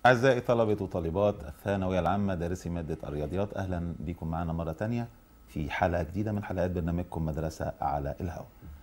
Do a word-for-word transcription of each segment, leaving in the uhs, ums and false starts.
أعزائي طلبة وطالبات الثانوية العامة دارسي مادة الرياضيات، أهلا بكم معنا مرة تانية في حلقة جديدة من حلقات برنامجكم مدرسة على الهواء.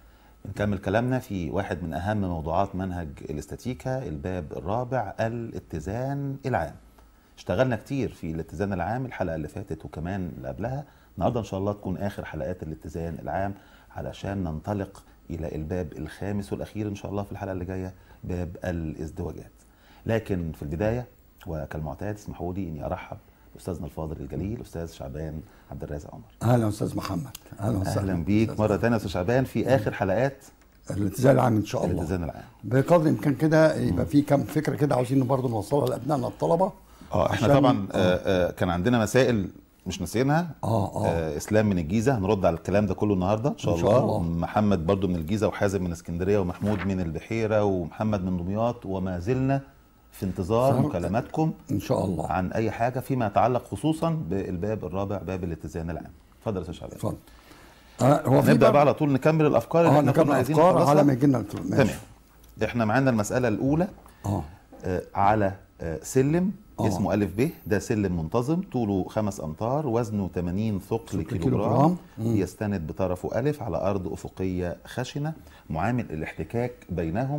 نكمل كلامنا في واحد من أهم موضوعات منهج الاستاتيكا، الباب الرابع، الاتزان العام. اشتغلنا كتير في الاتزان العام الحلقة اللي فاتت وكمان اللي قبلها. النهارده إن شاء الله تكون آخر حلقات الاتزان العام علشان ننطلق إلى الباب الخامس والأخير إن شاء الله في الحلقة اللي جاية، باب الازدواجات. لكن في البداية وكالمعتاد اسمحوا لي اني ارحب باستاذنا الفاضل الجليل الاستاذ شعبان عبد الرازق عمر. اهلا استاذ محمد. اهلا وسهلا. اهلا بيك مره ثانيه استاذ شعبان في اخر حلقات الاتزان العام ان شاء الله. الاتزان العام بقدر الامكان كده يبقى في كم فكره كده عاوزين برضه نوصلها لابنائنا الطلبه. اه احنا طبعا آه آه كان عندنا مسائل مش ناسيينها. آه, آه. آه اسلام من الجيزه، هنرد على الكلام ده كله النهارده ان شاء, إن شاء الله. الله. محمد برضه من الجيزه، وحازم من اسكندريه، ومحمود من البحيره، ومحمد من دمياط، وما زلنا في انتظار مكالماتكم ان شاء الله عن اي حاجه فيما يتعلق خصوصا بالباب الرابع، باب الاتزان العام. اتفضل يا استاذ شعبان. اتفضل. آه هو نبدا بقى على طول نكمل الافكار اللي احنا كنا عايزين نخلصها على ما يجي لنا. تمام. احنا معانا المساله الاولى اه, آه على آه سلم آه. اسمه الف ب. ده سلم منتظم طوله خمس امتار، وزنه ثمانين ثقل كيلوغرام، يستند بطرفه الف على ارض افقيه خشنه، معامل الاحتكاك بينهما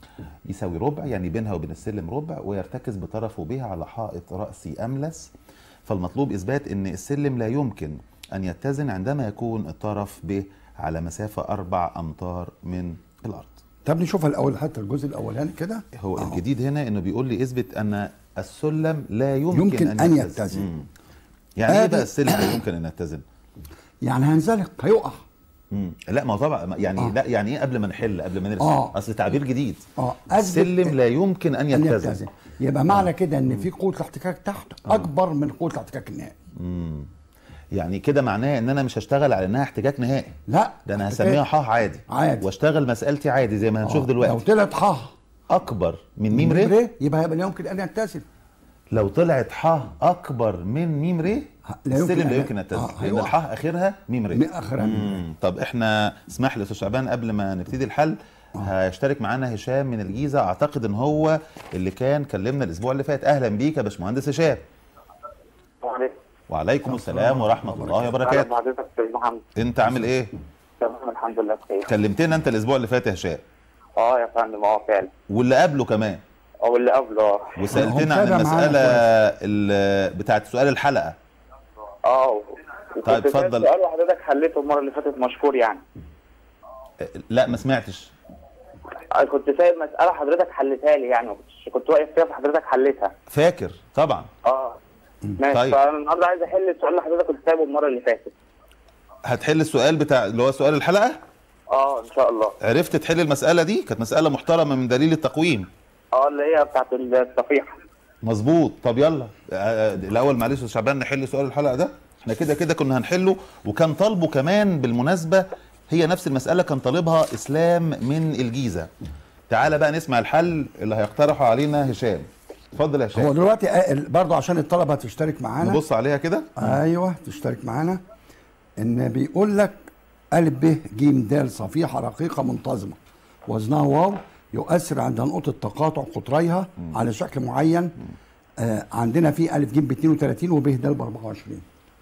يساوي ربع، يعني بينها وبين السلم ربع، ويرتكز بطرفه به على حائط رأسي أملس. فالمطلوب إثبات أن السلم لا يمكن أن يتزن عندما يكون الطرف به على مسافة أربع أمتار من الأرض. طب نشوفها الأول حتى الجزء الأولاني كده. هو أوه. الجديد هنا أنه بيقول لي اثبت أن السلم لا يمكن, يمكن أن, أن يتزن. يتزن. يعني إيه بقى السلم لا يمكن أن يتزن؟ يعني هينزلق، هيقع. مم. لا ما طبعا يعني آه. لا يعني ايه قبل ما نحل قبل ما نرسم آه. اصل تعبير جديد. اه السلم لا يمكن ان يتزن, أن يتزن. يبقى معنى كده ان في قوه الاحتكاك تحت اكبر من قوه الاحتكاك النهائي. امم يعني كده معناه ان انا مش هشتغل على انها احتكاك نهائي، لا ده انا هسميها ح عادي عادي واشتغل مسالتي عادي زي ما هنشوف آه. دلوقتي. لو طلعت ح اكبر من ميم ر يبقى يبقى لا يمكن ان يتزن. لو طلعت ح اكبر من ميم ر السلم لا يمكن ان يتزن، آه. لان الح اخرها ميم ر. اخرها ميم. طب احنا اسمح لي يا استاذ شعبان قبل ما نبتدي الحل آه. هيشترك معانا هشام من الجيزه، اعتقد ان هو اللي كان كلمنا الاسبوع اللي فات. اهلا بيك يا باشمهندس هشام. وعليكم وعليكم السلام ورحمه الله وبركاته. حضرتك استاذ محمد. انت عامل ايه؟ تمام الحمد لله بخير. كلمتنا انت الاسبوع اللي فات يا هشام. اه يا فندم اه فعلا. واللي قبله كمان. اه واللي قبله اه. وسالتنا عن المساله بتاعت سؤال الحلقه. اه. طيب اتفضل. سؤال وحضرتك حليته المره اللي فاتت مشكور يعني. لا ما سمعتش. كنت سايب مساله حضرتك حلتها لي يعني، كنت واقف فيها فحضرتك حليتها. فاكر طبعا. اه ماشي. طيب. فانا النهارده عايز احل السؤال اللي حضرتك كنت سايبه المره اللي فاتت. هتحل السؤال بتاع اللي هو سؤال الحلقه؟ اه ان شاء الله. عرفت تحل المساله دي؟ كانت مساله محترمه من دليل التقويم. اه اللي هي بتاعت الصفيحه. مظبوط. طب يلا الاول معلش يا شعبان نحل سؤال الحلقه ده. احنا كده كده كنا هنحله، وكان طالبه كمان بالمناسبه هي نفس المساله كان طالبها اسلام من الجيزه. تعالى بقى نسمع الحل اللي هيقترحه علينا هشام. اتفضل يا هشام. هو دلوقتي برضه عشان الطلبه تشترك معانا نبص عليها كده. ايوه تشترك معانا. ان بيقول لك ا ب ج د صفيحه رقيقه منتظمه وزنها واو يؤثر عند نقطه تقاطع قطريها مم. على شكل معين. آه عندنا في ا ج ب اثنين وثلاثين وب د ب أربعة وعشرين.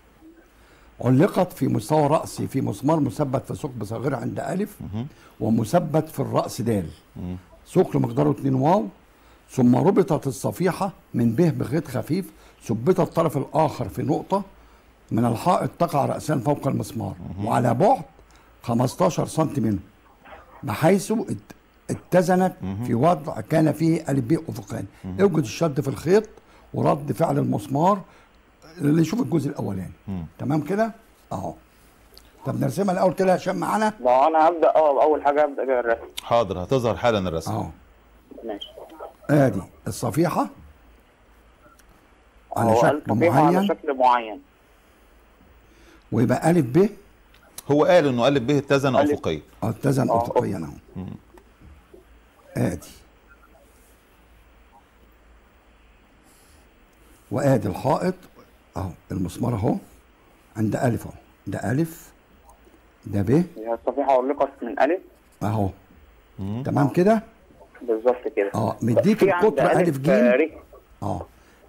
علقت في مستوى رأسي في مسمار مثبت في ثقب صغير عند أ ومثبت في الرأس د. ثقل مقداره اثنين واو، ثم ربطت الصفيحة من ب بخيط خفيف، ثبت الطرف الآخر في نقطة من الحائط تقع رأسان فوق المسمار وعلى بعد خمستاشر سنتي منه، بحيث اتزنت في وضع كان فيه ا ب افقان. اوجد الشد في الخيط ورد فعل المسمار اللي نشوف الجزء الاولاني. تمام كده اهو. طب نرسمها الاول كده يا هشام معانا. ما انا هبدا اه اول حاجه ابدا بيها الرسم. حاضر هتظهر حالا الرسم اهو. ماشي. ادي الصفيحه على شكل معين على شكل معين ويبقى ا ب. هو قال انه ا ب اتزن افقيا. اه اتزن افقيا اهو. ادي وادي الحائط اهو، المسمار اهو عند ا اهو، ده ا ده ب. هي الصفيحه علقت من ا اهو. تمام كده بالظبط كده. اه مديك القطر ا ج. اه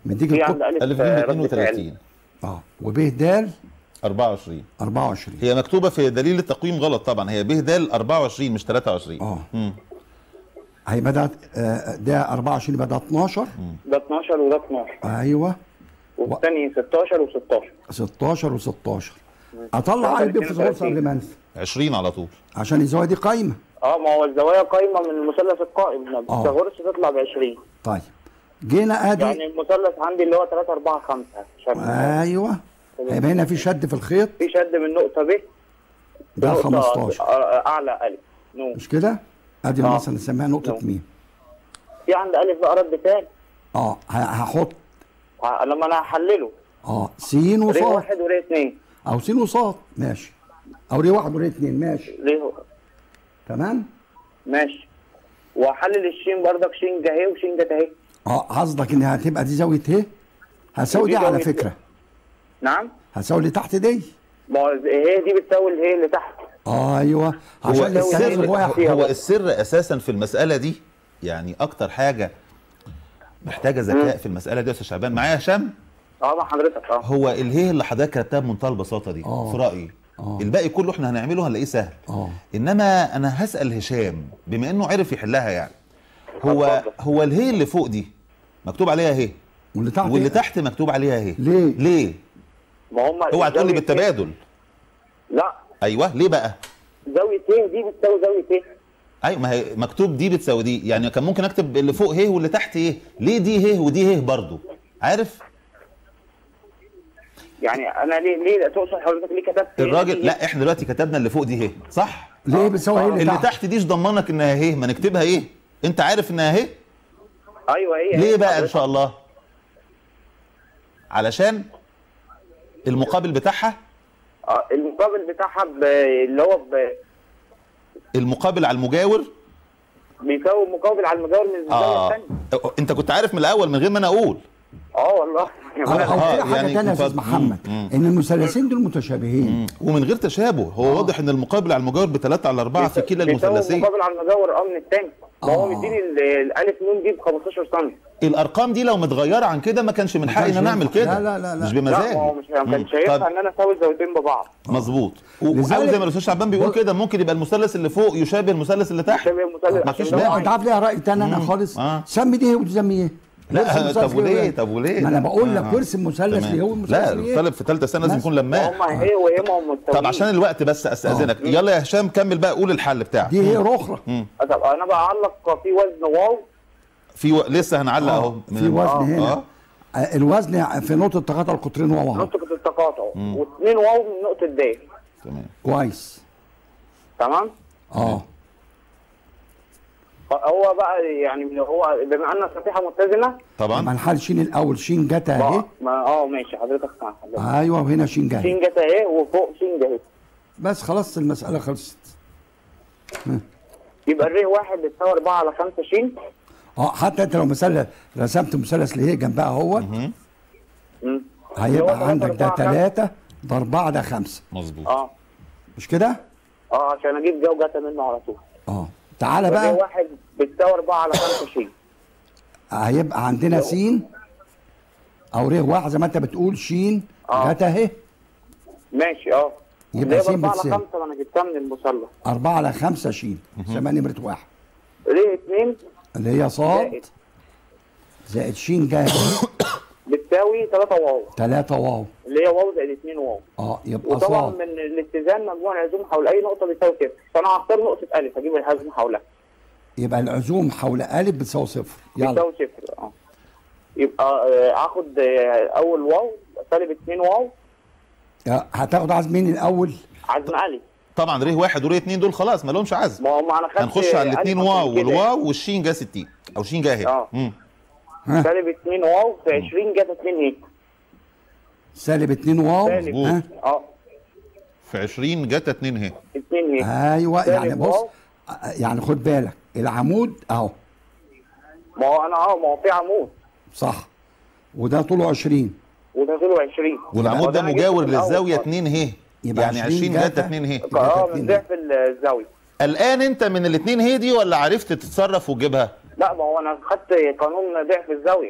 مديك في القط- عند الف الف اتنين ب رد اتنين فعل. وتلاتين اه وب د اربعة وعشرين. اربعة وعشرين. هي مكتوبه في دليل التقويم غلط طبعا، هي ب د اربعة وعشرين مش تلاتة وعشرين. اه امم هي بدات آه ده اربعة وعشرين يبقى ده اتناشر. ده اتناشر وده اتناشر. ايوه والثاني ستاشر و16. ستاشر و16. اطلع الب في ظهور قبل ما انسى عشرين على طول. عشان الزاويه دي قايمه. اه ما هو الزوايا قايمه من المثلث القائم، ما آه. بتظهرش تطلع ب عشرين. طيب جينا ادي يعني المثلث عندي اللي هو تلاتة اربعة خمسة عشان ايوه هيبقى هنا في شد في الخيط في شد من نقطه ب ده لنقطة خمستاشر اعلى الف نو. مش كده؟ ادي آه. مثلا نسميها نقطه نو. ميم. في عند الف بقى رد فعل. اه ه- هحط ه- لما انا هحلله اه س ري وصاد واحد وري اثنين. او س وصاد ماشي، او ري واحد وري اتنين ماشي ري تمام. ماشي. واحلل الشين بردك شين جه اهي وشين جت اهي. اه قصدك ان هتبقى دي زاويه ه هساوي دي ودي على زاوية فكره نعم. هساوي اللي تحت دي. ما هو هي دي بتساوي الهي اللي تحت. ايوه هو عشان السر- التناسب السر واحد. هو السر اساسا في المساله دي، يعني اكتر حاجه محتاجه ذكاء في المساله دي يا استاذ شعبان. معايا يا هشام؟ اه مع حضرتك اه. هو الهيه اللي حضرتك كتبتها بمنتهى البساطه دي آه. في رايي. آه. الباقي كله احنا هنعمله هنلاقيه سهل. اه انما انا هسال هشام بما انه عرف يحلها يعني. هو اتفضل. هو الهي اللي فوق دي مكتوب عليها هي واللي تحت واللي تحت مكتوب عليها هي. ليه؟ ليه؟ ما هم اوعى تقول لي بالتبادل. لا ايوه ليه بقى؟ زاويه ه دي بتساوي زاويه ه. ايوه ما هي مكتوب دي بتساوي دي، يعني كان ممكن اكتب اللي فوق ه واللي تحت ه، ليه دي ه ودي ه برضو؟ عارف؟ يعني انا ليه ليه تقصد حضرتك ليه كتبت ه الراجل دي؟ لا احنا دلوقتي كتبنا اللي فوق دي ه صح؟ ليه بتساوي هي اللي اللي تحت؟ تحت ديش ضمنك انها ه، ما نكتبها ايه؟ انت عارف انها ه؟ ايوه هي ليه هي بقى ان حضرتك. شاء الله؟ علشان المقابل بتاعها آه، المقابل بتاعها ب... اللي هو ب... المقابل على المجاور. بيساوي مقابل على المجاور من الزاويه اه الثانيه. انت كنت عارف من الاول من غير ما انا اقول. اه والله او او آه، في حاجه يعني ثانيه يا استاذ اتفضل. محمد مم. ان المثلثين دول متشابهين. ومن غير تشابه هو آه. واضح ان المقابل على المجاور بثلاثة على أربعة في كلا بيساوي المثلثين. مقابل على المجاور اه من الثاني. ما هو آه. مديني ال- الالف نون دي ب خمستاشر سم. الارقام دي لو متغيره عن كده ما كانش من حقي ان انا اعمل كده. لا لا لا لا. مش لا ما هو بمزاجي. مش ما كانش مم. هينفع طب ان انا اساوي الزاويتين ببعض. مظبوط. او لذلك- زي ما الاستاذ شعبان بيقول بص- كده ممكن يبقى المثلث اللي فوق يشابه المثلث اللي تحت. شبه المثلث ما عشان فيش ده لا، لا انت عارف ليها راي تاني انا مم. خالص. آه. سمي دي هي وتسمي ايه؟ لا المثلث طب وليه ليه؟ طب وليه؟ ما انا بقول لك آه. وارسم مثلث تمام. ليه هو المثلث لا ليه؟ الطالب في ثالثه سنه لازم بس. يكون لماح. هم هي وهي ما هم متساويين. طب عشان الوقت بس استاذنك يلا يا هشام كمل بقى قول الحل بتاعك. دي هي اخرى. طب انا بعلق في وزن واو. في و... لسه هنعلق آه، اهو في وزن آه. هنا. آه. آه، الوزن في نقطه تقاطع القطرين واو اهو. نقطه التقاطع واثنين واو من نقطه د. تمام كويس. تمام. اه هو بقى يعني هو بما ان الصفيحه متزنه. ما طبعا. الحال شين الاول شين جت اهي. ما ما- اه ماشي حضرتك صح حضرتك. ايوه وهنا شين جه. شين جت اهي وفوق شين جه. بس خلاص المساله خلصت. يبقى الري واحد بتساوي اربعة على خمسة شين. اه حتى انت لو مثلث رسمت مثلث لهي جنبها اهوت مم. هيبقى اللي هو عندك ده أربعة، خمسة. ثلاثة ده أربعة ده خمسة. مظبوط. اه مش كده؟ اه عشان اجيب جو جت منه على طول. اه تعالى الري بقى واحد بتساوي اربعة على خمسة شين. هيبقى عندنا س او ر واحد زي ما انت بتقول شين آه. جت اهي ماشي اه. يبقى اللي هي س اربعة على بتساوي خمسة وانا جبتها من المثلث. أربعة على خمسة شين سماها نمرة واحد ري اتنين اللي هي صاد زائد زائد شين جاي بتساوي ثلاثة واو. ثلاثة واو. اللي هي واو زائد اتنين واو. اه يبقى وطبعا صاد من الاتزان مجموع العزوم حول اي نقطه بيساوي صفر. فانا هختار نقطه الف اجيب العزوم حولها. يبقى العزوم حول أ بتساوي صفر. يلا بيساوي صفر اه. يبقى آه، هاخد آه، اول واو سالب اتنين واو يا- هتاخد عزم مين الأول؟ عزم الف. طبعا ر واحد ور اتنين دول خلاص ما لهمش عزم. ما هو ما انا خدت هنخش على ألف الاثنين عشان واو كده. والواو والشين جا ستين او شين جا اهي. اه. مم. ها سالب اتنين واو في عشرين جت اتنين هيك. سالب اتنين واو. سالب ها اه في عشرين جت اتنين اهي. اتنين هيك. ايوه سالب يعني بص واو. يعني خد بالك العمود اهو ما هو انا اه ما هو في عمود صح وده طوله عشرين وده طوله عشرين. والعمود ده وده أنا جبته مجاور في الأول للزاويه خالص. اتنين اهي. يبقى يعني عشرين عشرين جت جت اتنين اهي. اه اتنين من ضعف الزاويه. الان انت من الاثنين هي دي ولا عرفت تتصرف وتجيبها؟ لا ما هو انا خدت قانون ضعف الزاويه.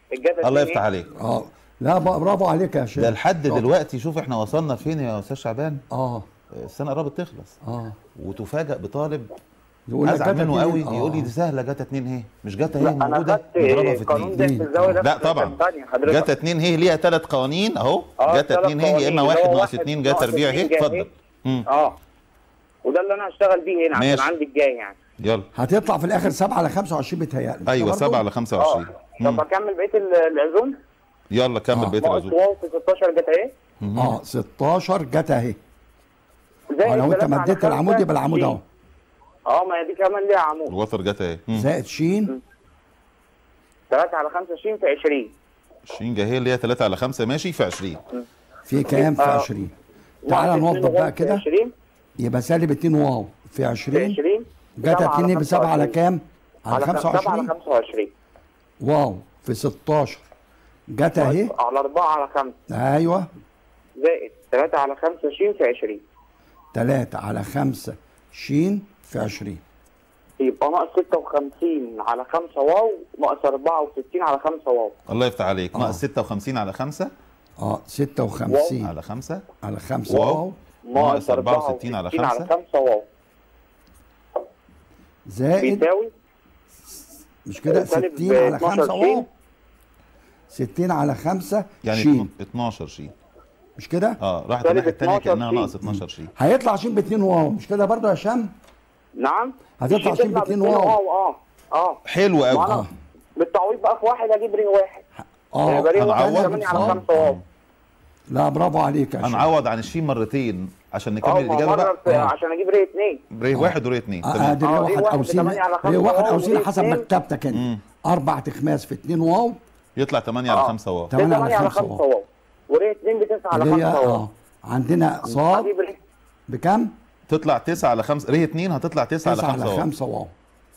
الجتا الله اتنين يفتح ايه؟ عليك. اه لا بقى برافو عليك يا شيخ. ده لحد شاطر. دلوقتي شوف احنا وصلنا فين يا استاذ شعبان. اه السنه قربت تخلص اه وتفاجئ بطالب يقول لك ازعل جتا منه اتنين. قوي، يقول لي آه. دي سهله جتا اتنين اهي، مش جتا لا اهي انا موجوده خدت نضربها في قانون اتنين. ده في الزاويه ده لا في طبعا تانية حضرتك. جتا اتنين هي ليها ثلاث قوانين اهو. اه جتا اتنين هي يا اما واحد ناقص اتنين جا تربيع اهي. اتفضل. اه وده اللي انا هشتغل بيه هنا عشان ماشي. عندي الجاي يعني. يلا. هتطلع في الاخر سبعة على خمسة وعشرين بتهيألي. ايوه سبعة على اه خمسة وعشرين. طب اكمل بقيه ال- العزوم. يلا كمل آه. بقيه ناقص العزوم. واو في ستاشر جت اهي. اه ستاشر جت اهي. زائد اه لو انت تلاتة على مديت العمود خمسة يبقى العمود اهو. اه ما هي دي كمان ليها عمود. الوتر جتا اهي. مم. زائد شين تلاتة على خمسة عشرين في عشرين. عشرين جا هي اللي هي ثلاثة على خمسة ماشي في عشرين. في كام في آه. عشرين. تعالى ناقص نوضب اتنين بقى واو في كده. عشرين يبقى سالب اتنين واو في في عشرين. عشرين. جت سبعة على اتنين ب سبعة على خمسة كام؟ على على خمسة سبعة على وعشرين. خمسة وعشرين. واو في ستاشر جت اهي. على أربعة على خمسة. ايوه زائد تلاتة على خمسة وعشرين في عشرين. تلاتة على خمسة شين في عشرين. يبقى ناقص ستة وخمسين على خمسة واو ناقص أربعة وستين على خمسة واو. الله يفتح عليك. آه. ناقص ستة وخمسين على خمسة اه ستة وخمسين على خمسة على خمسة واو. واو ناقص أربعة وستين على على خمسة خمسة واو زائد بيساوي مش كده سالب ستين على اتناشر خمسة شين. واو. ستين على خمسة يعني شين اتناشر شين. مش كده؟ اه راحت سالب الناحيه الثانيه اتناشر كانها شين. ناقص اتناشر شين. هيطلع شين باتنين واو مش كده برضه يا هشام؟ نعم هتطلع الشين شين تطلع باتنين باتنين واو. اه اه حلو قوي. معنا آه. بالتعويض بقى في واحد اجيب ريه واحد. اه يبقى ريه واحد هنعوض تمانية على صح. خمسة واو. لا برافو عليك يا هشام. هنعوض عن الشين مرتين عشان اه نكمل ما الاجابه مرة بقى. في- آه. عشان اجيب ريه اتنين. ريه واحد وريه اتنين. اه تمام. دي ريه آه، واحد ريه واحد او سين. بتمانية على خمسة ريه واحد او واو سين وريه حسب اتنين. مكتبتك انت. مم. اربع تخماس في اتنين واو. يطلع تمانية على آه. خمسة واو. تمانية على تمانية على خمسة خمسة واو وريه اتنين بتسعة على اللي هي خمسة واو. اه عندنا صاد اجيب ريه بكام؟ تطلع تسعة على خمسة. ريه اتنين هتطلع تسعة على تسعة خمسة على واو. خمسة واو.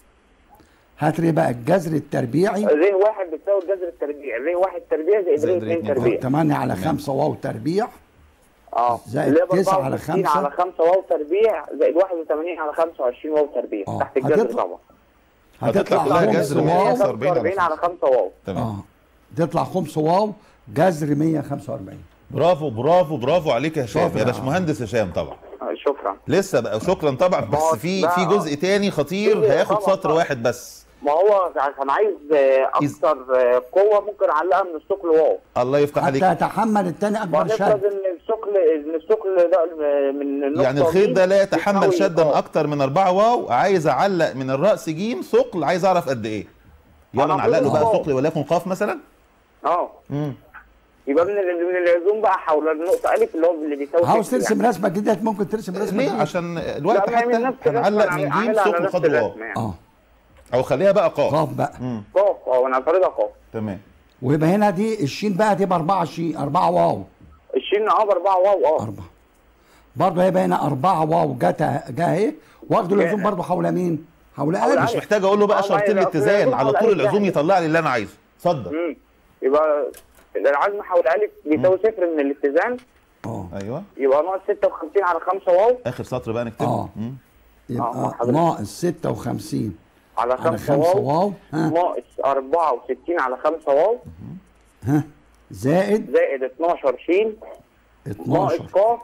هات لي بقى الجذر التربيعي. ريه واحد بتساوي الجذر التربيع. ريه واحد تربيع زائد ريه زائد ريه اتنين اتنين تربيع. تمانية على خمسة واو تربيع. اه زائد اللي هي تسعة على أربعة وستين خمسة. على خمسة واو تربيع زائد واحد وتمانين على خمسة وعشرين واو تربيع. آه. تحت الجذر هتطلع- طبعا. هتطلع كلها خمس جذر واو. مية وخمسة خمسة وأربعين وأربعين على على خمسة واو. تمام. اه تطلع خمس واو جذر مية وخمسة وأربعين. برافو برافو برافو عليك يا هشام شاطر يا يا باشمهندس هشام طبعا. آه، شكرا. لسه بقى شكرا طبعا بس ما- في لا. في جزء تاني خطير في- هياخد طبعا، سطر طبعا. واحد بس. ما هو عشان عايز آه، اكتر آه، قوه ممكن اعلقها من الثقل واو. الله يفتح عليك. حتى يتحمل الثاني اكبر ونفرض شد. ان الثقل ان الثقل ده آه، من النقطه يعني الخيط دي ده لا يتحمل بيساوي- شدا آه. اكتر من أربعة واو. عايز اعلق من الراس جيم ثقل، عايز اعرف قد ايه. يلا أنا نعلق له بقول بقى واو. ثقل وليكن قاف مثلا. اه امم يبقى من ال- من العزوم بقى حول النقطه الف اللي هو اللي بيساوي عاوز صفر ترسم يعني. رسمه جديده ممكن ترسم رسمه ليه؟ جديده. عشان الوقت لا، ما هي من حتى نفس الرسمة هنعلق أنا من جيم عاملها على ثقل نفس خط واو الرسمة يعني. اه او خليها بقى قاف. قاف بقى. امم قاف اه وانا هفرضها قاف. تمام. ويبقى هنا دي الشين بقى تبقى أربعة شين أربعة واو. الشين اه باربعه واو اه أربعة. برضه هيبقى هنا أربعة واو جت جا اهي. واخدوا العزوم برضه حول مين؟ حول حول ألف. مش محتاج اقول له بقى آه، ما شرطين هي الاتزان العزوم على حول طول ألف العزوم يعني. يطلع لي اللي انا عايزه. اتفضل. امم يبقى العزم حول الف بيساوي صفر من الاتزان. اه ايوه يبقى ناقص ستة وخمسين على خمسة واو اخر سطر بقى نكتبه. اه مم. يبقى آه، حضرتك. ناقص ستة وخمسين على على خمسة خمسة واو واو. ها ناقص أربعة وستين على خمسة واو ها زائد زائد اتناشر شين ناقص اتناشر قاف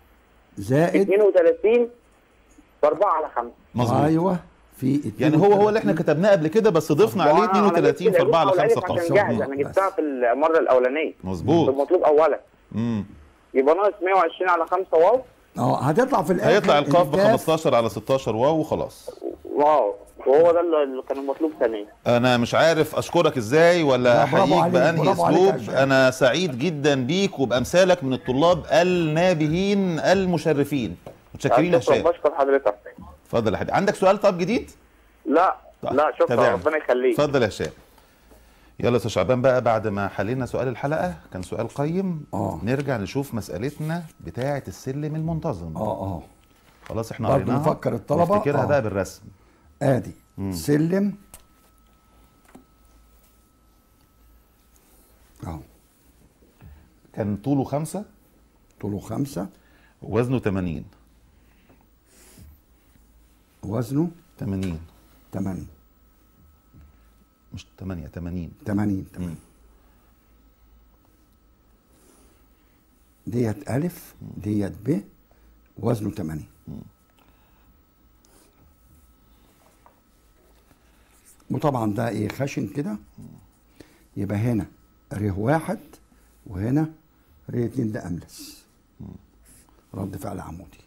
زائد اتنين وتلاتين باربعة على خمسة. مظبوط. ايوه في اتنين يعني هو هو اللي احنا وتلاتين. كتبناه قبل كده بس ضفنا عليه اتنين وتلاتين في أربعة على خمسة قاف. عشان جاهز انا جبتها في المره الاولانيه. مظبوط. المطلوب اولا امم يبقى ناقص مية وعشرين على خمسة واو. اه هتطلع في الاخر هيطلع القاف ب الكاف. خمستاشر على ستاشر واو وخلاص. واو وهو ده اللي كان المطلوب ثانيا. انا مش عارف اشكرك ازاي لا، ولا برافو احييك عليك، بانهي برافو عليك يا اسلوب. هشام. انا سعيد جدا بيك وبامثالك من الطلاب النابهين المشرفين. متشكرين يا شكرا هشام. بشكر حضرتك. اتفضل يا حبيبي. عندك سؤال طب جديد؟ لا طيب، لا شكرا تمام. ربنا يخليك. اتفضل يا هشام. يلا يا استاذ شعبان بقى بعد ما حلينا سؤال الحلقه كان سؤال قيم. آه. نرجع نشوف مسألتنا بتاعه السلم المنتظم. اه اه خلاص احنا برضه قريناها. نفكر الطلبة. نفتكرها آه. بقى بالرسم. ادي سلم اهو كان طوله خمسة طوله خمسة ووزنه تمانين. وزنه تمانين تمانين مش تمانية تمانين. تمانين تمانين ديت ألف، ديت ب، وزنه تمانين. وطبعا ده ايه خشن كده، يبقى هنا ر واحد وهنا ر اتنين، ده أملس، رد فعل عمودي.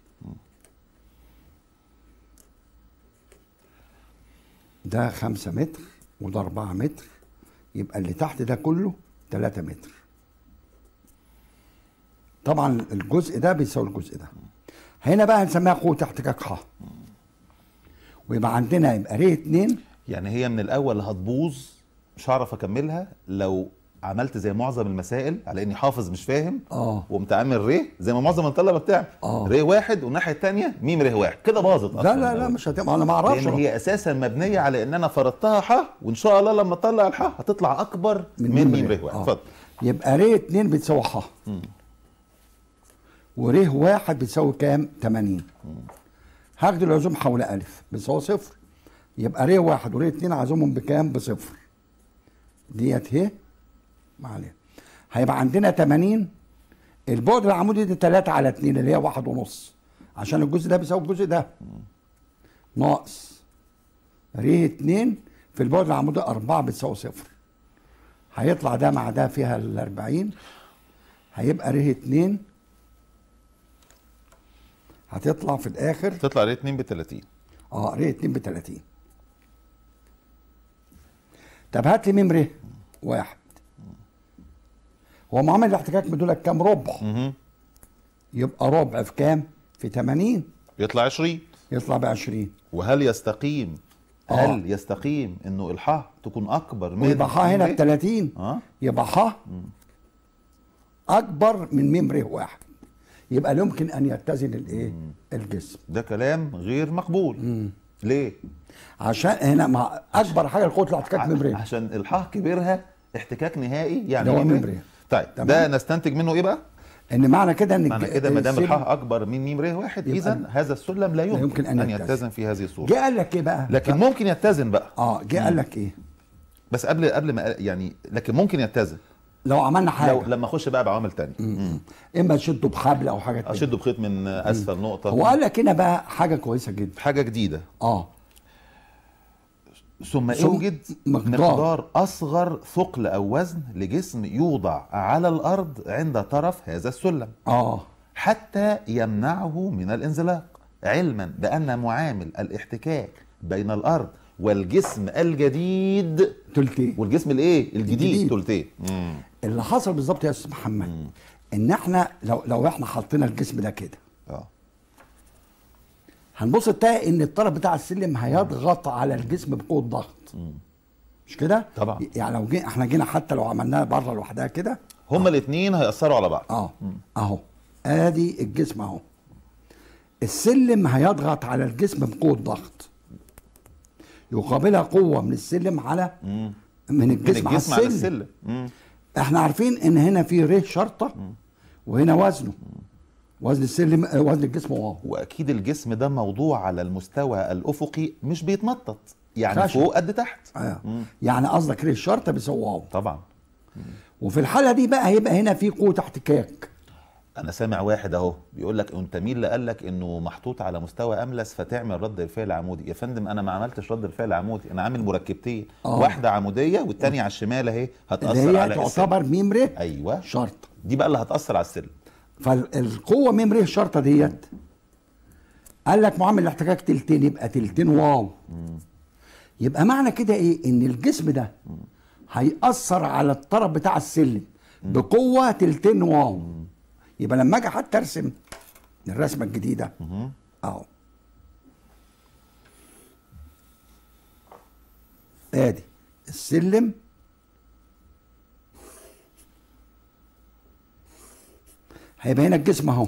ده خمسة متر وده أربعة متر، يبقى اللي تحت ده كله تلاتة متر. طبعا الجزء ده بيساوي الجزء ده. هنا بقى هنسميها قوة احتكاك ح، ويبقى عندنا يبقى ر اتنين. يعني هي من الاول هتبوظ، مش هعرف اكملها لو عملت زي معظم المسائل على اني حافظ مش فاهم اه وقمت عامل ر زي ما معظم الطلبه بتعمل اه ر واحد والناحيه الثانيه ميم ر واحد، كده باظت اصلا. لا لا لا مش هتبقى، انا ما اعرفش، لان هي اساسا مبنيه على ان انا فرضتها ح، وان شاء الله لما اطلع الح هتطلع اكبر من, من ميم ر واحد. اتفضل. يبقى ر اتنين بتساوي ح، ور واحد بتساوي كام؟ تمانين. هاخد العزوم حول ألف بتساوي صفر، يبقى ر واحد ور اتنين عزومهم بكام؟ بصفر. ديت ه ما عليها. هيبقى عندنا تمانين، البعد العمودي ده تلاتة على اتنين اللي هي واحد ونص، عشان الجزء ده بيساوي الجزء ده، ناقص ر اتنين في البعد العمودي أربعة بتساوي صفر. هيطلع ده مع ده فيها ال أربعين، هيبقى ر اتنين هتطلع في الاخر، تطلع ر اتنين ب تلاتين. اه ر اتنين ب تلاتين. طب هات لي ميم ر واحد. هو معامل الاحتكاك بدولك كام؟ ربع. مه. يبقى ربع في كام؟ في تمانين، يطلع عشرين. يطلع ب عشرين. وهل يستقيم آه. هل يستقيم انه الح تكون اكبر من ويبقى ح هنا ب تلاتين. اه يبقى ح اكبر من ميم ر واحد، يبقى يمكن ان يتزن الايه؟ الجسم. ده كلام غير مقبول. مم. ليه؟ عشان هنا مع اكبر حاجه لقوه الاحتكاك ميم ر، عشان الح كبرها احتكاك نهائي يعني ده هو ميم ر. طيب تمام. ده نستنتج منه ايه بقى؟ ان معنى كده ان معنى كده ما دام الح اكبر من ميم ر واحد اذا هذا السلم لا يمكن, يمكن ان, أن يتزن. يتزن في هذه الصوره. جه قال لك ايه بقى؟ لكن ممكن يتزن بقى. اه جه قال لك ايه؟ بس قبل قبل ما يعني لكن ممكن يتزن لو عملنا حاجه، لو لما اخش بقى بعوامل ثانيه، اما تشده بحبل او حاجه تانية. اشده بخيط من اسفل مم. نقطه. هو قال لك هنا بقى حاجه كويسه جدا، حاجه جديده. اه ثم يوجد مقدار. مقدار اصغر ثقل او وزن لجسم يوضع على الارض عند طرف هذا السلم اه حتى يمنعه من الانزلاق، علما بان معامل الاحتكاك بين الارض والجسم الجديد تلتين، والجسم الايه الجديد تلتين. اللي حصل بالظبط يا استاذ محمد مم. ان احنا لو لو احنا حطينا الجسم ده كده اه هنبص تلاقي ان الطرف بتاع السلم هيضغط على الجسم بقوه ضغط. مم. مش كده؟ طبعا. يعني لو جي احنا جينا حتى لو عملناها بره لوحدها كده هما الاثنين هيأثروا على بعض. اه مم. اهو ادي الجسم اهو، السلم هيضغط على الجسم بقوه ضغط، يقابلها قوه من السلم على مم. من الجسم, من الجسم على السلم, السلم. على السلم. احنا عارفين ان هنا في ر شرطه وهنا وزنه، وزن السلم وزن الجسم واو. واكيد الجسم ده موضوع على المستوى الافقي مش بيتنطط، يعني خشب. فوق قد تحت. آه. يعني قصدك ر شرطه بيساوي واو طبعا. وفي الحاله دي بقى هيبقى هنا في قوه احتكاك. انا سامع واحد اهو بيقول لك انت مين اللي قال لك انه محطوط على مستوى املس فتعمل رد الفعل عمودي؟ يا فندم انا ما عملتش رد الفعل عمودي، انا عامل مركبتين، آه. واحده عموديه والثانيه على الشمال اهي هتاثر اللي هي على تعتبر ميم ر ايوه شرطه، دي بقى اللي هتاثر على السلم. فالقوه ميم ر شرطه ديت قال لك معامل الاحتكاك تلتين، يبقى تلتين واو. مم. يبقى معنى كده ايه؟ ان الجسم ده مم. هيأثر على الطرف بتاع السلم مم. بقوه تلتين واو. مم. يبقى لما اجي حتى ارسم الرسمه الجديده اهو ادي السلم هيبقى هنا الجسم اهو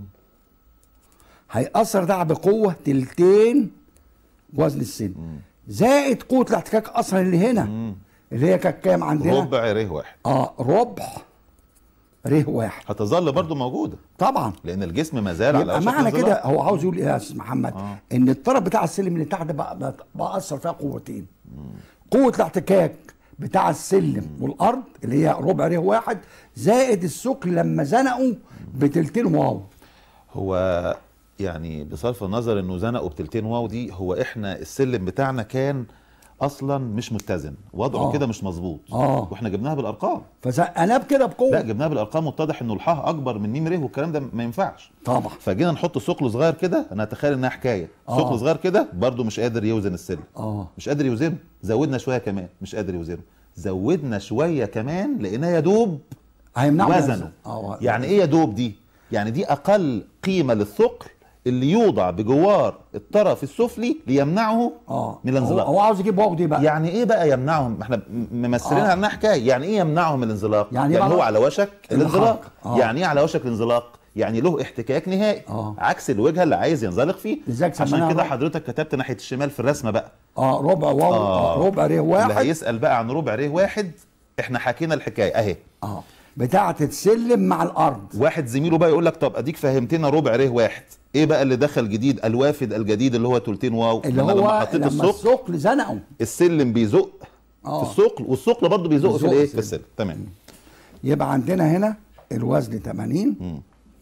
هيأثر ده بقوه تلتين وزن السلم زائد قوه الاحتكاك اصلا اللي هنا اللي هي كانت كام عندنا؟ ربع ر واحد. اه ربع ر واحد هتظل برضو موجوده طبعا، لان الجسم ما زال على وشك معنى كده هو عاوز يقول ايه يا استاذ محمد؟ آه. ان الطرف بتاع السلم اللي تحت بقى بأثر فيها قوتين. مم. قوه الاحتكاك بتاع السلم والارض اللي هي ربع ر واحد زائد الثقل لما زنقوا بتلتين واو. هو يعني بصرف النظر انه زنقوا بتلتين واو دي، هو احنا السلم بتاعنا كان اصلا مش متزن، وضعه آه. كده مش مظبوط، اه واحنا جبناها بالارقام. فزقناه بكده بقوه. لا جبناها بالارقام، متضح انه الحاء اكبر من ميم ر والكلام ده ما ينفعش طبعا. فجينا نحط ثقل صغير كده، انا اتخيل انها حكايه، آه. ثقل صغير كده برده مش قادر يوزن السلم. اه مش قادر يوزنه، زودنا شويه كمان مش قادر يوزنه، زودنا شويه كمان لقيناه يا دوب هيمنعوا وزنه. آه. يعني ايه يا دوب دي؟ يعني دي اقل قيمه للثقل اللي يوضع بجوار الطرف السفلي ليمنعه اه من الانزلاق. هو عاوز يجيب واو دي بقى. يعني ايه بقى يمنعهم؟ احنا ممثلينها آه. انها حكايه. يعني ايه يمنعهم من الانزلاق؟ يعني, يعني هو على وشك الانزلاق. آه. يعني ايه على وشك الانزلاق؟ يعني له احتكاك نهائي آه. عكس الوجهه اللي عايز ينزلق فيه. عشان كده حضرتك كتبت ناحيه الشمال في الرسمه بقى اه ربع واو آه. آه. ربع ر واحد. اللي هيسال بقى عن ربع ر واحد، احنا حكينا الحكايه اهي اه بتاعه السلم مع الارض. واحد زميله بقى يقول لك طب اديك فهمتنا ربع ر واحد، ايه بقى اللي دخل جديد؟ الوافد الجديد اللي هو تلتين واو، اللي هو لما حطيت الثقل الثقل زنقوا السلم بيزق آه. في الثقل، والثقل برضه بيزق في الايه؟ في السلم. تمام. يبقى عندنا هنا الوزن ثمانين م.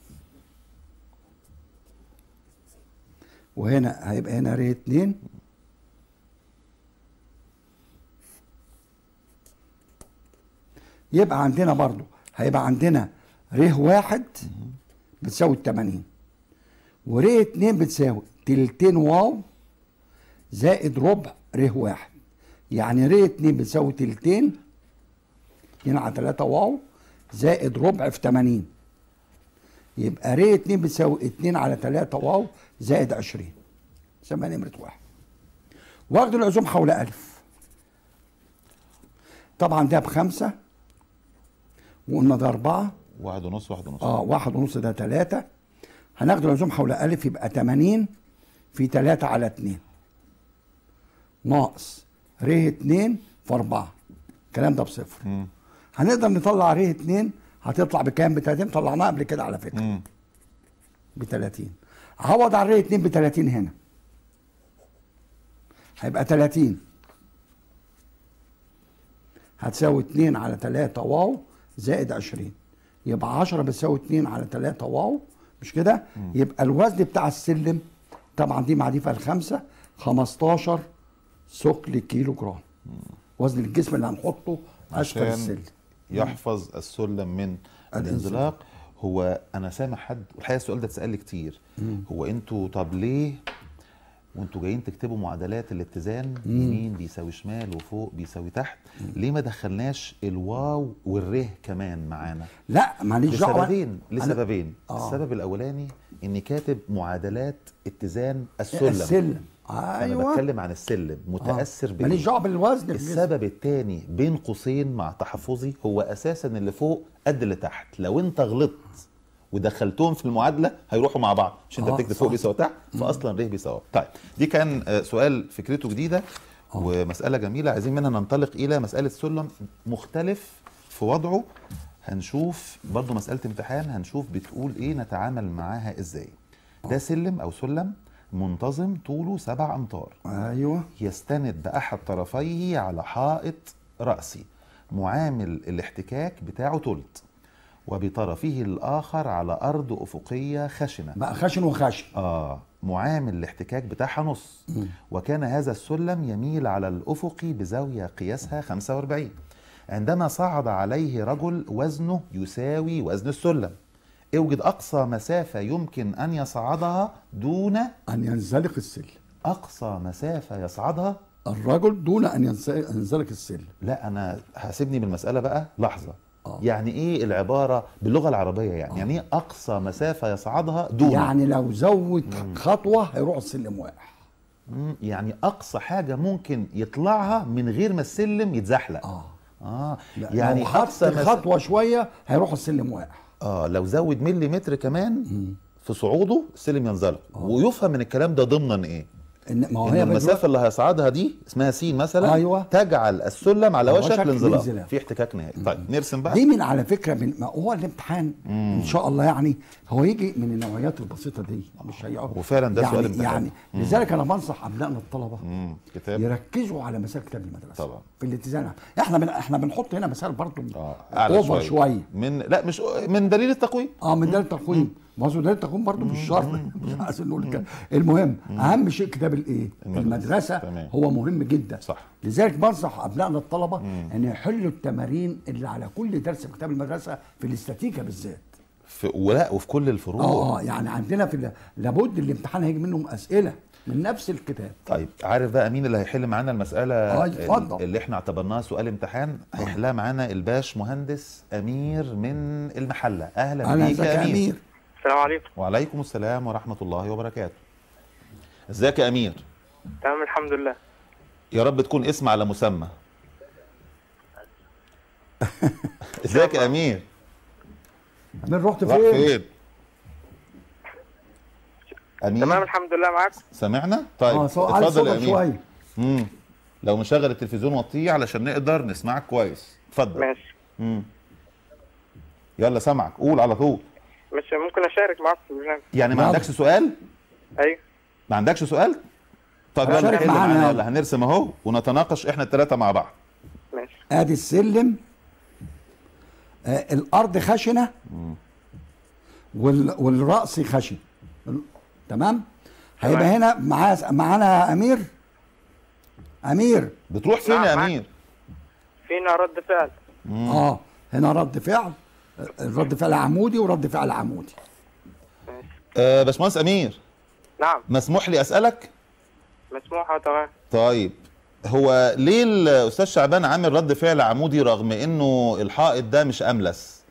وهنا هيبقى هنا ر اتنين يبقى عندنا برضو هيبقى عندنا ر واحد بتساوي الثمانين ور اتنين بتساوي تلتين واو زائد ربع ر واحد. يعني ر اتنين بتساوي تلتين هنا على تلاتة واو زائد ربع في ثمانين. يبقى ر اتنين بتساوي اتنين على تلاتة واو زائد عشرين. سمى نمرة واحد. واخد العزوم حول ألف. طبعا ده بخمسة وقلنا ده أربعة. واحد ونص واحد ونص. اه واحد ونص ده تلاتة. هناخد العزوم حول ألف يبقى تمانين في تلاتة على اتنين ناقص ر اتنين في أربعة. الكلام ده بصفر. م. هنقدر نطلع ر اتنين هتطلع بكام؟ ب تلاتين. طلعناها قبل كده على فكرة. ب تلاتين. عوض على ر اتنين ب تلاتين هنا. هيبقى تلاتين هتساوي اتنين على تلاتة واو زائد عشرين. يبقى عشرة بتساوي اتنين على تلاتة واو، مش كده؟ يبقى الوزن بتاع السلم طبعا دي مع دي في الخمسة خمستاشر ثقل كيلو جرام. وزن الجسم اللي هنحطه اسفل السلم يحفظ السلم من الانزلاق. هو انا سامع حد، والحقيقه السؤال ده اتسال لي كتير، مم. هو انتوا طب ليه وانتوا جايين تكتبوا معادلات الاتزان يمين بيساوي شمال وفوق بيساوي تحت، مم. ليه ما دخلناش الواو والره كمان معانا؟ لا معلش دعوه. لسببين لسببين آه. السبب الاولاني اني كاتب معادلات اتزان السلم السلم ايوه انا بتكلم عن السلم متاثر آه. بيه ماليش دعوه بالوزن. السبب الثاني بين قوسين مع تحفظي هو اساسا اللي فوق قد اللي تحت، لو انت غلطت ودخلتهم في المعادله هيروحوا مع بعض، مش انت آه بتكتب فوق بيساوي تحت فاصلا ر بيساوي. طيب دي كان سؤال فكرته جديده آه. ومساله جميله عايزين منها ننطلق الى مساله سلم مختلف في وضعه. هنشوف برضو مساله امتحان، هنشوف بتقول ايه نتعامل معاها ازاي. ده سلم او سلم منتظم طوله سبع امتار. ايوه. يستند باحد طرفيه على حائط راسي معامل الاحتكاك بتاعه تلت، وبطرفه الاخر على ارض افقيه خشنه. بقى خشن وخشن. اه معامل الاحتكاك بتاعها نص. م. وكان هذا السلم يميل على الافق بزاويه قياسها خمسة وأربعين. عندما صعد عليه رجل وزنه يساوي وزن السلم، اوجد اقصى مسافه يمكن ان يصعدها دون ان ينزلق السلم. اقصى مسافه يصعدها الرجل دون ان ينزلق السلم. لا انا هسيبني بالمساله بقى لحظه. آه. يعني ايه العباره باللغه العربيه؟ يعني آه. يعني ايه اقصى مسافه يصعدها دون؟ يعني لو زود مم. خطوه هيروح السلم واقع. يعني اقصى حاجه ممكن يطلعها من غير ما السلم يتزحلق. اه اه يعني اقصى خطوه شويه هيروح السلم واقع. اه لو زود ملي متر كمان مم. في صعوده السلم ينزلق. آه. ويفهم من الكلام ده ضمنا ايه؟ إن ما هو إن هي المسافه اللي هيصعدها دي اسمها س مثلا، أيوة. تجعل السلم على وشك وشك الانزلاق، الانزلاق. في احتكاك نهائي. طيب نرسم بقى. دي من على فكره من ما هو الامتحان مم. ان شاء الله يعني هو يجي من النوعيات البسيطه دي، مش هيقعد وفعلا ده يعني سؤال امتحان. يعني مم. لذلك انا بنصح ابنائنا الطلبه مم. كتاب يركزوا على مسائل كتاب المدرسه طبعا في الاتزان. احنا بن... احنا بنحط هنا مسائل برضه اه اعلى اوفر شويه. شويه من لا مش من دليل التقويم. اه من دليل التقويم، ما هو دليل التقويم برضه مش شرط، مش عايز نقول كده. المهم اهم شيء كتاب الايه؟ المدرسة. المدرسه تمام. هو مهم جدا. صح. لذلك بنصح ابنائنا الطلبه مم. ان يحلوا التمارين اللي على كل درس في كتاب المدرسه في الاستاتيكا بالذات. في ولا وفي كل الفروع. اه اه يعني عندنا في ال- لابد الامتحان هيجي منهم اسئله من نفس الكتاب. طيب عارف بقى مين اللي هيحل معانا المسألة آه، اتفضل. اللي احنا اعتبرناها سؤال امتحان؟ هيحلها معانا الباش مهندس أمير من المحلة. أهلا انا بيك ازيك يا يا أمير. امير؟ السلام عليكم. وعليكم السلام ورحمة الله وبركاته. ازيك يا أمير؟ تمام الحمد لله. يا رب تكون اسم على مسمى. ازيك يا أمير؟ امير رحت راح فين؟ فين؟ أمير تمام الحمد لله معاك. سمعنا؟ طيب اه سو- عايز اتفضل يا صوتك أمير. شويه. امم لو مشغل التلفزيون وطيه علشان نقدر نسمعك كويس. اتفضل. ماشي. امم يلا سامعك، قول على طول. مش ممكن اشارك معاك في البرنامج؟ يعني ما يلا. عندكش سؤال؟ ايوه. ما عندكش سؤال؟ طب يلا شارك حل معانا معانا، يلا. يلا هنرسم اهو ونتناقش احنا الثلاثه مع بعض. ماشي. ادي السلم، آه الارض خشنه وال والراس خشن. ال- تمام؟ هيبقى تمام. هنا معانا معانا امير. امير بتروح فين نعم، يا معاك. امير؟ فينا رد فعل. اه هنا رد فعل، رد فعل عمودي ورد فعل عمودي. ماشي. آه باشمهندس امير، نعم مسموح لي اسالك؟ مسموح. اه تمام. طيب هو ليه الاستاذ شعبان عامل رد فعل عمودي رغم انه الحائط ده مش املس؟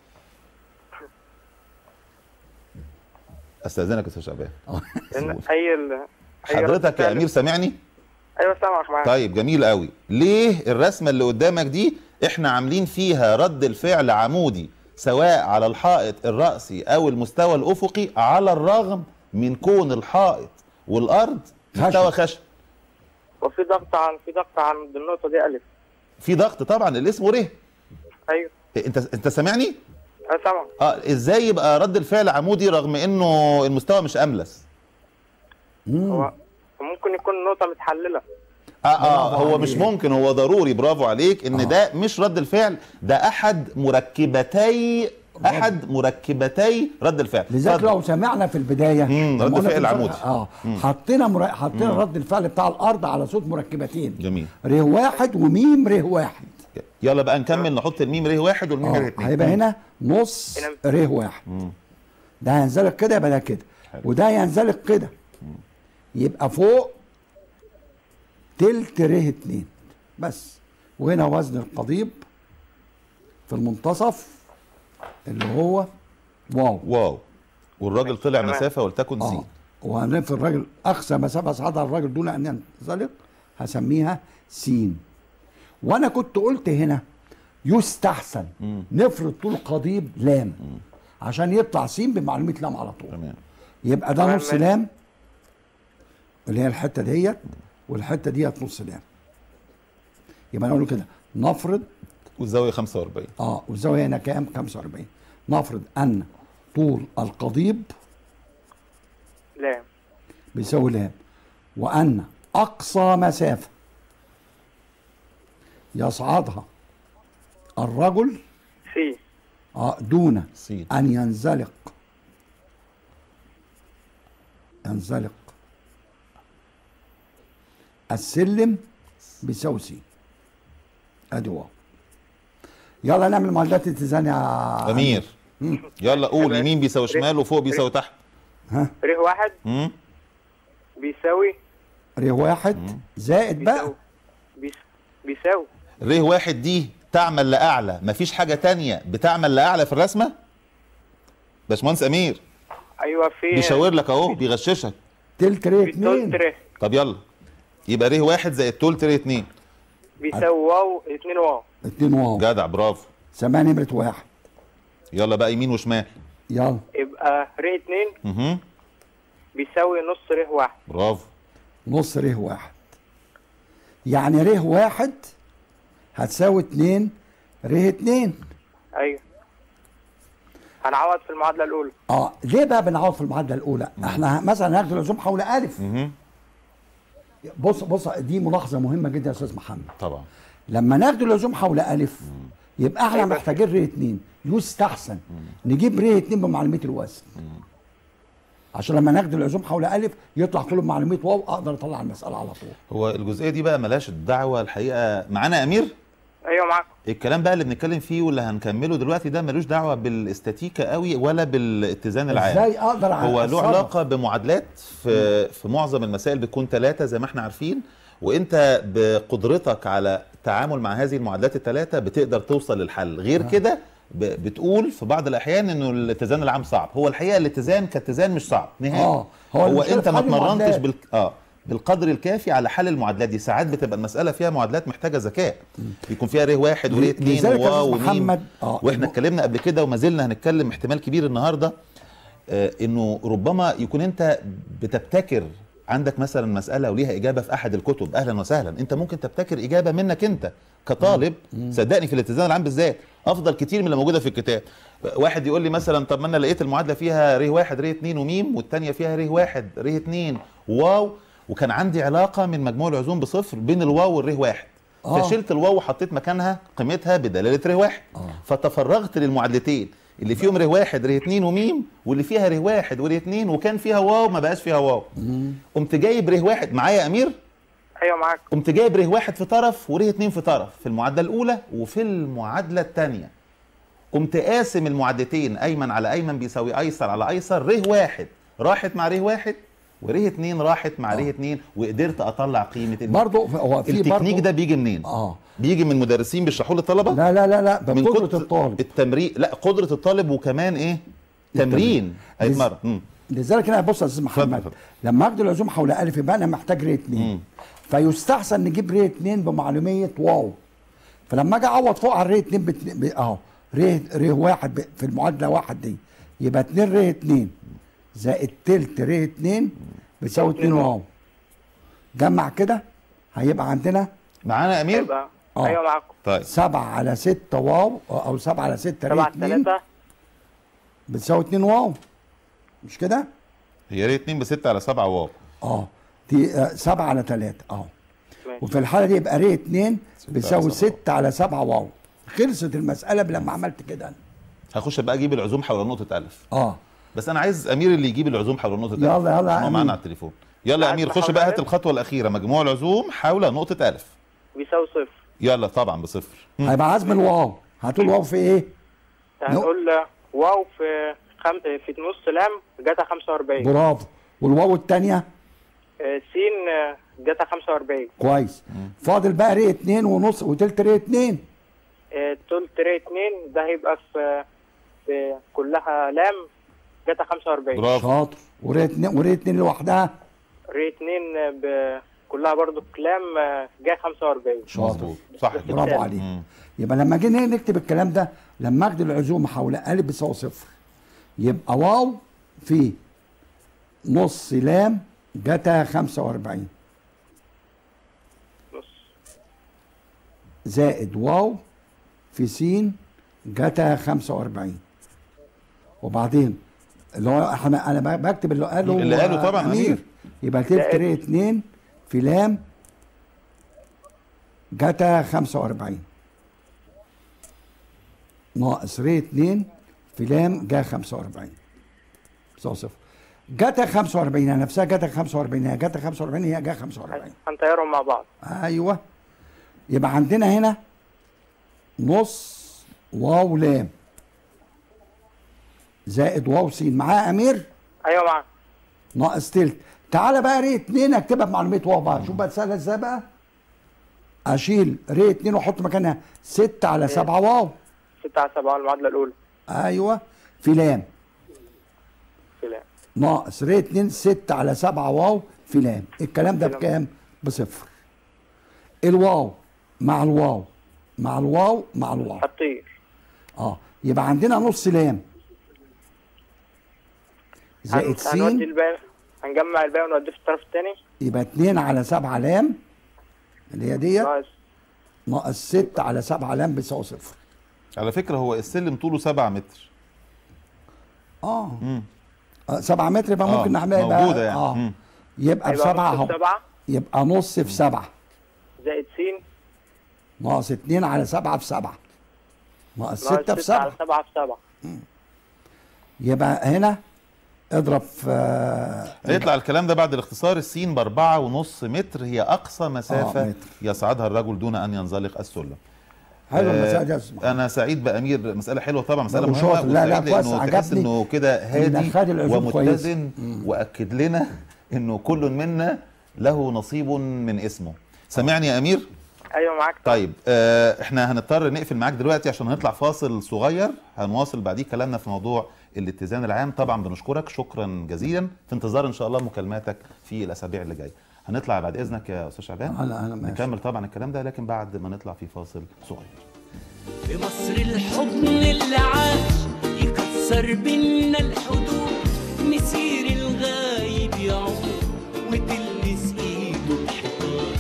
استاذنك يا استاذ شعبان. لان اي ال... أي رد حضرتك يا فعل- امير سامعني؟ ايوه سامعك معاك. طيب جميل قوي. ليه الرسمه اللي قدامك دي احنا عاملين فيها رد الفعل عمودي سواء على الحائط الرأسي او المستوى الافقي، على الرغم من كون الحائط والارض مستوى خشن؟ وفي ضغط عن في ضغط عند النقطه دي الف. في ضغط طبعا اللي اسمه ره. ايوه. انت انت سامعني؟ انا سامعك. اه ازاي يبقى رد الفعل عمودي رغم انه المستوى مش املس؟ هو ممكن يكون النقطه متحلله. اه اه برافو هو عليك. مش ممكن، هو ضروري. برافو عليك ان آه. ده مش رد الفعل، ده احد مركبتي احد مركبتي رد الفعل. لذلك اتفضل. لو سمعنا في البدايه مم، لما رد قلنا في فعل الفرق- عمودي. اه حطينا مر... حطينا رد الفعل بتاع الارض على صوت مركبتين. جميل. ره واحد وميم ره واحد. يلا بقى نكمل، نحط الميم ره واحد والميم ره اه اتنين. هيبقى هنا نص هنا- ره واحد. مم. ده هينزلق كده يبقى ده كده، حلو. وده ينزلق كده يبقى فوق تلت ره اتنين بس. وهنا وزن القضيب في المنتصف اللي هو واو. واو. والراجل طلع تمام. مسافه ولتكن اه زين. وهنلف الراجل اقصى مسافه صعدها الراجل دون ان ينزلق هسميها سين. وانا كنت قلت هنا يستحسن مم. نفرض طول قضيب لام عشان يطلع سين بمعلومه لام على طول. تمام. يبقى ده تمام، نص ماشي. لام اللي هي الحته ديت، والحته ديت نص لام. يبقى نقول كده نفرض والزاويه خمسة واربعين. اه والزاويه هنا كام؟ خمسة واربعين. نفرض ان طول القضيب لام. بيساوي لام، وان اقصى مسافه يصعدها الرجل سي. آه دون سين. ان ينزلق ينزلق السلم بيساوي سي. ادي واو. يلا نعمل معادلات اتزان يا امير. يلا قول. تمام. يمين بيساوي شمال وفوق بيساوي تحت. ها ر واحد مم. بيساوي ر واحد زائد بقى بيساوي بيس- بيساوي ر واحد دي تعمل لاعلى، مفيش حاجه تانية بتعمل لاعلى في الرسمه؟ باشمهندس امير ايوه في بيشاور لك اهو، بيغششك. تلت ر في تلت اتنين ر طب يلا يبقى ر واحد زائد تلت ر اتنين. بيساوي واو اتنين واو. اتنين واو. جدع برافو. سماها نمرة واحد. يلا بقى يمين وشمال. يلا يبقى ر اتنين اها بيساوي نص ر واحد. برافو. نص ر واحد. يعني ر واحد هتساوي اتنين ر اتنين. ايوه هنعوض في المعادله الاولى. اه ليه بقى بنعوض في المعادله الاولى؟ احنا مثلا هناخد العزوم حول الف. بص بص دي ملاحظه مهمه جدا يا استاذ محمد. طبعا لما ناخد العزوم حول الف يبقى احنا محتاجين ر اتنين، يستحسن نجيب ر اتنين بمعلوميه الوزن. عشان لما ناخد العزوم حول الف يطلع كله بمعلوميه واو، اقدر اطلع المساله على طول. هو الجزئيه دي بقى ملهاش دعوه الحقيقه معانا امير. ايوه معاك. الكلام بقى اللي بنتكلم فيه واللي هنكمله دلوقتي ده ملوش دعوه بالاستاتيكا قوي ولا بالاتزان العام. ازاي اقدر هو له علاقه بمعادلات في في معظم المسائل بتكون ثلاثه زي ما احنا عارفين، وانت بقدرتك على التعامل مع هذه المعادلات الثلاثه بتقدر توصل للحل. غير كده بتقول في بعض الاحيان انه الاتزان العام صعب. هو الحقيقه الاتزان كاتزان مش صعب نهائي. اه هو, هو انت ما اتمرنتش بال... اه بالقدر الكافي على حل المعادلات دي. ساعات بتبقى المساله فيها معادلات محتاجه ذكاء، بيكون فيها ر واحد ور اتنين وواو وميم. آه واحنا اتكلمنا قبل كده وما زلنا هنتكلم احتمال كبير النهارده آه انه ربما يكون انت بتبتكر عندك مثلا مساله وليها اجابه في احد الكتب، اهلا وسهلا. انت ممكن تبتكر اجابه منك انت كطالب. صدقني في الاتزان العام بالذات افضل كتير من اللي موجوده في الكتاب. واحد يقول لي مثلا طب ما انا لقيت المعادله فيها ر واحد ر اتنين وميم، والثانيه فيها ر واحد ر اتنين واو، وكان عندي علاقه من مجموع العزوم بصفر بين الواو والر واحد. آه. فشلت الواو وحطيت مكانها قيمتها بدلاله ر واحد. آه. فتفرغت للمعادلتين اللي فيهم ر واحد ر اتنين وميم، واللي فيها ر واحد ور اتنين وكان فيها واو ما بقاش فيها واو. مم. قمت جايب ر واحد معايا يا امير؟ ايوه معاك. قمت جايب ر واحد في طرف ور اتنين في طرف في المعادله الاولى وفي المعادله الثانيه. قمت قاسم المعادلتين ايمن على ايمن بيساوي ايسر على ايسر. ر واحد راحت مع ر واحد ور اتنين راحت مع ر اتنين، وقدرت اطلع قيمه برضه. هو في التكنيك ده بيجي منين؟ اه بيجي من مدرسين بيشرحوا للطلبه؟ لا لا لا لا من قدره الطالب. التمرين. لا قدره الطالب وكمان ايه؟ تمرين هيتمرن. لذلك انا بص يا استاذ محمد، لما اخد العزوم حول الف يبقى انا محتاج ر اتنين، فيستحسن نجيب ر اتنين بمعلوميه واو. فلما اجي اعوض فوق على ر اتنين اهو ر ر واحد في المعادله واحد دي يبقى اتنين ر اتنين زائد تلت ر اتنين بيساوي اتنين واو. جمع كده هيبقى عندنا معانا يا امير؟ اه ايوه معاكم. طيب سبعة على ستة واو او سبعة على ستة ر اتنين بتساوي اتنين واو، مش كده؟ هي ر اتنين بستة على سبعة واو. اه دي آه سبعة على تلاتة اه. وفي الحالة دي يبقى ر اتنين بيساوي ستة على سبعة واو. خلصت المسألة لما عملت كده. هخش بقى اجيب العزوم حول نقطة ألف. اه بس أنا عايز أمير اللي يجيب العزوم حول نقطة ألف. يلا يلا هو معانا على التليفون. يلا يا أمير خش بقى هات الخطوة الأخيرة، مجموع العزوم حول نقطة ألف بيساوي صفر. يلا طبعا بصفر. هيبقى عزم الواو. هتقول واو في إيه؟ هنقول واو في خم... في نص لام جاتا خمسة وأربعين. برافو. والواو الثانية؟ سين جاتا خمسة وأربعين. كويس. فاضل بقى ر اتنين ونص وتلت ر اتنين. تلت ر اتنين ده هيبقى في في كلها لام جاتا خمسة وأربعين. برافو. شاطر. ور اتنين ور اتنين لوحدها؟ ر اتنين ب... كلها برضو كلام جاي خمسة وأربعين. شاطر. صح. برافو عليك. يبقى لما جينا نكتب الكلام ده، لما اخد العزوم حول ألف بيساوي صفر، يبقى واو في نص لام جاتا خمسة وأربعين نص زائد واو في س جاتا خمسة وأربعين. وبعدين اللي هو احنا انا بكتب اللي قاله اللي قاله طبعا امير. يبقى تلت ر اتنين في لام جاتا خمسة وأربعين ناقص ر اتنين في لام جا خمسة وأربعين بيساوي صفر. جاتا خمسة وأربعين هي نفسها جاتا خمسة وأربعين هي جاتا خمسة وأربعين هي جا خمسة وأربعين. هنطيرهم مع بعض. ايوه. يبقى عندنا هنا نص واو لام زائد واو س معاه امير؟ ايوه معاه. ناقص تلت. تعالى بقى ر اتنين اكتبها بمعلوميه واو بقى. شوف بقى سهله ازاي بقى. اشيل ر اتنين واحط مكانها ستة على سبعة واو. ستة على سبعة المعادله الاولى. ايوه في لام. في لام. ناقص ر اتنين ستة على سبعة واو في لام. الكلام ده بكام؟ بصفر. الواو مع الواو مع الواو مع الواو هتطير. اه يبقى عندنا نص لام زائد س. هنودي الباقي هنجمع الباقي ونوديه في الطرف الثاني. يبقى اتنين على سبعة لام اللي هي ديت ناقص ناقص ستة على سبعة لام بيساوي صفر. على فكره هو السلم طوله سبعة متر. اه امم سبعة متر يبقى آه، ممكن نعملها موجودة يبقى يعني. اه مم. يبقى هيبقى بسبعة نص اهو. في سبعة يبقى نص في سبعة زائد س ناقص اتنين على سبعة في سبعة ناقص ناقص ستة في ستة على سبعة. سبعة في سبعة. يبقى هنا اضرب في آه، هيطلع الكلام ده بعد الاختصار. السين باربعة ونص متر هي اقصى مسافه آه، متر. يصعدها الرجل دون ان ينزلق السلم. حلو آه، المسألة دي يا أستاذ محمد. انا سعيد بامير، مساله حلوه طبعا، مساله لا، مهمه. وشاطر. لا، لا، وسعيد كويس، لانه تحس عجبني انه كده هادي إنك خد العزوم ومتزن، كويس. واكد لنا انه كل منا له نصيب من اسمه. سامعني يا امير؟ ايوه معاك. طيب آه احنا هنضطر نقفل معاك دلوقتي عشان هنطلع فاصل صغير، هنواصل بعديه كلامنا في موضوع الاتزان العام. طبعا بنشكرك شكرا جزيلا، في انتظار ان شاء الله مكالماتك في الاسابيع اللي جايه. هنطلع بعد اذنك يا استاذ شعبان. أنا أنا ماشي. نكمل طبعا الكلام ده لكن بعد ما نطلع في فاصل صغير. في مصر الحضن اللي عاش يكسر بينا الحدود، مسير الغايب يعود وتلمس ايده الحيطان.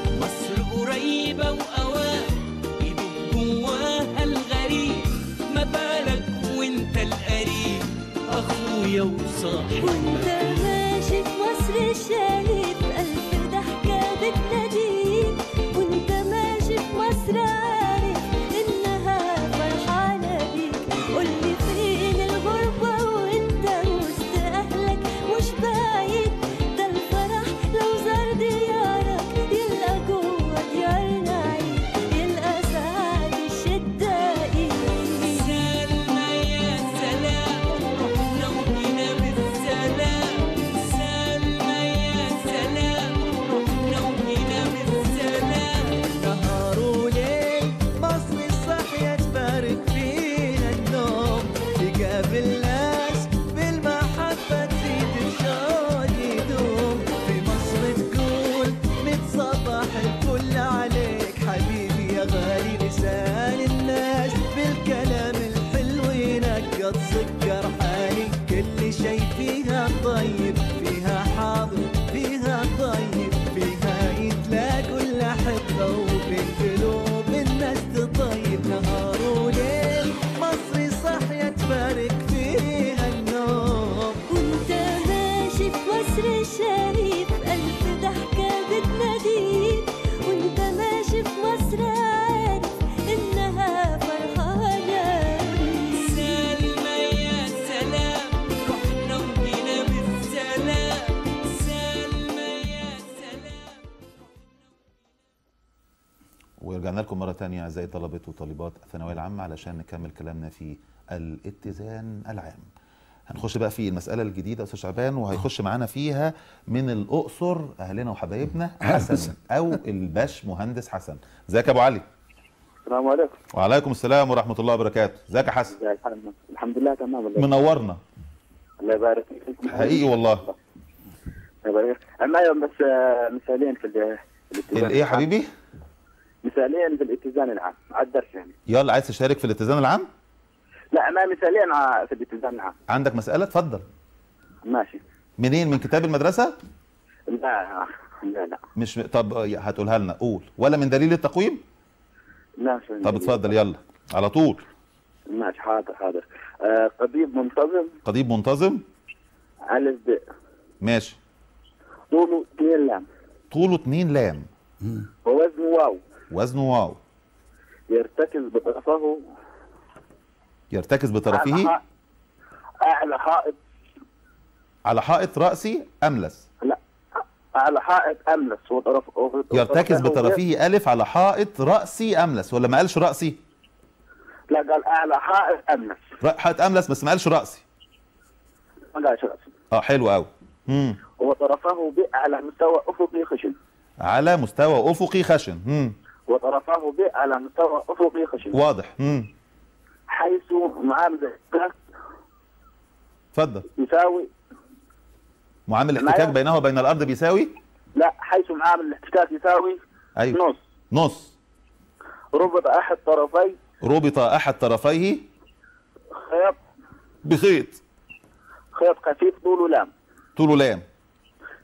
مصر قريبة وأوان يدوب جواها الغريب، ما بالك وانت القريب أخويا وصاحب. وانت ماشي في مصر شايف ألف ضحكة بتناديك، وانت ماشي في مصر عارف إنها فرحانة بيك. قولي فين الغربة وانت وسط أهلك مش بعيد، ده الفرح لو زار ديارك يلقى جوه ديارنا عيد، يلقى سعد الشدة إيد. سلمى يا سلام رحنا وجينا بالسلام، سلمى يا سلام رحنا وجينا بالسلام. نهار وليل مصر صاحية تبارك فينا النوم، تقابل ناس بالمحبة تزيد الشوق يدوم. في مصر تقول ميت صباح الفل عليك حبيبي يا غالي، لسان الناس بالكلام الحلو ينقط سكر حالي. كل شي فيها طيب، فيها حاضر فيها طيب، فيها يتلاقوا الأحبة وبين قلوب الناس تطيب. نهار وليل مصري صاحية تبارك فيها النوم. وانت ماشي في مصر شايف ألف ضحكة بتناديك، وانت ماشي في مصر عارف إنها فرحانة بيك. سلمى يا سلام رحنا وجينا بالسلام، سلمى يا سلام. ورجعنا لكم مرة تانية أعزائي طلبة وطالبات الثانوية العامة علشان نكمل كلامنا في الاتزان العام. هنخش بقى في المسألة الجديدة أستاذ شعبان، وهيخش معانا فيها من الأقصر أهلنا وحبايبنا حسن أو الباش مهندس حسن. ازيك يا أبو علي؟ السلام عليكم. وعليكم السلام ورحمة الله وبركاته. ازيك يا حسن؟ ازي الحال؟ الحمد لله تمام والله. منورنا الله يبارك فيكم. حقيقي والله. الله يبارك. انا معي بس آه، مثالين في ال- في الاتزان. الايه يا حبيبي؟ مثالين في الاتزان العام على الدرس يعني. يلا عايز تشارك في الاتزان العام؟ لا ما مثالين ع- في الاتزان العام. عندك مسألة؟ اتفضل. ماشي. منين؟ من كتاب المدرسة؟ لا لا لا مش طب هتقولها لنا، قول. ولا من دليل التقويم؟ لا شو طب اتفضل يلا على طول. ماشي حاضر حاضر. آه قضيب منتظم قضيب منتظم. ألف ب ماشي. طوله اثنين لام طوله اتنين لام ووزنه واو، وزنه واو، يرتكز بطرفه يرتكز أعلى بطرفه حائط- أعلى حائط على حائط رأسي أملس. لا أعلى حائط أملس وطرف وطرفه يرتكز غير- بطرفه ألف على حائط رأسي أملس، ولا ما قالش رأسي؟ لا قال أعلى حائط أملس، ر- حائط أملس بس ما قالش رأسي. ما قالش رأسي. اه حلو قوي. امم وطرفه ب على مستوى أفقي خشن، على مستوى أفقي خشن. امم وطرفه ب على مستوى أفقي خشن، واضح. امم حيث معامل الاحتكاك اتفضل. يساوي معامل الاحتكاك معايا؟ بينه وبين الأرض بيساوي؟ لا حيث معامل الاحتكاك يساوي أيوه نص. نص. ربط أحد طرفي ربط أحد طرفيه خيط بخيط خيط خفيف طوله لام، طوله لام.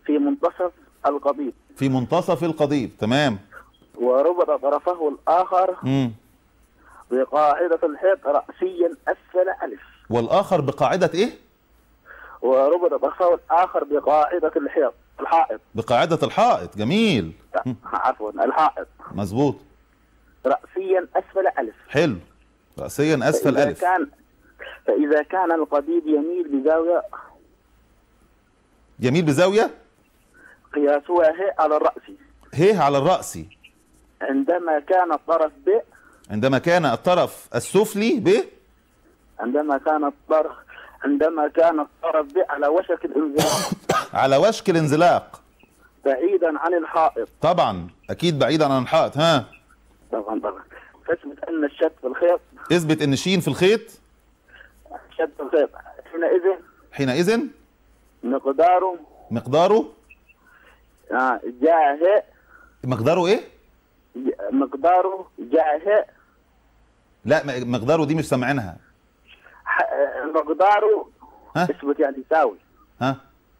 في منتصف القضيب. في منتصف القضيب، تمام. وربط طرفه الآخر امم بقاعدة الحيط رأسيا أسفل ألف. والاخر بقاعده ايه؟ وربط طرفه الآخر بقاعدة الحيط الحائط. بقاعده الحائط، جميل. مم. عفوا الحائط. مظبوط. رأسيا أسفل ألف. حلو. رأسيا اسفل فإذا الف. كان فإذا كان القضيب يميل بزاوية يميل بزاويه قياسها ه على الرأس، ه على الرأس، عندما كان الطرف ب عندما كان الطرف السفلي ب عندما كان الطرف عندما كان الطرف ب على وشك الانزلاق على وشك الانزلاق، بعيدا عن الحائط. طبعا اكيد بعيدا عن الحائط. ها، طبعا طبعا فاثبت ان الشد في الخيط اثبت ان شين في الخيط شد في الخيط حينئذ حينئذ مقداره مقداره آه جاه مقداره ايه؟ ج- مقداره جاه لا، م- مقداره دي مش سامعينها. ح- مقداره ها اثبت يعني يساوي ها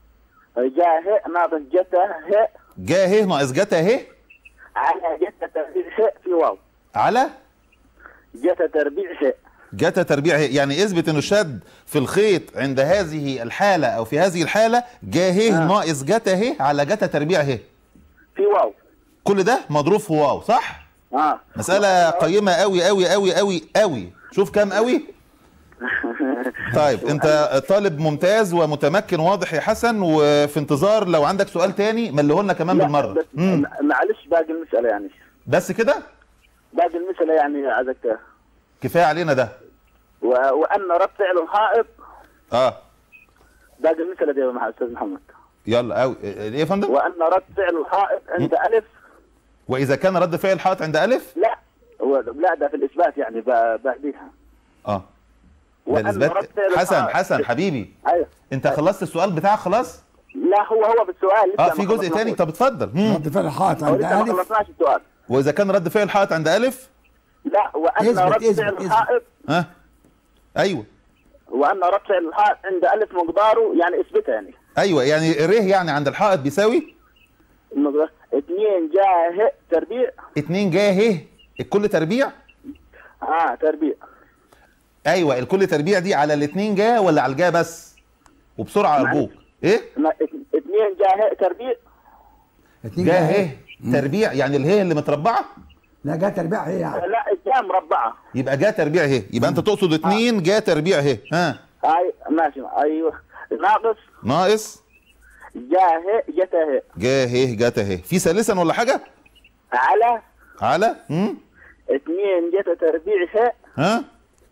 جاه ناقص جتا ه جا ه ناقص جتا ه على جتا تربيع ه في واو على جتا تربيع ه. جتا تربيع ه، يعني اثبت انه شد في الخيط عند هذه الحاله او في هذه الحاله جا ه آه. ناقص جتا ه على جتا تربيع ه. في واو. كل ده مضروب في واو، صح؟ اه مسألة قيمة قوي قوي قوي قوي قوي. شوف كام قوي. طيب انت طالب ممتاز ومتمكن واضح يا حسن، وفي انتظار لو عندك سؤال تاني مليه لنا كمان لا، بالمرة. بس مم. معلش باقي المسألة يعني بس كده باقي المسألة يعني عايزك كفاية علينا ده. و... وأن رد فعل الحائط اه باقي المسألة دي يا مع أستاذ محمد. يلا قوي. ايه يا فندم؟ وأن رد فعل الحائط عند ألف. واذا كان رد فعل الحائط عند الف؟ لا هو لا ده في الإثبات يعني ب- بعديها. اه ده وأن الإثبات. رد فعل حسن الحائط- حسن حبيبي، أيوه. انت خلصت السؤال بتاعك خلاص؟ لا هو هو بالسؤال لسه اه ما في جزء خلصناش. تاني. طب اتفضل. مم. رد فعل الحائط هو عند لسه ما ألف. خلصناش السؤال. واذا كان رد فعل الحائط عند الف؟ لا وأن اثبت- رد اثبت- فعل اثبت. الحائط ها ايوه وأن رد فعل الحائط عند ألف مقداره يعني اثبتها يعني. ايوه، يعني ر يعني عند الحائط بيساوي مقدار اثنين جاه تربيع. اتنين جا ه الكل تربيع. اه تربيع. ايوه، الكل تربيع دي على الاتنين جا ولا على الجا بس؟ وبسرعه ارجوك. ايه؟ ما- اثنين جاه تربيع. اتنين جا جاه. ه تربيع، يعني الهي اللي متربعه لا جا تربيع هي يعني. لا الجاه مربعة. يبقى جا تربيع ه، يبقى انت تقصد اتنين جا تربيع ه. ها اي ماشي ايوه ناقص ناقص جاه جته جا ه جتا ه. في ثالثا ولا حاجه؟ على على امم اثنين جتا تربيع ه. ها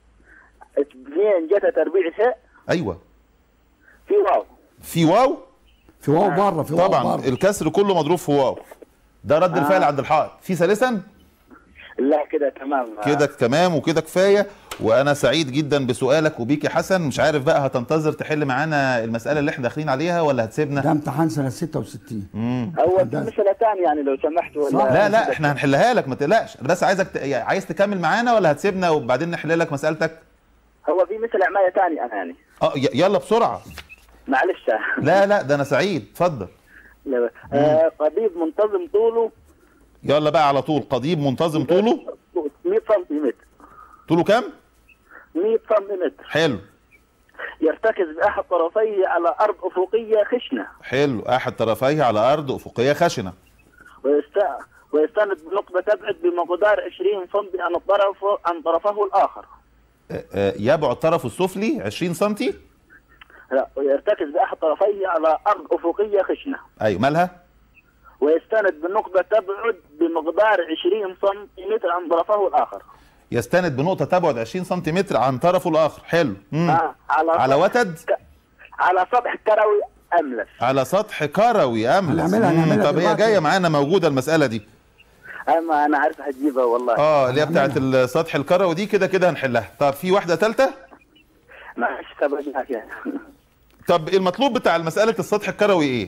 اثنين جتا تربيع ه ايوه، في واو. في واو في واو بره، في واو طبعا، بره. الكسر كله مضروب في واو. ده رد الفعل عند الحائط. في ثالثا؟ لا كده تمام. كده تمام وكده كفايه. وانا سعيد جدا بسؤالك وبيك يا حسن. مش عارف بقى هتنتظر تحل معانا المساله اللي احنا داخلين عليها ولا هتسيبنا؟ ده امتحان سنه ستة وستين. امم هو في مسألة ثانية يعني لو سمحت ولا صح. لا لا احنا هنحلها لك ما تقلقش. أنا بس عايزك ت... يعني عايز تكمل معانا ولا هتسيبنا وبعدين نحل لك مسالتك؟ هو في مسألة عماية ثانية انا يعني اه ي... يلا بسرعه. معلش. لا لا ده انا سعيد. اتفضل. لا. آه قضيب منتظم طوله يلا بقى على طول. قضيب منتظم طوله مئة سنتيمتر. طوله كام؟ مئة سنتيمتر. حلو يرتكز بأحد طرفيه على أرض أفقية خشنة. حلو. احد طرفيه على ارض افقيه خشنه. ويست... ويستند بنقطة تبعد بمقدار عشرين سم عن الطرف عن طرفه الآخر. آه، آه، يبعد الطرف السفلي عشرين سنتي. لا ويرتكز بأحد طرفيه على أرض أفقية خشنة. ايوه مالها؟ ويستند بالنقطة تبعد بمقدار عشرين سنتيمتر عن طرفه الآخر. يستند بنقطه تبعد عشرين سنتيمتر عن طرفه الاخر. حلو. مم. آه. على على سطح وتد؟ ك... على سطح كروي أملس. على سطح كروي املس. هنعملها- مم. هنعملها طب هي دلوقتي. جايه معانا موجوده المساله دي. أما أنا عارف هتجيبها والله. اه اللي هي بتاعت السطح الكروي دي. كده كده هنحلها. طب في واحده ثالثه؟ معلش تبعدناك يعني. طب المطلوب بتاع المساله السطح الكروي ايه؟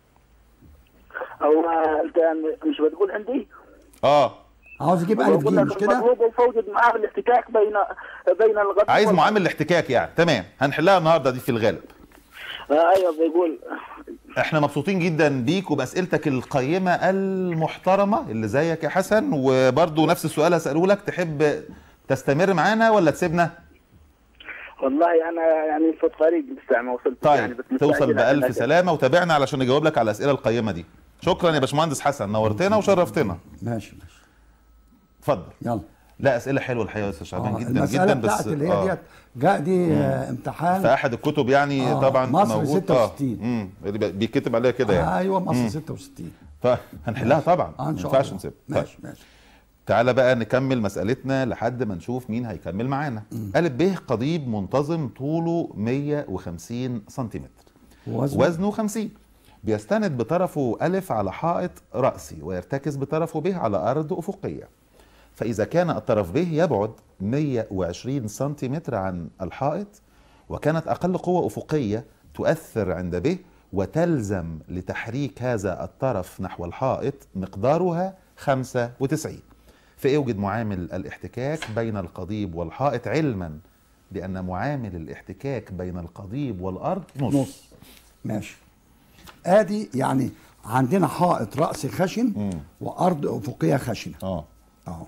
هو أنت مش بتقول عندي؟ اه عاوز اجيب الف بقول جيم لك مش كده؟ المطلوب فوجد معاه الاحتكاك بين بين الغد عايز والغد. معامل الاحتكاك يعني. تمام هنحلها النهارده دي في الغالب. آه ايوه بيقول احنا مبسوطين جدا بيك وباسئلتك القيمه المحترمه اللي زيك يا حسن، وبرضه نفس السؤال هساله لك، تحب تستمر معانا ولا تسيبنا؟ والله انا يعني في الطريق لسه ما وصلت. طيب يعني بس توصل مستعجل بألف عشان سلامه وتابعنا علشان نجاوب لك على الاسئله القيمه دي. شكرا يا باشمهندس حسن، نورتنا وشرفتنا. ماشي ماشي اتفضل. يلا. لا اسئله حلوه الحقيقه يا استاذ شعبان آه، جدا المسألة جدا. بتاعت بس اللي هي آه. ديت جاء دي آه امتحان في احد الكتب يعني آه، طبعا مصر موجود. ستة وستين. اه امم اللي بيتكتب عليها كده يعني. آه ايوه مصر ستة وستين. فهنحلها طبعا، آه ما ان شاء ينفعش الله. نسيبها. ماشي طيب. ماشي. تعالى بقى نكمل مسألتنا لحد ما نشوف مين هيكمل معانا. ألف ب قضيب منتظم طوله مية وخمسين سنتيمتر وزنه وزنه خمسين، بيستند بطرفه ألف على حائط رأسي ويرتكز بطرفه ب على أرض أفقية. فإذا كان الطرف ب يبعد مية وعشرين سنتيمتر عن الحائط، وكانت أقل قوة أفقية تؤثر عند ب وتلزم لتحريك هذا الطرف نحو الحائط مقدارها خمسة وتسعين، فيوجد معامل الاحتكاك بين القضيب والحائط، علما بأن معامل الاحتكاك بين القضيب والأرض نص. نص. ماشي. ادي يعني عندنا حائط رأسي خشن مم. وأرض أفقية خشنة. اه اهو.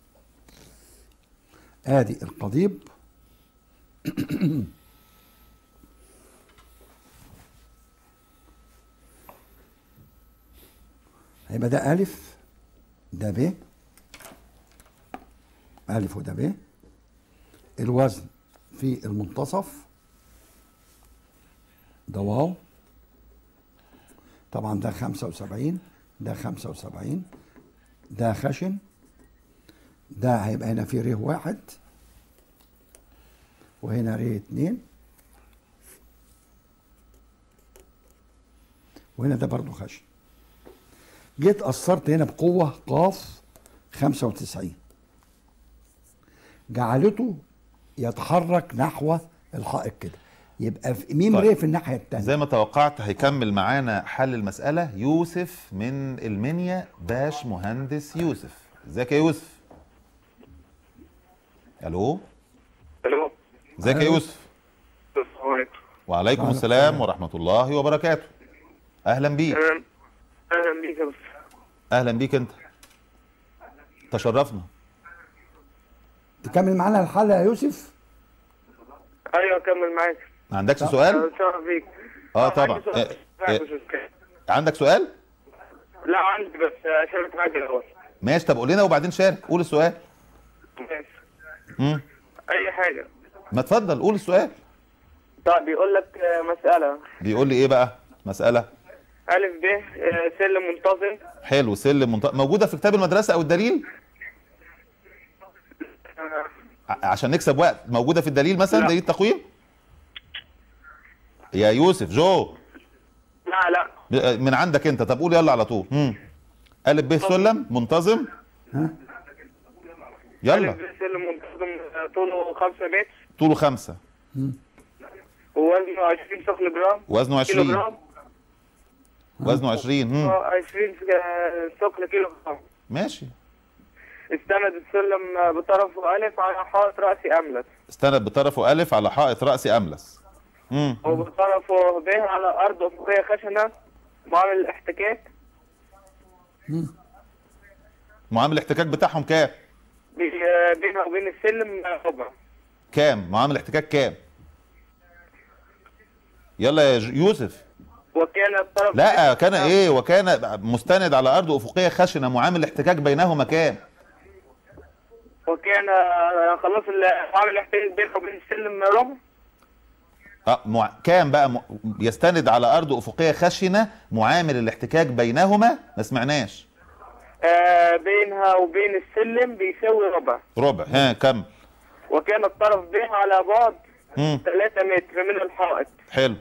ادي القضيب هيبقى ده ألف، ده ب، ألف وده ب. الوزن في المنتصف ده واو، طبعا ده خمسة وسبعين، ده خمسة وسبعين، ده خشن، ده هيبقى هنا في ر واحد وهنا ر اتنين وهنا ده برضو خشن. جيت قصرت هنا بقوة قاف خمسة وتسعين، جعلته يتحرك نحو الحائط كده، يبقى في ميم طيب. ر في الناحية التانية. زي ما توقعت هيكمل معانا حل المسألة يوسف من المنيا، باش مهندس يوسف. ازيك يا يوسف؟ الو الو ازيك يا يوسف؟ السلام عليكم. وعليكم السلام ورحمة الله وبركاته. اهلا بيك. اهلا اهلا بيك يا بس. اهلا بيك انت، تشرفنا. تكمل معانا الحل يا يوسف؟ ايوه كمل معاك. ما عندكش سؤال؟ اتشرف بيك. اه طبعا. عندي سؤال. إيه- إيه. مش مشكلة. عندك سؤال؟ لا عندي بس اشارك معاك الاول. ماشي، طب قول لنا وبعدين شارك، قول السؤال. ماشي. امم اي حاجه. ما اتفضل قول السؤال. طيب بيقول لك آه، مساله بيقول لي ايه بقى؟ مسألة. الف ب آه، سلم منتظم. حلو، سلم منط... موجودة في كتاب المدرسة أو الدليل؟ آه، ع- عشان نكسب وقت، موجودة في الدليل مثلا، لا. دليل التقويم؟ يا يوسف جو لا لا ب- من عندك أنت، طب قول يلا على طول. امم ألف ب سلم منتظم. ها؟ يلا. الف ب سلم منتظم آه، طوله خمسة متر طوله خمسة ووزنه عشرين ثقل جرام. وزنه كيلو عشرين. جرام. وزنه عشرين. مم. آه، عشرين آه، ثقل كيلو جرام. ماشي. استند السلم آه، بطرفه الف على حائط راسي املس، استند بطرفه ألف على حائط رأسي أملس. امم وبطرفه ب على ارض افقيه خشنه معامل الاحتكاك. معامل الاحتكاك بتاعهم كام؟ بي- آه، بينها وبين السلم آه، ربع. كام؟ معامل الاحتكاك كام؟ يلا يا ج- يوسف. وكان الطرف لا كان ايه؟ وكان مستند على ارض افقيه خشنه، معامل الاحتكاك بينهما كام؟ وكان آه، خلاص ال- معامل الاحتكاك بينها وبين السلم ربع. اه مع... كام بقى م... يستند على ارض افقيه خشنه، معامل الاحتكاك بينهما ما سمعناش. آه، بينها وبين السلم بيساوي ربع. ربع. ها كم؟ وكان الطرف ب على بعد امم ثلاثة متر من الحائط. حلو.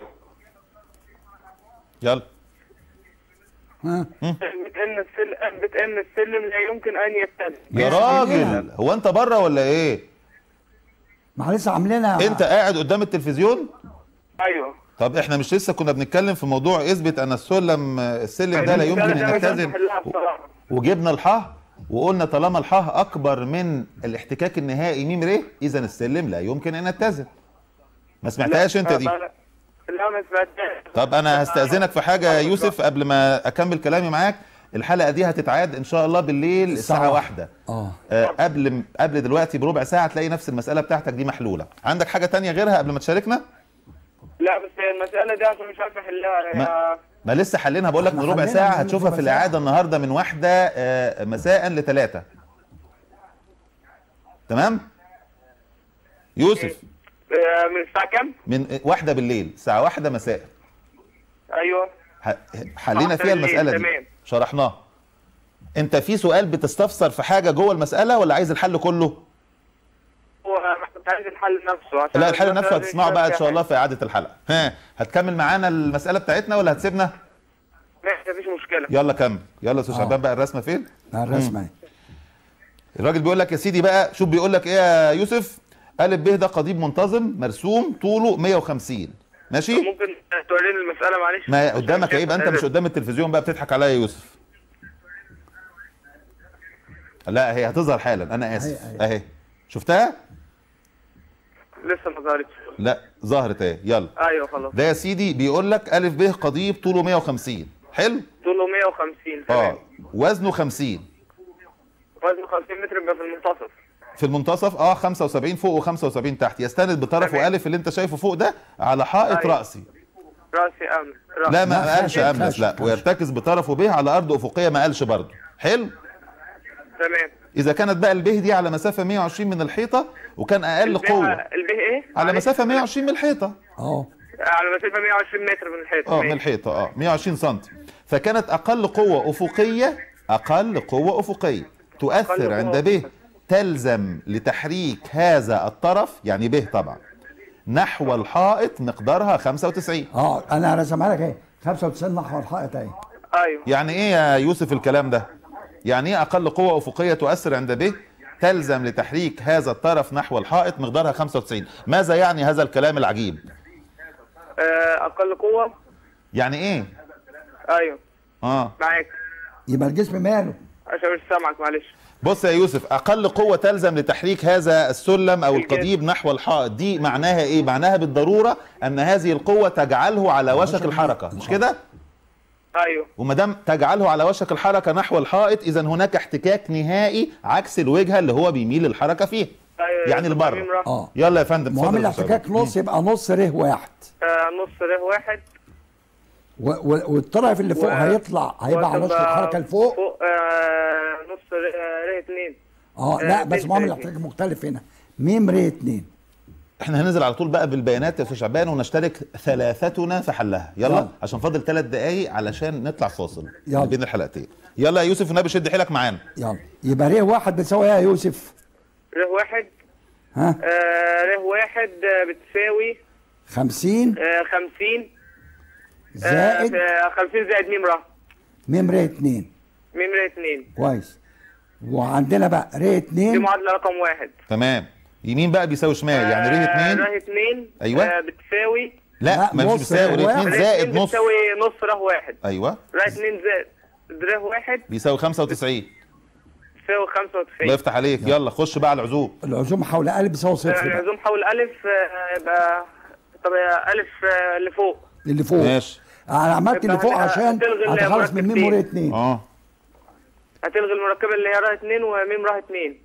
يلا. ها؟ اثبت ان السلم اثبت ان السلم لا يمكن ان يتسد. يا راجل هو انت بره ولا ايه؟ ما لسه عاملينها. انت قاعد قدام التلفزيون؟ ايوه. طب احنا مش لسه كنا بنتكلم في موضوع اثبت ان السلم السلم ده لا يمكن ان يتزن، وجبنا الحاه وقلنا طالما الحاه اكبر من الاحتكاك النهائي ميم ر، اذا السلم لا يمكن ان يتزن. ما سمعتهاش انت دي؟ لا ما سمعتهاش. طب انا هستأذنك في حاجة يا يوسف قبل ما اكمل كلامي معاك. الحلقة دي هتتعاد ان شاء الله بالليل الساعة واحدة. اه آه، قبل قبل دلوقتي بربع ساعة تلاقي نفس المسألة بتاعتك دي محلولة. عندك حاجة تانية غيرها قبل ما تشاركنا؟ لا بس المسألة دي عشان مش عارف احلها. ما, ما لسه حلينها، بقول لك من احنا ربع حلينا ساعة من هتشوفها ربع في ساعة. الإعادة النهاردة من واحدة آه، مساء لثلاثة. تمام؟ يوسف آه، من الساعة كام؟ من واحدة بالليل الساعة واحدة مساء. ايوه ح- حلينا واحدة فيها بالليل، المسألة دي تمام. شرحناها. انت في سؤال بتستفسر في حاجة جوه المسألة ولا عايز الحل كله؟ هو محمد عايز الحل نفسه عشان لا الحل المسألة نفسه دي هتسمعه مش بقى ان فيها شاء الله حاجة. في إعادة الحلقة. ها هتكمل معانا المسألة بتاعتنا ولا هتسيبنا؟ ماشي مفيش مشكلة. يلا كمل. يلا يا استاذ آه. شعبان بقى الرسمة فين؟ الرسمه اهي. الراجل بيقول لك يا سيدي بقى، شوف بيقول لك ايه يا يوسف؟ أ ب ده قضيب منتظم مرسوم طوله مية وخمسين. ماشي؟ ممكن توريني المسألة معلش؟ ما قدامك ايه؟ يبقى انت مش قدام التلفزيون بقى بتضحك عليا يا يوسف. لا هي هتظهر حالا، انا اسف. أهي- اهي شفتها؟ لسه ما ظهرتش. لا ظهرت اهي. يلا ايوه خلاص. ده يا سيدي بيقول لك أ ب قضيب طوله مية وخمسين. حلو؟ طوله مية وخمسين اه تمام. وزنه خمسين. وزنه خمسين متر يبقى في المنتصف. في المنتصف اه خمسة وسبعين فوق وخمسة وسبعين تحت. يستند بطرفه تمام. أ اللي انت شايفه فوق ده على حائط أيوة. رأسي. راسي امن راسي. لا ما لا، قالش خشب، املس. خشب، لا خشب. ويرتكز بطرفه به على ارض افقيه، ما قالش برضه. حلو؟ تمام. اذا كانت بقى البه دي على مسافه مية وعشرين من الحيطه وكان اقل البه قوه البه ايه؟ على معلش. مسافه مية وعشرين من الحيطه. اه على مسافة مية وعشرين متر من الحيط. اه من ماشي. الحيطه اه مية وعشرين سم. فكانت اقل قوه افقيه اقل قوه افقيه تؤثر قوة عند به تلزم لتحريك هذا الطرف، يعني به طبعا، نحو الحائط مقدارها خمسة وتسعين. اه انا رسمها لك اهي خمسة وتسعين نحو الحائط اهي. ايوه يعني ايه يا يوسف الكلام ده؟ يعني ايه اقل قوه افقيه تؤثر عند به تلزم لتحريك هذا الطرف نحو الحائط مقدارها خمسة وتسعين؟ ماذا يعني هذا الكلام العجيب؟ آه، اقل قوة. يعني ايه؟ ايوه اه معاك يبقى الجسم ماله؟ عشان مش سامعك معلش. بص يا يوسف، اقل قوه تلزم لتحريك هذا السلم او الجسم. القضيب نحو الحائط دي معناها ايه؟ معناها بالضروره ان هذه القوه تجعله على وشك الحركه، مش كده؟ ايوه وما دام تجعله على وشك الحركه نحو الحائط اذا هناك احتكاك نهائي عكس الوجهه اللي هو بيميل الحركه فيها. ايوه يعني يبقى لبره. ميم راح. اه يلا يا فندم اتفضل معامل يا أستاذ. احتكاك نص يبقى نص ر واحد آه، نص ره واحد. و- و- والطرف اللي فوق و- هيطلع هيبقى على وش وتبقى الحركه لفوق. فوق آه، نص ر- آه، ره اتنين. اه آه، لا بس تلت معامل ر احتكاك مختلف هنا. ميم ر اتنين. احنا هننزل على طول بقى بالبيانات يا استاذ شعبان ونشترك ثلاثتنا في حلها. يلا, يلا. عشان فاضل ثلاث دقايق علشان نطلع فاصل يلا. بين الحلقتين. يلا يا يوسف النبي شد حيلك معانا. يلا يبقى ر واحد بتساوي ايه يا يوسف؟ ره واحد. ها آه، ره واحد آه، بتساوي خمسين آه، خمسين. آه، زائد آه، خمسين زائد ميم راح. ميم ر اتنين. ميم ره اتنين. كويس. وعندنا بقى ر دي اتنين معادلة رقم واحد. تمام. يمين بقى بيساوي شمال، يعني ره اتنين. ره اتنين. أيوة. آه، بتساوي لا لا، ما مش نص بيساوي ره ره اتنين واحد. زائد اتنين نص. بتساوي نص ره واحد. ايوه ره اتنين زائد ره واحد بيساوي خمسة وتسعين. بتساوي خمسة وتسعين. الله يفتح عليك. يلا خش بقى على العزوم. العزوم حول ا بيساوي صفر بقى. العزوم حول الف آه، يبقى طب يا الف آه، اللي فوق. اللي فوق. ماشي. انا عملت اللي يبقى فوق هتلغي عشان اتخلص من ميم ور المركبتين. اتنين. اه هتلغي المركبة اللي هي ره اتنين وميم ره اتنين.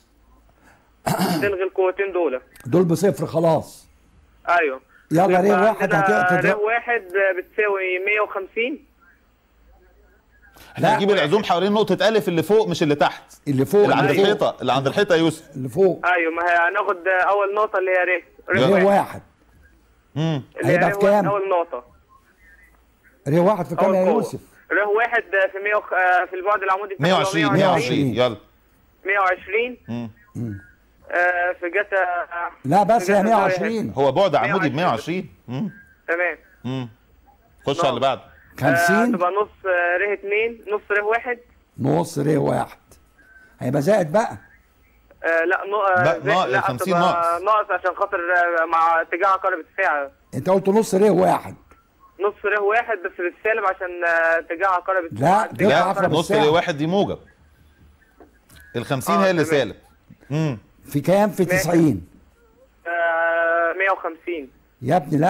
تلغي القوتين دول. دول بصفر خلاص. ايوه. يلا ر يبقى واحد عندنا هت- ره هت- واحد بتساوي مية وخمسين. احنا لا. هنجيب العزوم حوالين نقطة ألف اللي فوق مش اللي تحت. اللي فوق اللي عند اللي فوق الحيطة، اللي عند الحيطة يا يوسف. اللي فوق ايوه ما هي هناخد اول نقطة اللي هي ر. يلا. ر واحد. امم اللي هي هيبقى ر في كام؟ اول نقطة. ر واحد في كام اول يا قوة. يوسف؟ ر واحد في مية وخ... آه، في البعد العمودي مية وعشرين مية وعشرين يلا. مية وعشرين. مم. آه، في جتا. لا بس في هي جتا مية وعشرين. زاوية. هو بعد عمودي ب مية مية وعشرين. وعشرين. امم تمام. امم خش على اللي بعده. آه، خمسين تبقى نص آه، ر اتنين نص ر واحد. نص ر واحد هيبقى زائد بقى. آه، لا نو... آه، لا، زي- ناقص، لا خمسين تبقى ناقص. ناقص عشان خاطر آه، مع اتجاه عقارب الساعة. انت قلت نص ر واحد. نص ر واحد بس بالسالب عشان آه، اتجاه عقارب لا، الساعة. دي اتجاه لا عقرب نص الساعة. ل واحد دي موجب. ال خمسين آه، هي اللي تمام. سالب. امم في كام؟ في ماشي. تسعين. آه، مية وخمسين. يا ابني لا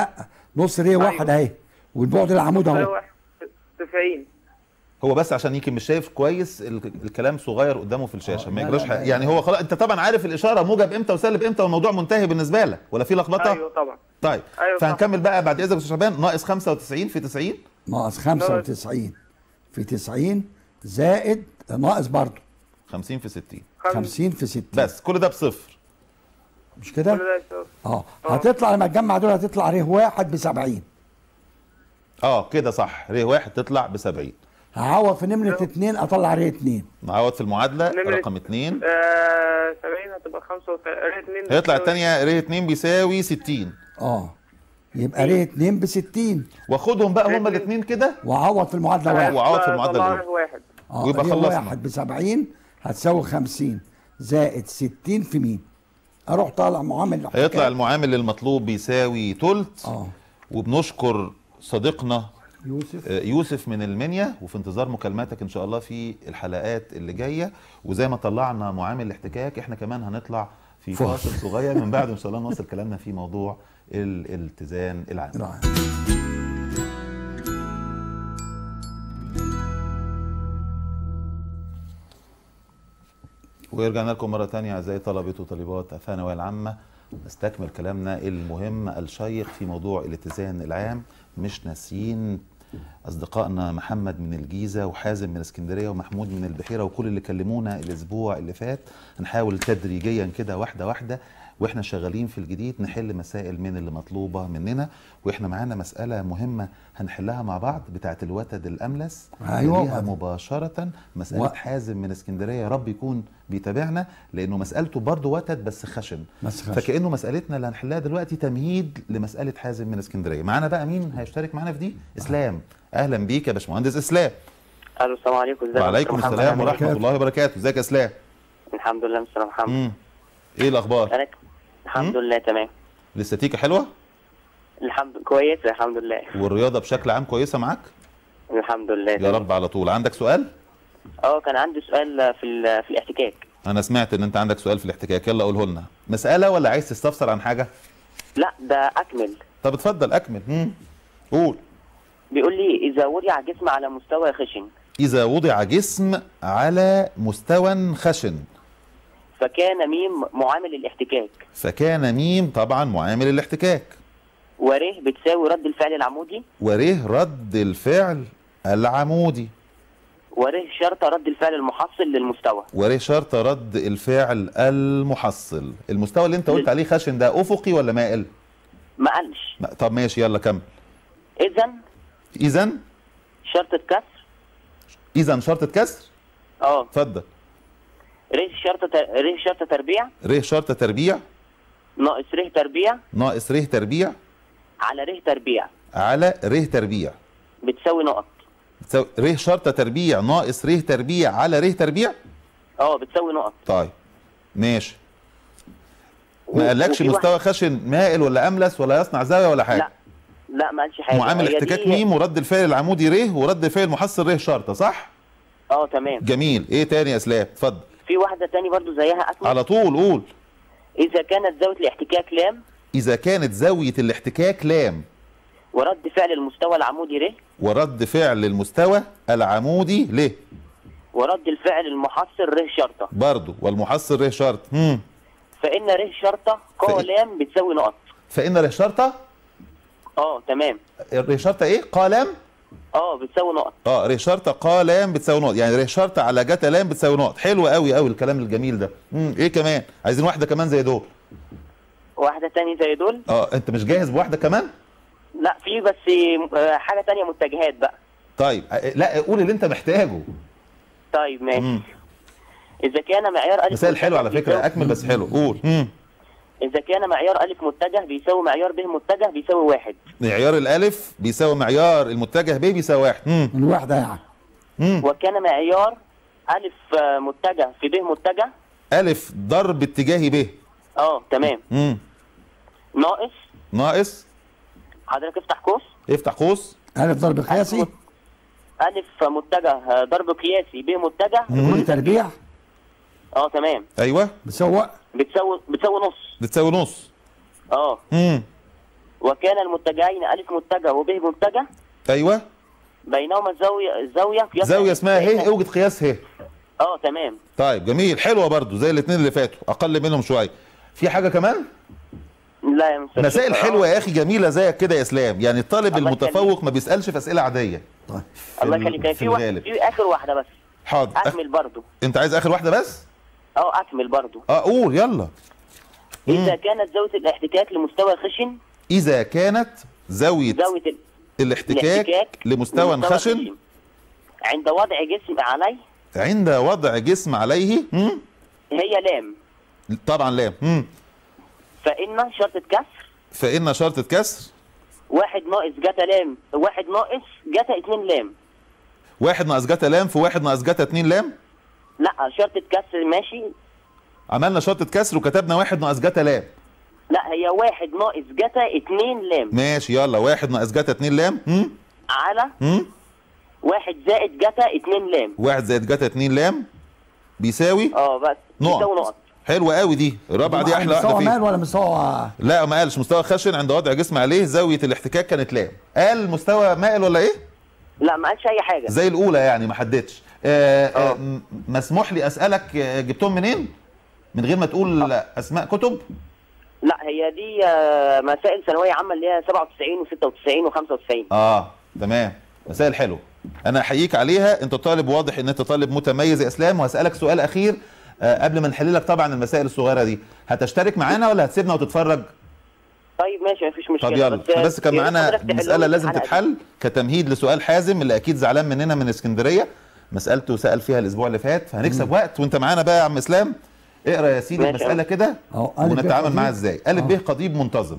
نص ريه واحد اهي، والبعد العمود اهو. واحد تسعين. هو بس عشان يمكن مش شايف كويس ال- الكلام صغير قدامه في الشاشه، آه، ما لا، يجراش لا، حاجه لا. يعني. هو خلاص انت طبعا عارف الاشاره موجب امتى وسالب امتى والموضوع منتهي بالنسبه لك، ولا في لخبطه؟ ايوه طبعا. طيب أيوة فهنكمل بقى بعد اذنك يا استاذ شعبان. ناقص خمسة وتسعين في تسعين ناقص خمسة وتسعين في تسعين زائد ناقص برضه خمسين في ستين خمسين في ستين. بس كل ده بصفر مش كده؟ كل ده يساوي. اه هتطلع لما تجمع دول هتطلع ريه واحد ب سبعين. اه كده صح، ريه واحد تطلع ب سبعين. هعوض في نمرة اتنين اطلع ريه اتنين. نعوض في المعادله نمرة- رقم اتنين، آه سبعين هتبقى خمسة وثلاثين. هيطلع الثانيه ريه اتنين بيساوي ستين. اه يبقى ريه اتنين ب ستين، واخدهم بقى هما الاثنين كده وعوض في المعادلة واحد. وعوض في المعادله الاولى. واحد. اه ويبقى ريه خلصنا. واحد ب سبعين هتساوي خمسين زائد ستين في مين؟ اروح طالع معامل هيطلع الاحتكاك. المعامل المطلوب بيساوي تلت. اه وبنشكر صديقنا يوسف. آه، يوسف من المنيا، وفي انتظار مكالماتك ان شاء الله في الحلقات اللي جايه. وزي ما طلعنا معامل الاحتكاك احنا كمان هنطلع في فاصل. فاصل صغير من بعد ان شاء الله نواصل كلامنا في موضوع الاتزان العام. رائع. ورجعنا لكم مرة تانية أعزائي طلبة وطالبات الثانوية العامة، نستكمل كلامنا المهم الشيق في موضوع الاتزان العام. مش ناسيين أصدقائنا محمد من الجيزة وحازم من اسكندرية ومحمود من البحيرة وكل اللي كلمونا الأسبوع اللي فات. هنحاول تدريجيا كده واحدة واحدة واحنا شغالين في الجديد نحل مسائل من اللي مطلوبة مننا. واحنا معانا مسألة مهمة هنحلها مع بعض بتاعة الوتد الأملس. أيوة. نلاقيها مباشرة مسألة و... حازم من اسكندرية، يا رب يكون بيتابعنا لأنه مسألته برضه وتد بس خشن. بس خشن. فكأنه مسألتنا اللي هنحلها دلوقتي تمهيد لمسألة حازم من اسكندرية. معانا بقى مين هيشترك معانا في دي؟ إسلام. أهلا بيك يا باشمهندس إسلام. الو السلام عليكم. ازيك يا وعليكم دكتور محمد؟ السلام ورحمة وبركاته. الله وبركاته. ازيك يا إسلام؟ الحمد لله مستر محمد. امم إيه الأخبار؟ انا الحمد لله تمام. الاستاتيكا حلوة؟ الحمد كويس الحمد لله. والرياضة بشكل عام كويسة معاك؟ الحمد لله يا تمام. رب على طول. عندك سؤال؟ اه كان عندي سؤال في ال- في الاحتكاك. أنا سمعت إن أنت عندك سؤال في الاحتكاك، يلا قوله لنا. مسألة ولا عايز تستفسر عن حاجة؟ لا ده اكمل. طب اتفضل أكمل. امم قول. بيقول لي اذا وضع جسم على مستوى خشن إذا وضع جسم على مستوى خشن فكان ميم معامل الاحتكاك فكان ميم طبعا معامل الاحتكاك وره بتساوي رد الفعل العمودي وره رد الفعل العمودي وره شرط رد الفعل المحصل للمستوى. وره شرط رد الفعل المحصل. المستوى اللي انت قلت لل- عليه خشن ده افقي ولا مائل؟ ما قالش. ما- طب ماشي يلا كمل. اذا اذا شرط كسر اذا شرطة كسر. اه اتفضل. ره شرط تر... ره شرط تربيع ره شرط تربيع ناقص ره تربيع ناقص ره تربيع على ره تربيع على ره تربيع بتساوي نقط. بتساوي ره شرط تربيع ناقص ره تربيع على ره تربيع. اه بتساوي نقط. طيب ماشي. و- ما قالكش وفي مستوى خشن مائل ولا املس ولا يصنع زاويه ولا حاجه؟ لا لا ما قالش حاجه. معامل هي احتكاك دي- ميم ورد الفعل العمودي ره ورد الفعل المحصل ره شرطه، صح؟ اه تمام. جميل. ايه تاني يا اسلام؟ اتفضل. في واحده تاني برضو زيها اكمل. على طول قول. اذا كانت زاويه الاحتكاك لام اذا كانت زاويه الاحتكاك لام ورد فعل المستوى العمودي ر ورد فعل المستوى العمودي له ورد الفعل المحصل ر شرطه برضه والمحصل ره شرط. امم فان ر شرطه ق فإن- لام بتساوي نقط. فان ره شرطه اه تمام. ره شرطه ايه؟ قالام. اه بتساوي نقط. اه ره شرطه قالام بتساوي نقط، يعني ره شرطه على جتا لام بتساوي نقط. حلو قوي قوي الكلام الجميل ده. امم ايه كمان؟ عايزين واحده كمان زي دول. واحده تاني زي دول. اه انت مش جاهز بواحده كمان؟ لا في بس آه، حاجه تانية متجهات بقى. طيب آه، لا قول اللي انت محتاجه. طيب ماشي. امم اذا كان معيار الف مثال حلو على متجه فكره، بيساوي- اكمل بس حلو. قول. امم اذا كان معيار الف متجه بيساوي معيار ب متجه بيساوي واحد. معيار الالف بيساوي معيار المتجه ب بيساوي واحد. امم من واحدة يعني. امم وكان معيار الف آه، متجه في ب متجه. الف ضرب اتجاهي ب. اه تمام. امم ناقص ناقص. حضرتك افتح قوس افتح قوس. ألف ضرب قياسي الف متجه آه، ضرب قياسي ب متجه كل تربيع اه تمام ايوه بسوق بتساوي بتساوي نص. بتساوي نص. اه امم وكان المتجهين ألف متجه وب متجه ايوه. بينهما زاوية زاوية قياس زاويه اسمها ه، اوجد قياس ه. اه تمام. طيب جميل، حلوه برضو زي الاثنين اللي فاتوا، اقل منهم شويه. في حاجه كمان؟ لا يا مستر. مسائل حلوه يا اخي، جميله زيك كده يا اسلام. يعني الطالب الله المتفوق يخليك. ما بيسالش في اسئله عاديه. طيب الله يخليك. في في واحد الغالب. في اخر واحده بس. حاضر. اكمل برضو. انت عايز اخر واحده بس؟ اه اكمل برضو. اه قول يلا. اذا كانت زاويه الاحتكاك لمستوى خشن. اذا كانت زاويه زاويه ال- الاحتكاك الاحتكاك لمستوى لمستوى خشن عند وضع جسم عليه. عند وضع جسم عليه. مم. هي لام. طبعا لام. مم. فإن شرطة كسر. فإن شرطة كسر. واحد ناقص جتا لام واحد ناقص جتا اتنين لام. واحد ناقص جتا لام في واحد ناقص جتا اتنين لام. لا شرطة كسر ماشي. عملنا شرطة كسر وكتبنا واحد ناقص جتا لام. لا هي واحد ناقص جتا اتنين لام. ماشي يلا، واحد ناقص جتا اتنين لام. مم. على مم. واحد زائد جتا اتنين لام. واحد زائد جتا اتنين لام بيساوي اه بس بيساوي نقط. نقط. حلوه قوي دي، الرابعه دي احلى واحده مستوى فيها. مال ولا مستوى؟ لا ما قالش مستوى خشن عند وضع جسم عليه زاويه الاحتكاك كانت لام. قال مستوى مائل ولا ايه؟ لا ما قالش اي حاجه. زي الاولى يعني ما حددش. آه آه م- مسموح لي اسالك آه، جبتهم منين؟ من غير ما تقول آه. اسماء كتب؟ لا هي دي آه، مسائل ثانويه عامه اللي هي سبعة وتسعين وستة وتسعين وخمسة وتسعين. اه تمام، مسائل حلوه. انا احييك عليها، انت طالب واضح ان انت طالب متميز يا اسلام. وهسالك سؤال اخير آه قبل ما نحل لك طبعا المسائل الصغيره دي. هتشترك معانا ولا هتسيبنا وتتفرج؟ طيب ماشي مفيش مشكله. طب يلا، بس, احنا بس كان يا ريت معانا حضرتك مساله تحلوا لازم الحلقة دي. تتحل كتمهيد لسؤال حازم اللي اكيد زعلان مننا من اسكندريه. مسالته سال فيها الاسبوع اللي فات، فهنكسب وقت وانت معانا بقى يا عم اسلام. اقرا يا سيدي ماشي. المساله كده أهو، ألف ب ونتعامل قضيب. معاها ازاي. الف آه. ب قضيب منتظم.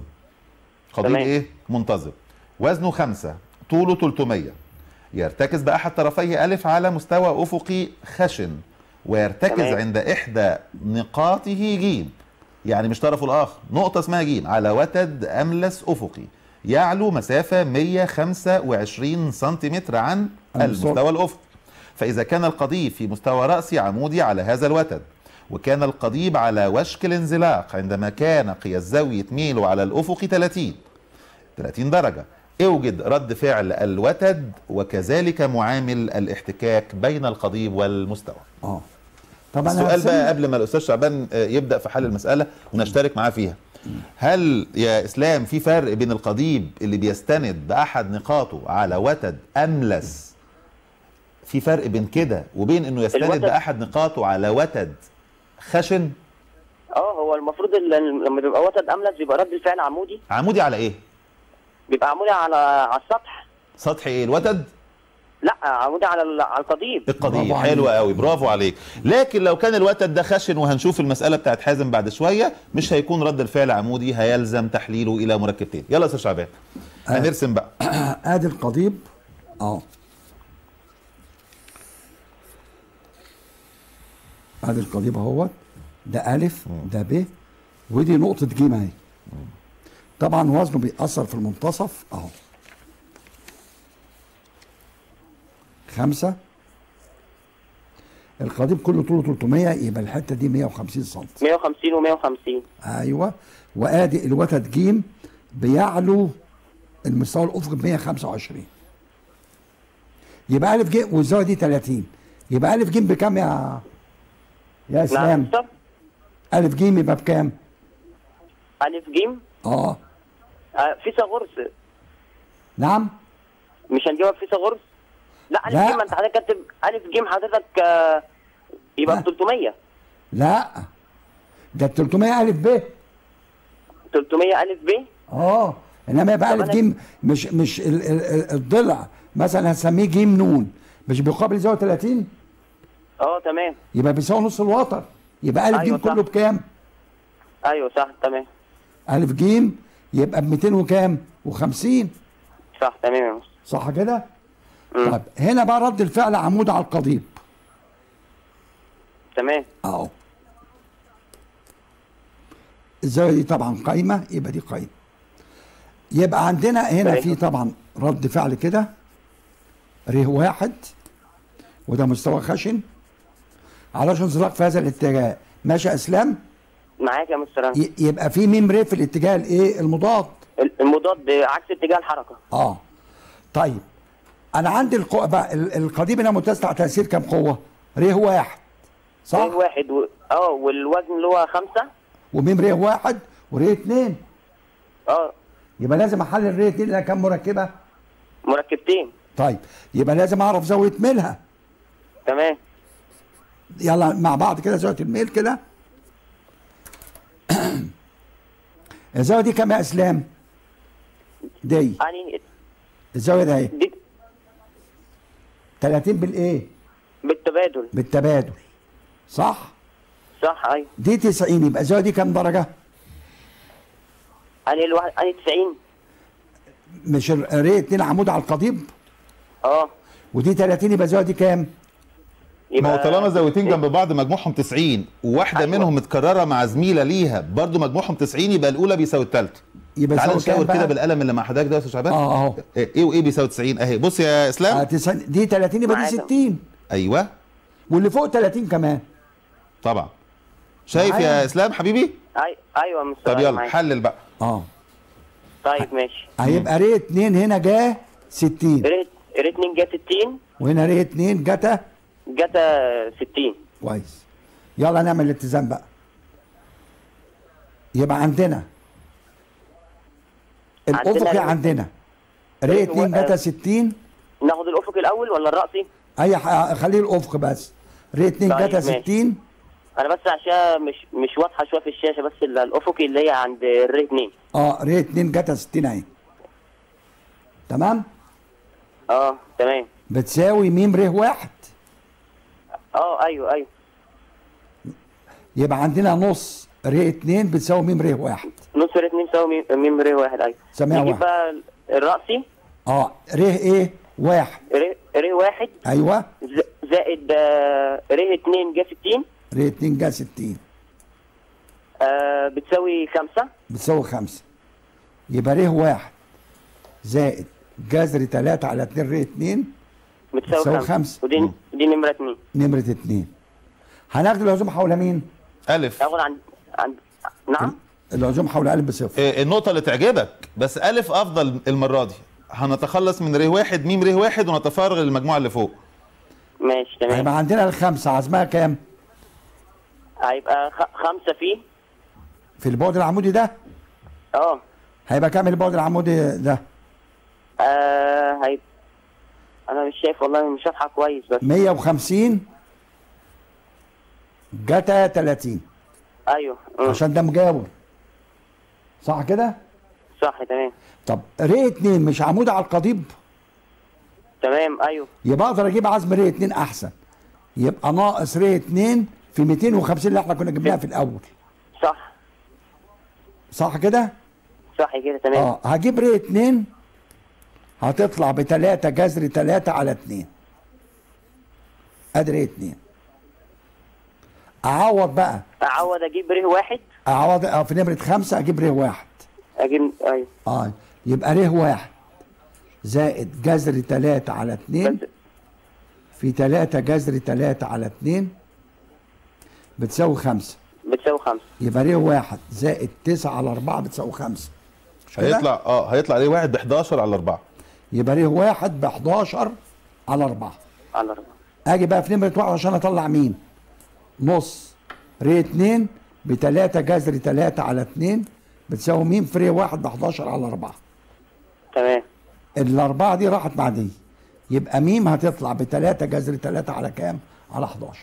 قضيب تمام. ايه؟ منتظم. وزنه خمسة، طوله ثلاثمية، يرتكز باحد طرفيه الف على مستوى افقي خشن، ويرتكز تمام. عند احدى نقاطه جيم، يعني مش طرفه الاخر، نقطه اسمها جيم، على وتد املس افقي يعلو مسافه مية وخمسة وعشرين سنتيمتر عن المستوى الافقي. فاذا كان القضيب في مستوى راسي عمودي على هذا الوتد، وكان القضيب على وشك الانزلاق عندما كان قياس زاويه ميله على الافق ثلاثين ثلاثين درجه، اوجد رد فعل الوتد وكذلك معامل الاحتكاك بين القضيب والمستوى. اه طبعا السؤال بقى قبل ما الاستاذ شعبان آه، يبدا في حل المساله ونشترك معاه فيها، هل يا اسلام في فرق بين القضيب اللي بيستند باحد نقاطه على وتد املس، في فرق بين كده وبين انه يستند الوتد- باحد نقاطه على وتد خشن؟ اه هو المفروض ال- لما بيبقى وتد املس بيبقى رد الفعل عمودي. عمودي على ايه؟ بيبقى عمودي على على السطح. سطح ايه؟ الوتد؟ لا عمودي على ال- على القضيب. القضيب. برافو حلو عليك. قوي، برافو عليك. لكن لو كان الوتد ده خشن، وهنشوف المساله بتاعت حازم بعد شويه، مش هيكون رد الفعل عمودي، هيلزم تحليله الى مركبتين. يلا يا استاذ شعبان هنرسم بقى. ادي القضيب اهو، ادي القضيب اهوت، ده الف ده ب ودي نقطه ج اهي. طبعا وزنه بيأثر في المنتصف اهو، خمسة. القضيب كله طوله ثلاثمية، يبقى الحته دي مية وخمسين سم. مية وخمسين ومية وخمسين. ايوه، وادي الوتد ج بيعلو المستوى الافقي ب مية وخمسة وعشرين، يبقى الف ج والزاويه دي ثلاثين، يبقى الف ج بكام يا يا نعم اسلام؟ مستر. الف ج يبقى بكام؟ الف جيم اه آه، فيثاغورس. نعم. مش هنجيبها بفيثاغورس؟ لا الف لا. جيم، ما انت حضرتك كاتب الف جيم حضرتك آه، يبقى لا. ب ثلاثمية. لا ده ثلاثمية الف ب. ثلاثمية الف ب. اه انما يبقى طب الف أنا- ج مش مش ال- ال- ال- الضلع مثلا هنسميه ج نون، مش بيقابل زاويه ثلاثين، اه تمام. يبقى بيساوي نص الوتر، يبقى الف أيوة ج كله صح. بكام؟ ايوه صح تمام. الف ج يبقى ب ميتين وكام؟ وخمسين، صح تمام يا مستر. صح كده؟ مم. طب هنا بقى رد الفعل عمود على القضيب تمام. اهو، الزاويه دي طبعا قايمه، يبقى دي قايمه، يبقى عندنا هنا تمام. في طبعا رد فعل كده ر واحد، وده مستوى خشن علشان انزلاق في هذا الاتجاه. ماشي يا اسلام؟ معاك يا مستر. ي- يبقى في ميم ر في الاتجاه الايه المضاد. المضاد عكس اتجاه الحركه. اه طيب انا عندي القوة بقى ال- القضيب هنا متسع تاثير كام قوه؟ ر واحد صح؟ ر واحد و... اه والوزن اللي هو خمسة. وميم ر واحد ور اتنين. اه يبقى لازم احلل ر اتنين لها كام مركبه؟ مركبتين. طيب يبقى لازم اعرف زاويه ميلها. تمام. يلا مع بعض كده زاويه الميل كده. الزاويه دي كام يا اسلام؟ دي يعني الزاويه دي اهي دي تلاتين بالايه؟ بالتبادل. بالتبادل صح؟ صح ايوه. دي تسعين يبقى الزاويه دي كام درجه؟ يعني الواحد يعني تسعين. مش ر اتنين عمود على القضيب؟ اه ودي تلاتين يبقى الزاويه دي كام؟ ما هو طالما زاويتين جنب بعض مجموعهم تسعين وواحده أيوة. منهم متكرره مع زميله ليها برضو مجموعهم تسعين يبقى الاولى بيساوي الثالثه. يبقى تعال يساوي كام نشاور كده بقى؟ بالقلم اللي مع حضرتك ده يا استاذ شعبان. اه اهو ايه وايه بيساوي تسعين اهي. بص يا اسلام. آه تسعين دي تلاتين يبقى دي معاك. ستين ايوه واللي فوق تلاتين كمان. طبعا. شايف معايا. يا اسلام حبيبي؟ أي... ايوه مستر. طب أيوة يلا معاك. حلل بقى. اه طيب ماشي. هيبقى ر اتنين هنا جا ستين ر ر اتنين جا ستين. وهنا ر اتنين جتا جتا ستين. كويس. يلا نعمل الاتزان بقى. يبقى عندنا الافقي عندنا- عندنا ر اتنين جتا ستين. ناخد الافق الاول ولا الرأسي؟ اي ح- خليه الافق بس. ر اتنين طيب، جتا ماشي. ستين. انا بس عشان مش مش واضحه شويه في الشاشه، بس ال- الافقي اللي هي عند ر اتنين. اه ر اتنين جتا ستين اهي. تمام؟ اه تمام. بتساوي م ر واحد. اه ايوه ايوه. يبقى عندنا نص ر اتنين بتساوي م ر واحد. نص ر اتنين يساوي ميم ر واحد. ايوه. سميها نجيب واحد. بقى الرأسي. اه ر ايه؟ واحد. ر ر واحد ايوه ز- زائد آه، ر اتنين جا ستين. ر اتنين جا ستين آه بتساوي خمسة. بتساوي خمسة. يبقى ر واحد زائد جذر تلاتة على اتنين ر اتنين بتساوي بتساوي خمسة. خمسة. ودي دي نمرة اتنين. نمرة اتنين. هناخد العزوم حول مين؟ الف. اخد عند عند نعم. العزوم حول قلب بصفر. إيه النقطه اللي تعجبك بس الف افضل المره دي. هنتخلص من ر واحد م ر واحد ونتفرغ للمجموعه اللي فوق. ماشي تمام. هيبقى عندنا الخمسة عزمها كام؟ هيبقى خ- خمسة في في البعد العمودي ده اه هيبقى كام البعد العمودي ده؟ آه، هيبقى انا مش شايف والله، مش واضحه كويس بس. مية وخمسين جتا تلاتين ايوه. مم. عشان ده مجاور. صح كده؟ صح تمام. طب ر اتنين مش عمود على القضيب؟ تمام ايوه. يبقى اقدر اجيب عزم ر اتنين احسن. يبقى ناقص ر اتنين في ميتين وخمسين اللي احنا كنا جبناها في الاول. صح صح كده؟ صح كده تمام. اه هجيب ر اتنين هتطلع بتلاتة جذر تلاتة على اتنين. ادي ر اتنين. اعوض بقى. اعوض اجيب ر واحد. اعوض اه في نمرة خمسة اجيب ر واحد. اجيب ايوه. اه يبقى ر واحد زائد جذر تلاتة على اتنين بس في تلاتة جذر تلاتة على اتنين بتساوي خمسة. بتساوي خمسة. يبقى ر واحد زائد تسعة على أربعة بتساوي خمسة. مش كده؟ هيطلع اه هيطلع عليه واحد ب حداشر على اربعة. يبقى ر واحد ب حداشر على أربعة. على أربعة. اجي بقى في نمرة واحد عشان اطلع مين؟ نص ر اتنين بتلاتة جذر تلاتة على اتنين بتساوي مين في ر واحد ب حداشر على أربعة. تمام. الأربعة دي راحت مع دي. يبقى ميم هتطلع بتلاتة جذر تلاتة على كام؟ على حداشر.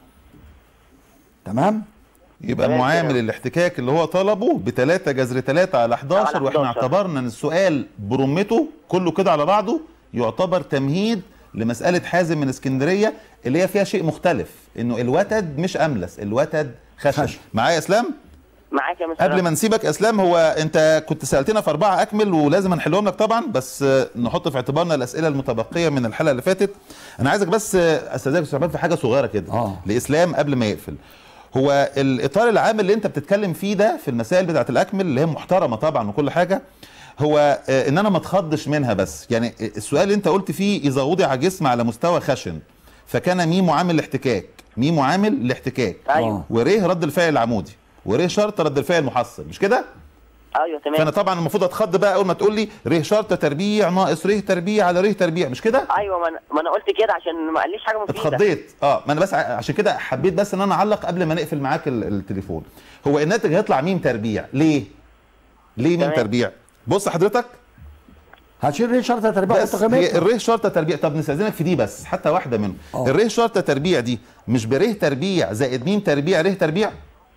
تمام؟ يبقى تمام معامل كده. الاحتكاك اللي هو طلبه ب تلاتة جذر تلاتة على حداشر، على واحنا حداشر. اعتبرنا ان السؤال برمته كله كده على بعضه يعتبر تمهيد لمسألة حازم من اسكندرية اللي هي فيها شيء مختلف، انه الوتد مش املس، الوتد خشن. خشن. معايا يا اسلام؟ معاك يا مستر. قبل ما نسيبك يا اسلام، هو انت كنت سالتنا في اربعه اكمل ولازم هنحلهم لك طبعا، بس آه، نحط في اعتبارنا الاسئله المتبقيه من الحلقه اللي فاتت. انا عايزك بس آه، استاذنك يا استاذ شعبان في حاجه صغيره كده آه. لاسلام قبل ما يقفل. هو الاطار العام اللي انت بتتكلم فيه ده في المسائل بتاعه الاكمل اللي هي محترمه طبعا وكل حاجه، هو آه، ان انا ما اتخضش منها، بس يعني السؤال اللي انت قلت فيه اذا وضع جسم على مستوى خشن فكان ميم معامل الاحتكاك، ميم معامل الاحتكاك، ايوه. وريه رد الفعل العمودي، وريه شرط رد الفعل المحصل، مش كده؟ ايوه تمام. فانا طبعا المفروض اتخض بقى اول ما تقول لي ر شرطه تربيع ناقص ر تربيع على ر تربيع، مش كده؟ ايوه ما انا ما انا قلت كده عشان ما قاليش حاجه مفيده. اتخضيت. اه ما انا بس عشان كده حبيت بس ان انا اعلق قبل ما نقفل معاك التليفون. هو الناتج هيطلع ميم تربيع، ليه؟ ليه ميم تربيع؟ بص حضرتك هتشيل ر شرطه تربيع بس هي الر شرطه تربيع. طب نستاذنك في دي بس حتى واحده منهم. الر شرطه تربيع دي مش بر تربيع زائد ميم تربيع ر تربيع؟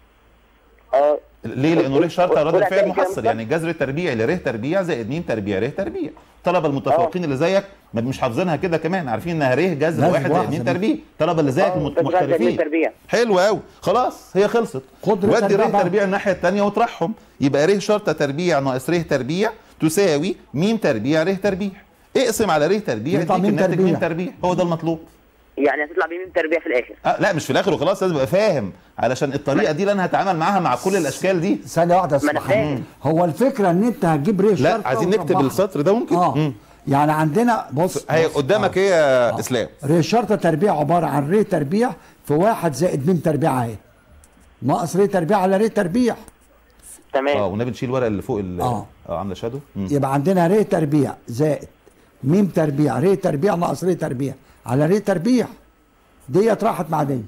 اه ليه؟ لانه ر شرطه رد الفعل محصل، يعني الجذر التربيعي لر تربيع زائد ميم تربيع ر تربيع. الطلبه المتفوقين اللي زيك ما مش حافظينها كده كمان، عارفين انها ر جذر واحد زائد ميم تربيع. الطلبه اللي زيك المحترفين حلو قوي، خلاص هي خلصت. ودي ر تربيع الناحيه الثانيه واطرحهم، يبقى ر شرطه تربيع ناقص ر تربيع تساوي ميم تربيع ر تربيع. اقسم على ر تربيع يديك الناتج ميم تربيع، هو ده المطلوب. يعني هتطلع بميم تربيع في الاخر؟ آه لا مش في الاخر وخلاص، لازم ابقى فاهم علشان الطريقه دي اللي انا هتعامل معاها مع كل الاشكال دي. ثانيه واحده يا استاذ، هو الفكره ان انت هتجيب ر شرطه. لا عايزين نكتب السطر ده ممكن؟ اه مم. يعني عندنا بص هي قدامك ايه يا اسلام؟ ر شرطه تربيع عباره عن ر تربيع في واحد زائد ميم تربيع اهي ناقص ر تربيع على ر تربيع. تمام. اه والنبي نشيل الورقه اللي فوق اه اه عامله شادو. يبقى عندنا ر تربيع زائد ميم تربيع ر تربيع ناقص ر تربيع على ر تربيع. ديت راحت مع دي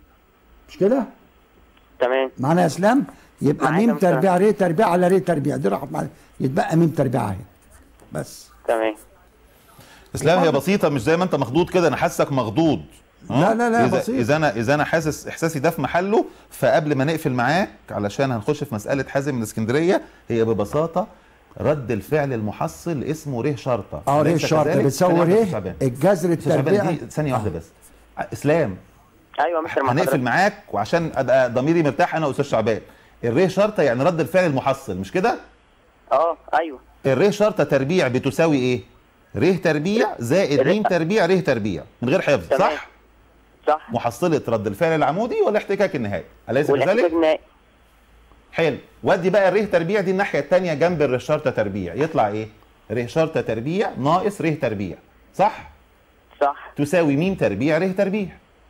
مش كده؟ تمام. معانا يا اسلام؟ يبقى ميم تربيع ر تربيع على ر تربيع دي راحت مع دي، يتبقى ميم تربيع اهي بس. تمام. اسلام هي بسيطه مش زي ما انت مخضوض كده، انا حاسك مخضوض. لا لا لا إذا بسيط. اذا انا اذا انا حاسس احساسي ده في محله، فقبل ما نقفل معاك علشان هنخش في مساله حازم من اسكندريه، هي ببساطه رد الفعل المحصل اسمه ر شرطه. اه ر شرطه بتساوي ر الجذر التربيعي. ثانيه واحده بس اسلام. ايوه مستر محمد. هنقفل معاك وعشان ابقى ضميري مرتاح انا واستاذ شعبان. الر شرطه يعني رد الفعل المحصل مش كده؟ اه ايوه. الر شرطه تربيع بتساوي ايه؟ ر تربيع زائد ميم تربيع ر تربيع من غير حفظ. تمام. صح؟ صح. محصله رد الفعل العمودي والاحتكاك النهائي، اليس كذلك؟ والاحتكاك النهائي. حلو. ودي بقى الر تربيع دي الناحيه الثانيه جنب الر شرطه تربيع، يطلع ايه؟ ر شرطه تربيع ناقص ر تربيع. صح؟ صح. تساوي ميم تربيع ر تربيع.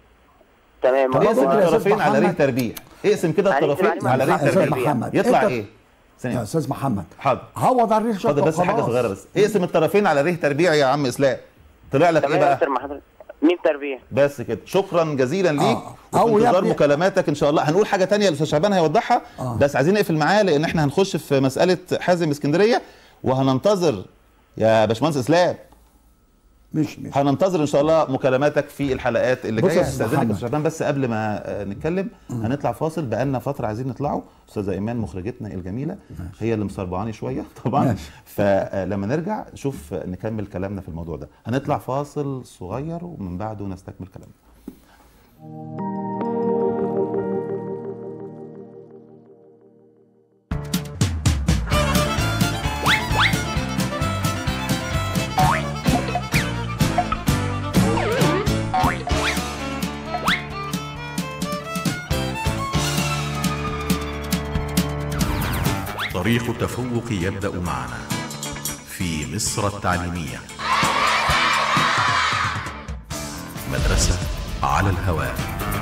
تمام. اقسم الطرفين على ر تربيع. اقسم كده الطرفين على ر تربيع يطلع ايه؟ يا استاذ محمد حاضر عوض على الر شرطه. حاضر بس حاجه صغيره بس، اقسم الطرفين على ر تربيع يا عم اسلام. طلع لك ايه بقى؟ ميم تربيع. بس كده، شكرا جزيلا ليك. آه. وفي انتظار مكالماتك ان شاء الله. هنقول حاجه ثانيه الاستاذ شعبان هيوضحها. آه. بس عايزين نقفل معاه لان احنا هنخش في مساله حازم اسكندريه، وهننتظر يا باشمهندس اسلام مش مش هننتظر ان شاء الله مكالماتك في الحلقات اللي جايه. استاذنك استاذ شعبان بس قبل ما نتكلم مم. هنطلع فاصل بقالنا فتره عايزين نطلعه. استاذه ايمان مخرجتنا الجميله ماشي. هي اللي مصربعاني شويه طبعا ماشي. فلما نرجع نشوف نكمل كلامنا في الموضوع ده. هنطلع فاصل صغير ومن بعده نستكمل كلامنا. طريق التفوق يبدأ معنا في مصر التعليمية. مدرسة على الهواء.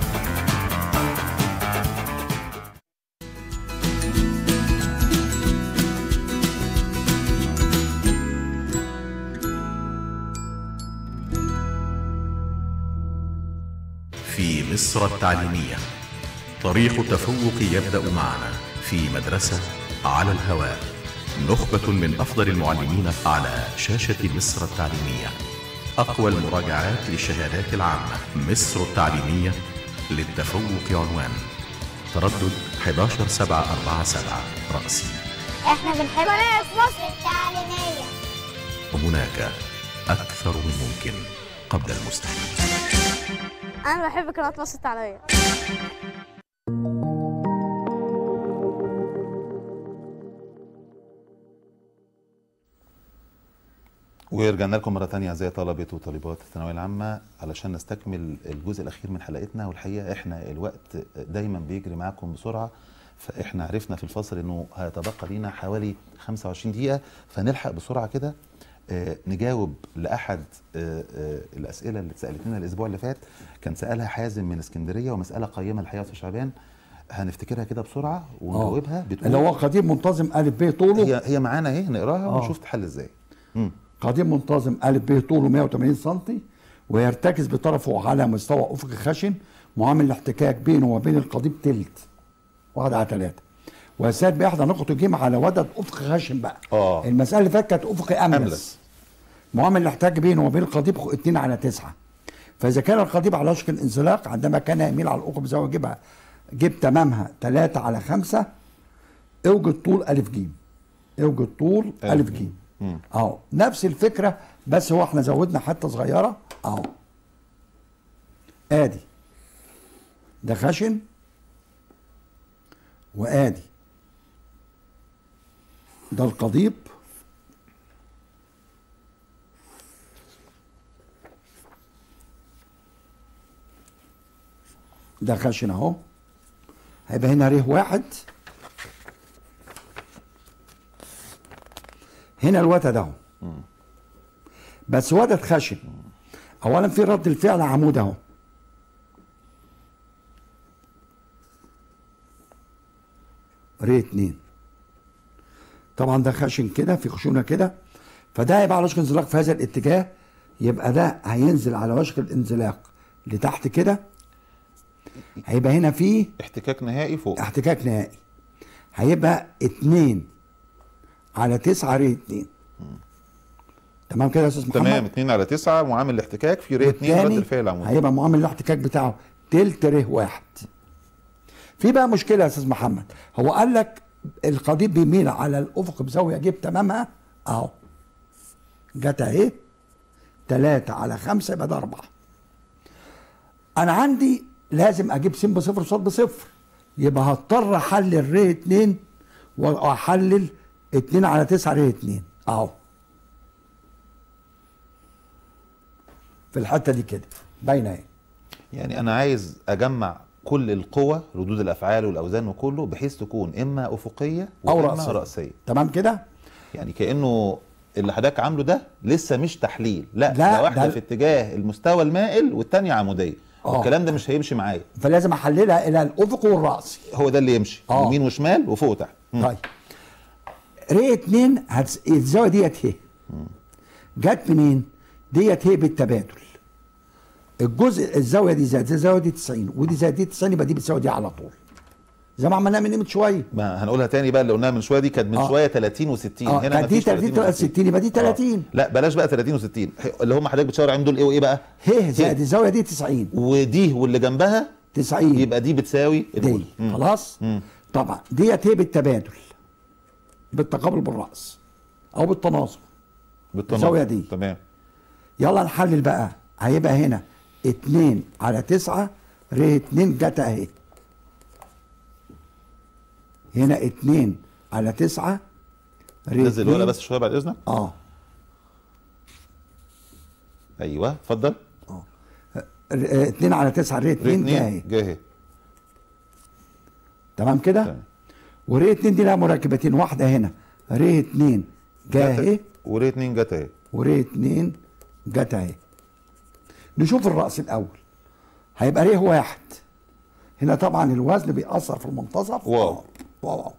في مصر التعليمية طريق التفوق يبدأ معنا في مدرسة على الهواء. نخبة من أفضل المعلمين على شاشة مصر التعليمية. أقوى المراجعات للشهادات العامة. مصر التعليمية للتفوق عنوان. تردد أحد عشر سبعة أربعة سبعة رأسي. احنا بنحب قناة مصر التعليمية. وهناك أكثر من ممكن قبل المستحيل. أنا بحب قناة مصر التعليمية. ورجعنا لكم مرة تانية أعزائي طلبة وطالبات الثانوية العامة علشان نستكمل الجزء الأخير من حلقتنا. والحقيقة إحنا الوقت دايما بيجري معاكم بسرعة، فإحنا عرفنا في الفصل إنه هيتبقى لينا حوالي خمسة وعشرين دقيقة، فنلحق بسرعة كده آه نجاوب لأحد آه آه الأسئلة اللي اتسألت لنا الأسبوع اللي فات. كان سألها حازم من اسكندرية ومسألة قيمة الحقيقة في شعبان. هنفتكرها كده بسرعه ونجاوبها. بتقول اللي هو قضيب منتظم ا ب طوله، هي هي معانا اهي، نقراها آه. ونشوف تحل ازاي. مم. قضيب منتظم ا ب طوله مية وتمانين سم، ويرتكز بطرفه على مستوى افقي خشن، معامل الاحتكاك بينه وبين القضيب تلت واحد على ثلاثة، ويساد بإحدى نقط الجيم على ودد افقي خشن بقى. اه المسألة اللي فاتت كانت افقي املس, أملس. معامل الاحتكاك بينه وبين القضيب اتنين على تسعة، فإذا كان القضيب على وشك الانزلاق عندما كان يميل على الأفق بزاوية جيبها جيب تمامها تلاتة على خمسة، اوجد طول أ ج. اوجد طول أ ج. اهو نفس الفكرة، بس هو احنا زودنا حتة صغيرة اهو. ادي ده خشن، وادي ده القضيب، ده خشن اهو، هيبقى هنا ر واحد، هنا الوتد اهو، بس وتد خشن. اولا في رد الفعل عمود اهو، ر اتنين، طبعا ده خشن كده، في خشونه كده، فده هيبقى على وشك انزلاق في هذا الاتجاه، يبقى ده هينزل على وشك الانزلاق لتحت كده، هيبقى هنا فيه احتكاك نهائي فوق، احتكاك نهائي، هيبقى اتنين على تسعة ر اتنين. تمام كده يا استاذ محمد؟ تمام، اتنين على تسعة معامل الاحتكاك في ر اتنين رد الفعل العمودي، هيبقى معامل الاحتكاك بتاعه تلت ر واحد. في بقى مشكله يا استاذ محمد، هو قال لك القضيب بيميل على الافق بزاويه جيب تمامها اهو، جت اهي تلاتة على خمسة، يبقى ده أربعة. أنا عندي لازم أجيب س بصفر ص بصفر، يبقى هضطر أحلل ر اتنين وأحلل اتنين على تسعة ر اتنين أهو في الحتة دي كده باينة اهي. يعني أنا عايز أجمع كل القوى، ردود الأفعال والأوزان وكله، بحيث تكون إما أفقية أو وإما رأسية. رأسية. تمام كده؟ يعني كأنه اللي حضرتك عامله ده لسه مش تحليل، لا, لا ده واحدة ده في اتجاه المستوى المائل والتانية عمودية. آه. والكلام ده مش هيمشي معايا، فلازم أحللها إلى الأفق والرأسي. هو ده اللي يمشي، آه. يمين وشمال وفوق وتحت. طيب ر اتنين هتس... الزاوية ديت هي جت منين؟ ديت هي بالتبادل، الجزء الزاويه دي زائد الزاويه دي تسعين، ودي زائد دي تسعين، يبقى دي بتساوي دي على طول، زي ما عملناها من شويه. ما هنقولها تاني بقى، اللي قلناها من شويه دي كانت من آه. شويه تلاتين و60. آه. هنا دي مفيش تلاتين ستين، يبقى دي تلاتين. آه. لا بلاش بقى تلاتين و60، اللي هم حضرتك بتشاور عليهم دول ايه وايه بقى؟ ه زائد الزاويه دي تسعين، ودي واللي جنبها تسعين، يبقى دي بتساوي دي. خلاص؟ مم. طبعا ديت هي بالتبادل، بالتقابل بالراس او بالتناظر، بالتناظر الزاويه دي. تمام. يلا نحلل بقى، هيبقى هنا اتنين على تسعة ر اتنين جت اهي، هنا اتنين على تسعة ر نزل الورقه بس شويه بعد اذنك. اه ايوه اتفضل. اه اتنين على تسعة ر اتنين جه اهي، جه اهي. تمام كده؟ ور اتنين دي لها مركبتين، واحده هنا ر اتنين جه اهي، ور اتنين جت اهي، ور اتنين جت اهي. نشوف الرأس الأول، هيبقى ر واحد، هنا طبعا الوزن بيأثر في المنتصف. واو واو،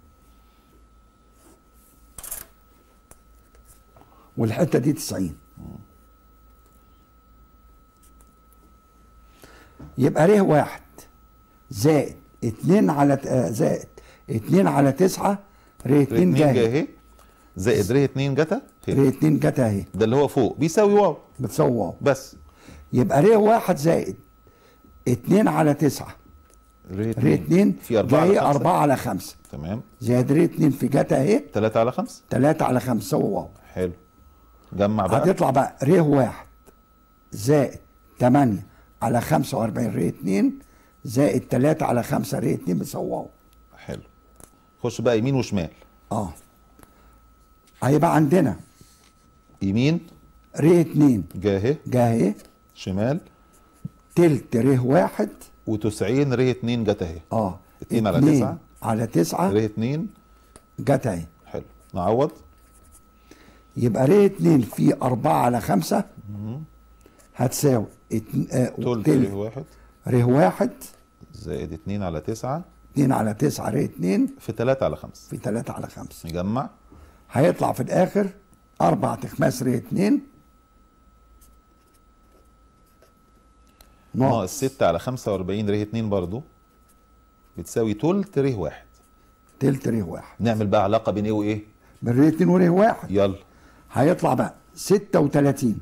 والحتة دي تسعين، يبقى ر واحد زائد اتنين على زائد اتنين على تسعة ر اتنين جه اهي، زائد ر اتنين جت ر اتنين جت اهي، ده اللي هو فوق بيساوي واو، بتساوي واو بس. يبقى ر واحد زائد اتنين على تسعة ر اتنين في أربعة على خمسة، أربعة على خمسة، تمام، زائد ر اتنين في جتا اهي تلاتة على خمسة، تلاتة على خمسة واو. حلو، جمع بقى، هتطلع بقى ر واحد زائد تمانية على خمسة وأربعين ر اتنين زائد تلاتة على خمسة ر اتنين بتساوي واو. حلو، خش بقى يمين وشمال. اه هيبقى عندنا يمين ر اتنين جاهي جاهي، شمال تلت ر واحد وتسعين ر اتنين جت اهي، اه اتنين على تسعة على تسعة ر اتنين جت اهي. حلو، نعوض، يبقى ر اتنين في أربعة على خمسة هتساوي اتن... آه تلت ر واحد ر واحد زائد اتنين على تسعة اتنين على تسعة ر اتنين في تلاتة على خمسة في تلاتة على خمسة. نجمع. هيطلع في الاخر اربع تخماس ر اتنين ناقص ستة على خمسة واربعين ر اتنين برضو بتساوي تلت ر واحد. تلت ر واحد. نعمل بقى علاقة بين ايه وايه؟ بين ر اتنين ور واحد. يلا. هيطلع بقى ستة وتلاتين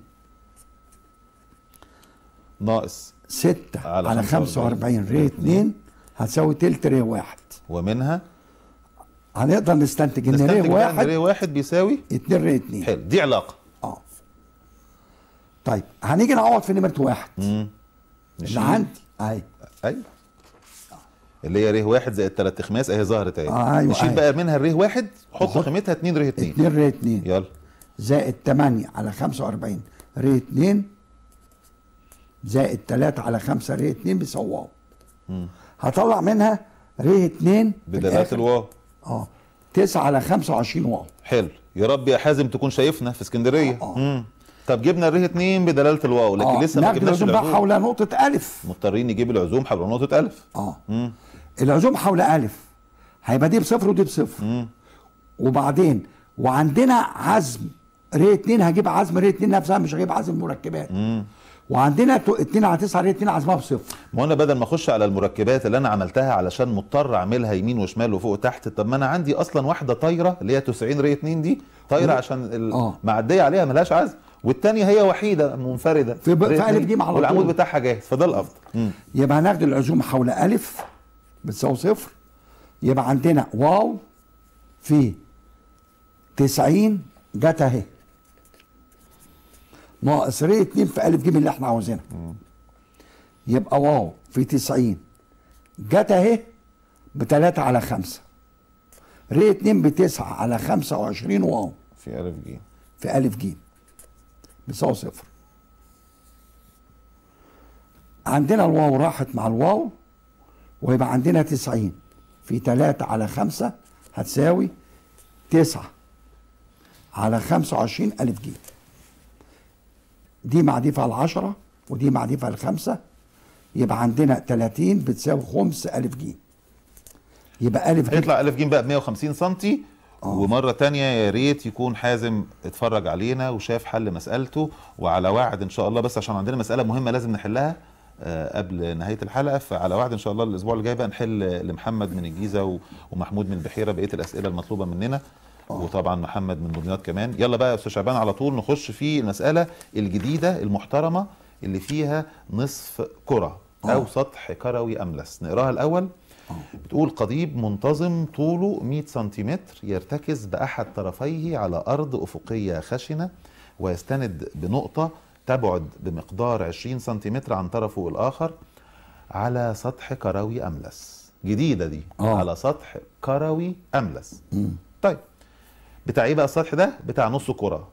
ناقص ستة على, على خمسة واربعين ر اتنين هتساوي تلت ر واحد. ومنها هنقدر نستنتج ان ر واحد ر واحد بيساوي اتنين ر اتنين. حلو، دي علاقة. اه طيب هنيجي نعوض في نمرة واحد. امم اللي عندي اهي. ايوه اللي هي ر واحد زائد تلات اخماس اهي ظهرت اهي. آه أيوة نشيل أيوة. بقى منها الر واحد حط قيمتها اتنين ر اتنين. اتنين ر اتنين. يلا. زائد تمانية على خمسة واربعين ر اتنين زائد تلاتة على خمسة ر اتنين بيساوي واو. هطلع منها ر اتنين بدلالة الواو. اه تسعة على خمسة وعشرين واو. حلو، يا رب يا حازم تكون شايفنا في اسكندريه. اه, آه. طب جبنا الر اتنين بدلاله الواو لكن آه. لسه ما جبناش العزوم العزوم بقى حول نقطه الف. مضطرين نجيب العزوم حول نقطه الف. اه مم. العزوم حول الف هيبقى دي بصفر ودي بصفر. مم. وبعدين وعندنا عزم ر اتنين هجيب عزم ر اتنين نفسها مش هجيب عزم مركبات. مم. وعندنا اتنين على تسعة ر اتنين عزمها بصفر. ما انا بدل ما اخش على المركبات اللي انا عملتها علشان مضطر اعملها يمين وشمال وفوق وتحت، طب ما انا عندي اصلا واحده طايره اللي هي تسعين ر اتنين دي طايره عشان آه. معديه عليها ملهاش عزم، والثانيه هي وحيده منفرده في, ب... في الف جيم على طول والعمود بتاعها جاهز، فده الافضل. يبقى هناخد العزوم حول الف بتساوي صفر، يبقى عندنا واو في تسعين جت اهي ناقص ر اتنين في الف جيم اللي احنا عاوزينها. يبقى واو في تسعين جت اهي بتلاتة على خمسة ر اتنين بتسعة على خمسة وعشرين واو في الف جيم في الف جيم بيساوي صفر. عندنا الواو راحت مع الواو ويبقى عندنا تسعين في تلاتة على خمسة هتساوي تسعة على خمسة وعشرين الف جيم. دي مع دي فيها العشرة ودي مع دي فيها الخمسة، يبقى عندنا تلاتين بتساوي خمس الف جيم. يبقى الف جيم هيطلع الف جيم بقى ب مية وخمسين سنتي. آه. ومره تانية يا ريت يكون حازم اتفرج علينا وشاف حل مسالته وعلى وعد ان شاء الله، بس عشان عندنا مساله مهمه لازم نحلها آه قبل نهايه الحلقه، فعلى وعد ان شاء الله الاسبوع الجاي بقى نحل لمحمد من الجيزه ومحمود من البحيره بقيه الاسئله المطلوبه مننا. أوه. وطبعا محمد من دمياط كمان. يلا بقى يا استاذ شعبان على طول نخش في المساله الجديده المحترمه اللي فيها نصف كره او أوه. سطح كروي املس. نقراها الاول. أوه. بتقول قضيب منتظم طوله مية سنتيمتر يرتكز باحد طرفيه على ارض افقيه خشنه ويستند بنقطه تبعد بمقدار عشرين سنتيمتر عن طرفه الاخر على سطح كروي املس. جديده دي. أوه. على سطح كروي املس. م. طيب بتاع ايه بقى السطح ده؟ بتاع نص كرة.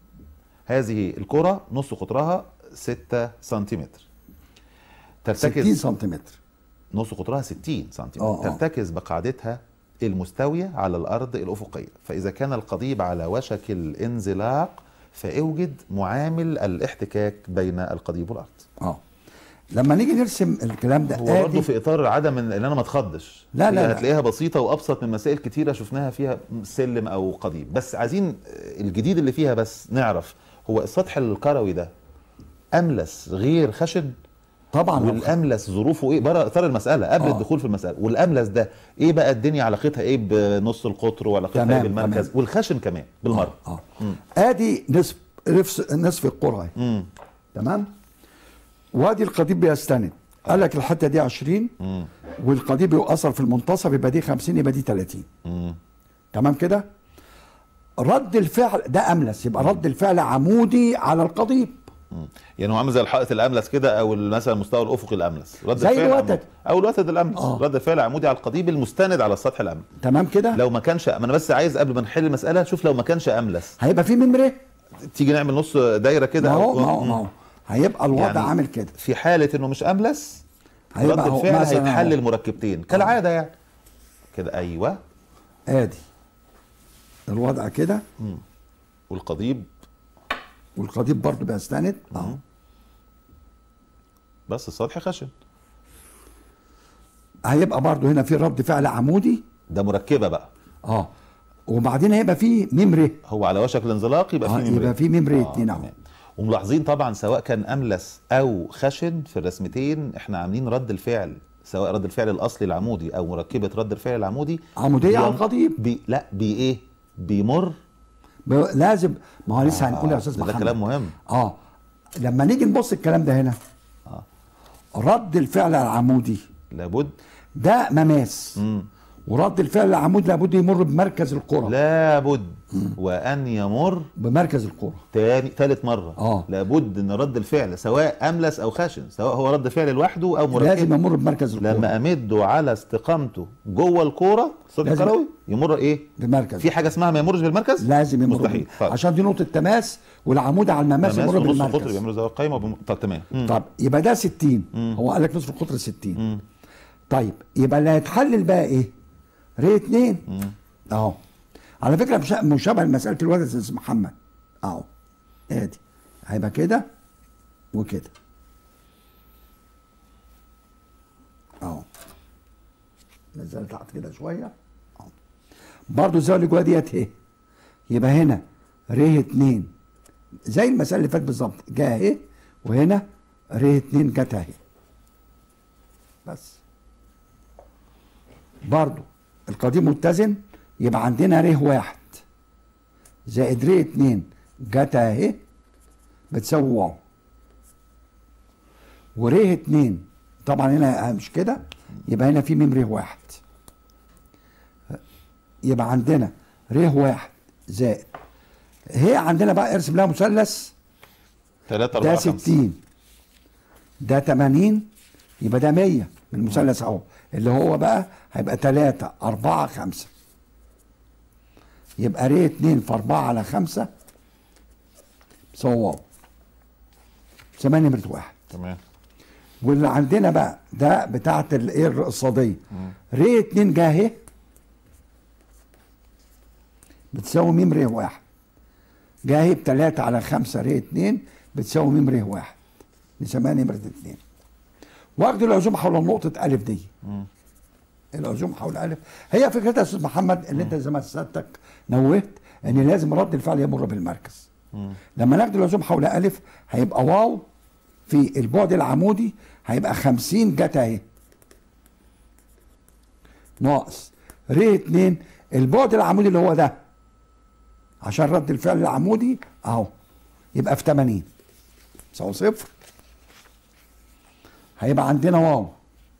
هذه الكرة نص قطرها ستة سنتيمتر. ترتكز ستين سنتيمتر. نص قطرها ستين سنتيمتر. أوه. ترتكز بقاعدتها المستوية على الأرض الأفقية، فإذا كان القضيب على وشك الانزلاق فاوجد معامل الاحتكاك بين القضيب والأرض. اه لما نيجي نرسم الكلام ده هو برضه في اطار عدم ان انا ما اتخضش. لا لا هتلاقيها بسيطه وابسط من مسائل كتيره شفناها فيها سلم او قضيب، بس عايزين الجديد اللي فيها بس نعرف هو السطح الكروي ده املس غير خشن طبعا. والاملس ظروفه ايه بره اطار المساله قبل آه. الدخول في المساله، والاملس ده ايه بقى الدنيا علاقتها ايه بنص القطر وعلاقتها ايه بالمركز تمام. والخشن كمان بالمره. اه, آه. ادي نصف نصف القرعه تمام. وادي القضيب بيستند قال لك الحته دي عشرين مم. والقضيب يؤثر في المنتصف يبقى دي خمسين يبقى دي تلاتين. مم. تمام كده. رد الفعل ده املس يبقى مم. رد الفعل عمودي على القضيب. مم. يعني هو عامل زي الحائط الاملس كده او مثلا المستوى الافقي الاملس. رد زي الفعل الوتد او الوتد الاملس. آه. رد الفعل عمودي على القضيب المستند على السطح الاملس. تمام كده. لو ما كانش، ما انا بس عايز قبل ما نحل المساله شوف لو ما كانش املس هيبقى في ممره. تيجي نعمل نص دايره كده. ما هو ما هو ما هو هيبقى الوضع يعني عامل كده. في حاله انه مش املس رد الفعل هيتحلل مركبتين كالعاده يعني كده. ايوه ادي الوضع كده. والقضيب والقضيب برضه بيستند اهو بس السطح خشن. هيبقى برضو هنا في رد فعل عمودي، ده مركبه بقى. اه وبعدين هيبقى في ميم ر، هو على وشك الانزلاق يبقى آه في ميم ر. يبقى في ميم ر آه اتنين اهو. وملاحظين طبعا سواء كان املس او خشن في الرسمتين احنا عاملين رد الفعل، سواء رد الفعل الاصلي العمودي او مركبه رد الفعل العمودي عموديه على القضيب. بي لا بي ايه بيمر ب... لازم، ما هو لسه هنقول يا استاذ ده محمد. ده كلام مهم. اه لما نيجي نبص الكلام ده هنا اه رد الفعل العمودي لابد ده مماس، مم. ورد الفعل العمودي لابد يمر بمركز الكرة، لابد وان يمر بمركز الكرة تاني ثالث مره. اه لابد ان رد الفعل سواء املس او خشن، سواء هو رد فعل لوحده او مركب، لازم يمر بمركز الكرة. لما امده على استقامته جوه الكوره الصوت لازم الكروي يمر ايه بمركز. في حاجه اسمها ما يمرش بالمركز، لازم يمر مستحيل. طيب. عشان دي نقطة تماس، والعمود على المماس يمر ونص بالمركز. القطر بيعملوا زي القايمه وبم... طب تمام. طب يبقى ده ستين. مم. هو قال لك نصف القطر ستين. مم. طيب يبقى اللي هيتحلل بقى ايه؟ ر اتنين اهو. على فكره مش مشابه لمساله الولد يا استاذ محمد اهو. ادي هيبقى كده وكده اهو. نزل تحت كده شويه اهو. برضه الزاويه اللي جوه ديت اهي. يبقى هنا ر اتنين زي المساله اللي فاتت بالظبط، جه اهي، وهنا ر اتنين جت اهي. بس برضه القضيب متزن، يبقى عندنا ر واحد زائد ر اتنين جت اهي بتساوي واو، ور اتنين طبعا هنا مش كده، يبقى هنا في ميم ر واحد، يبقى عندنا ر واحد زائد هي عندنا بقى ارسم لها مثلث تلاتة أربعة ده ستين ده تمانين، يبقى ده مية من المثلث اهو، اللي هو بقى هيبقى تلاتة أربعة خمسة، يبقى ر اتنين في أربعة على خمسة بيساوي واو، ثمانية نمرة واحد. تمام. واللي عندنا بقى ده بتاعت الايه الرقصادية، ر اتنين جه اهي بتساوي ميم ر واحد، جه اهي بتلاتة على خمسة ر اتنين بتساوي ميم ر واحد، نسميها نمرة اتنين. واخد العزوم حول النقطة ألف دي. مم. العزوم حول ألف هي فكرتها يا أستاذ محمد اللي أنت زي ما سيادتك نوهت إن لازم رد الفعل يمر بالمركز. مم. لما ناخد العزوم حول ألف هيبقى واو في البعد العمودي هيبقى خمسين جت أهي ناقص ر اتنين البعد العمودي اللي هو ده عشان رد الفعل العمودي أهو يبقى في تمانين يساوي صفر. هيبقى عندنا واو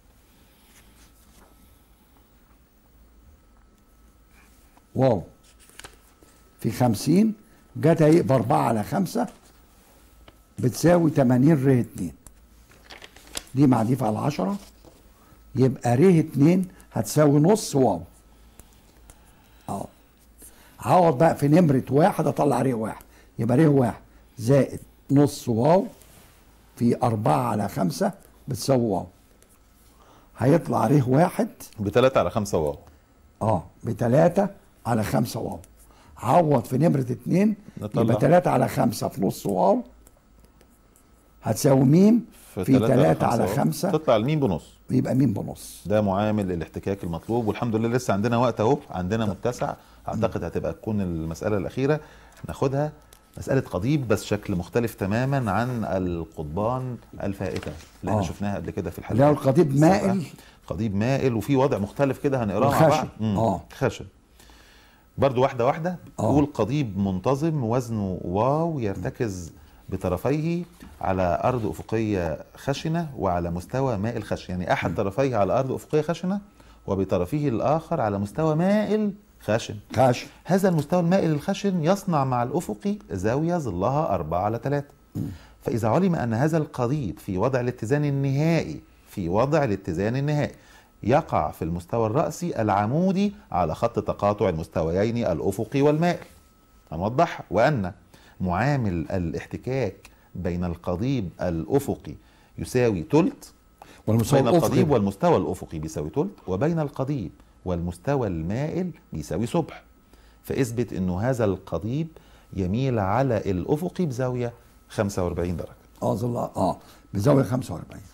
واو في خمسين جت اهي باربعة على خمسة بتساوي تمانين ر اتنين، دي مع دي على عشرة، يبقى ر اتنين هتساوي نص واو. اه عوض بقى في نمرة واحد اطلع ر واحد، يبقى ر واحد زائد نص واو في أربعة على خمسة بتساوي واو، هيطلع ر واحد بتلاتة على خمسة واو. اه بتلاتة على خمسة واو. عوض في نمرة اتنين نطلع. يبقى تلاتة على خمسة في نص واو هتساوي ميم في تلاتة على خمسة، تطلع الميم بنص، يبقى ميم بنص. ده معامل الاحتكاك المطلوب، والحمد لله لسه عندنا وقت اهو، عندنا متسع. اعتقد هتبقى تكون المسألة الأخيرة ناخدها مسألة قضيب بس شكل مختلف تماما عن القضبان الفائتة اللي احنا آه. شفناها قبل كده في الحلقة. اللي هو القضيب مائل، قضيب مائل وفي وضع مختلف كده هنقراه مع بعض. اه خشن برضو واحدة واحدة. قول قضيب منتظم وزنه واو يرتكز بطرفيه على أرض أفقية خشنة وعلى مستوى مائل خشن، يعني أحد طرفيه على أرض أفقية خشنة وبطرفه الآخر على مستوى مائل خشن. خشن هذا المستوى المائل الخشن يصنع مع الأفقي زاوية ظلها أربعة على ثلاثة. فإذا علم أن هذا القضيب في وضع الاتزان النهائي في وضع الاتزان النهائي يقع في المستوى الرأسي العمودي على خط تقاطع المستويين الأفقي والمائل. هنوضح وأن معامل الاحتكاك بين القضيب الأفقي يساوي تلت، والمستوى بين الأفقي القضيب والمستوى الأفقي بيساوي تلت، وبين القضيب والمستوى المائل بيساوي سبع. فاثبت انه هذا القضيب يميل على الأفقي بزاوية خمسة وأربعين درجة. اه ظل اه بزاوية خمسة وأربعين.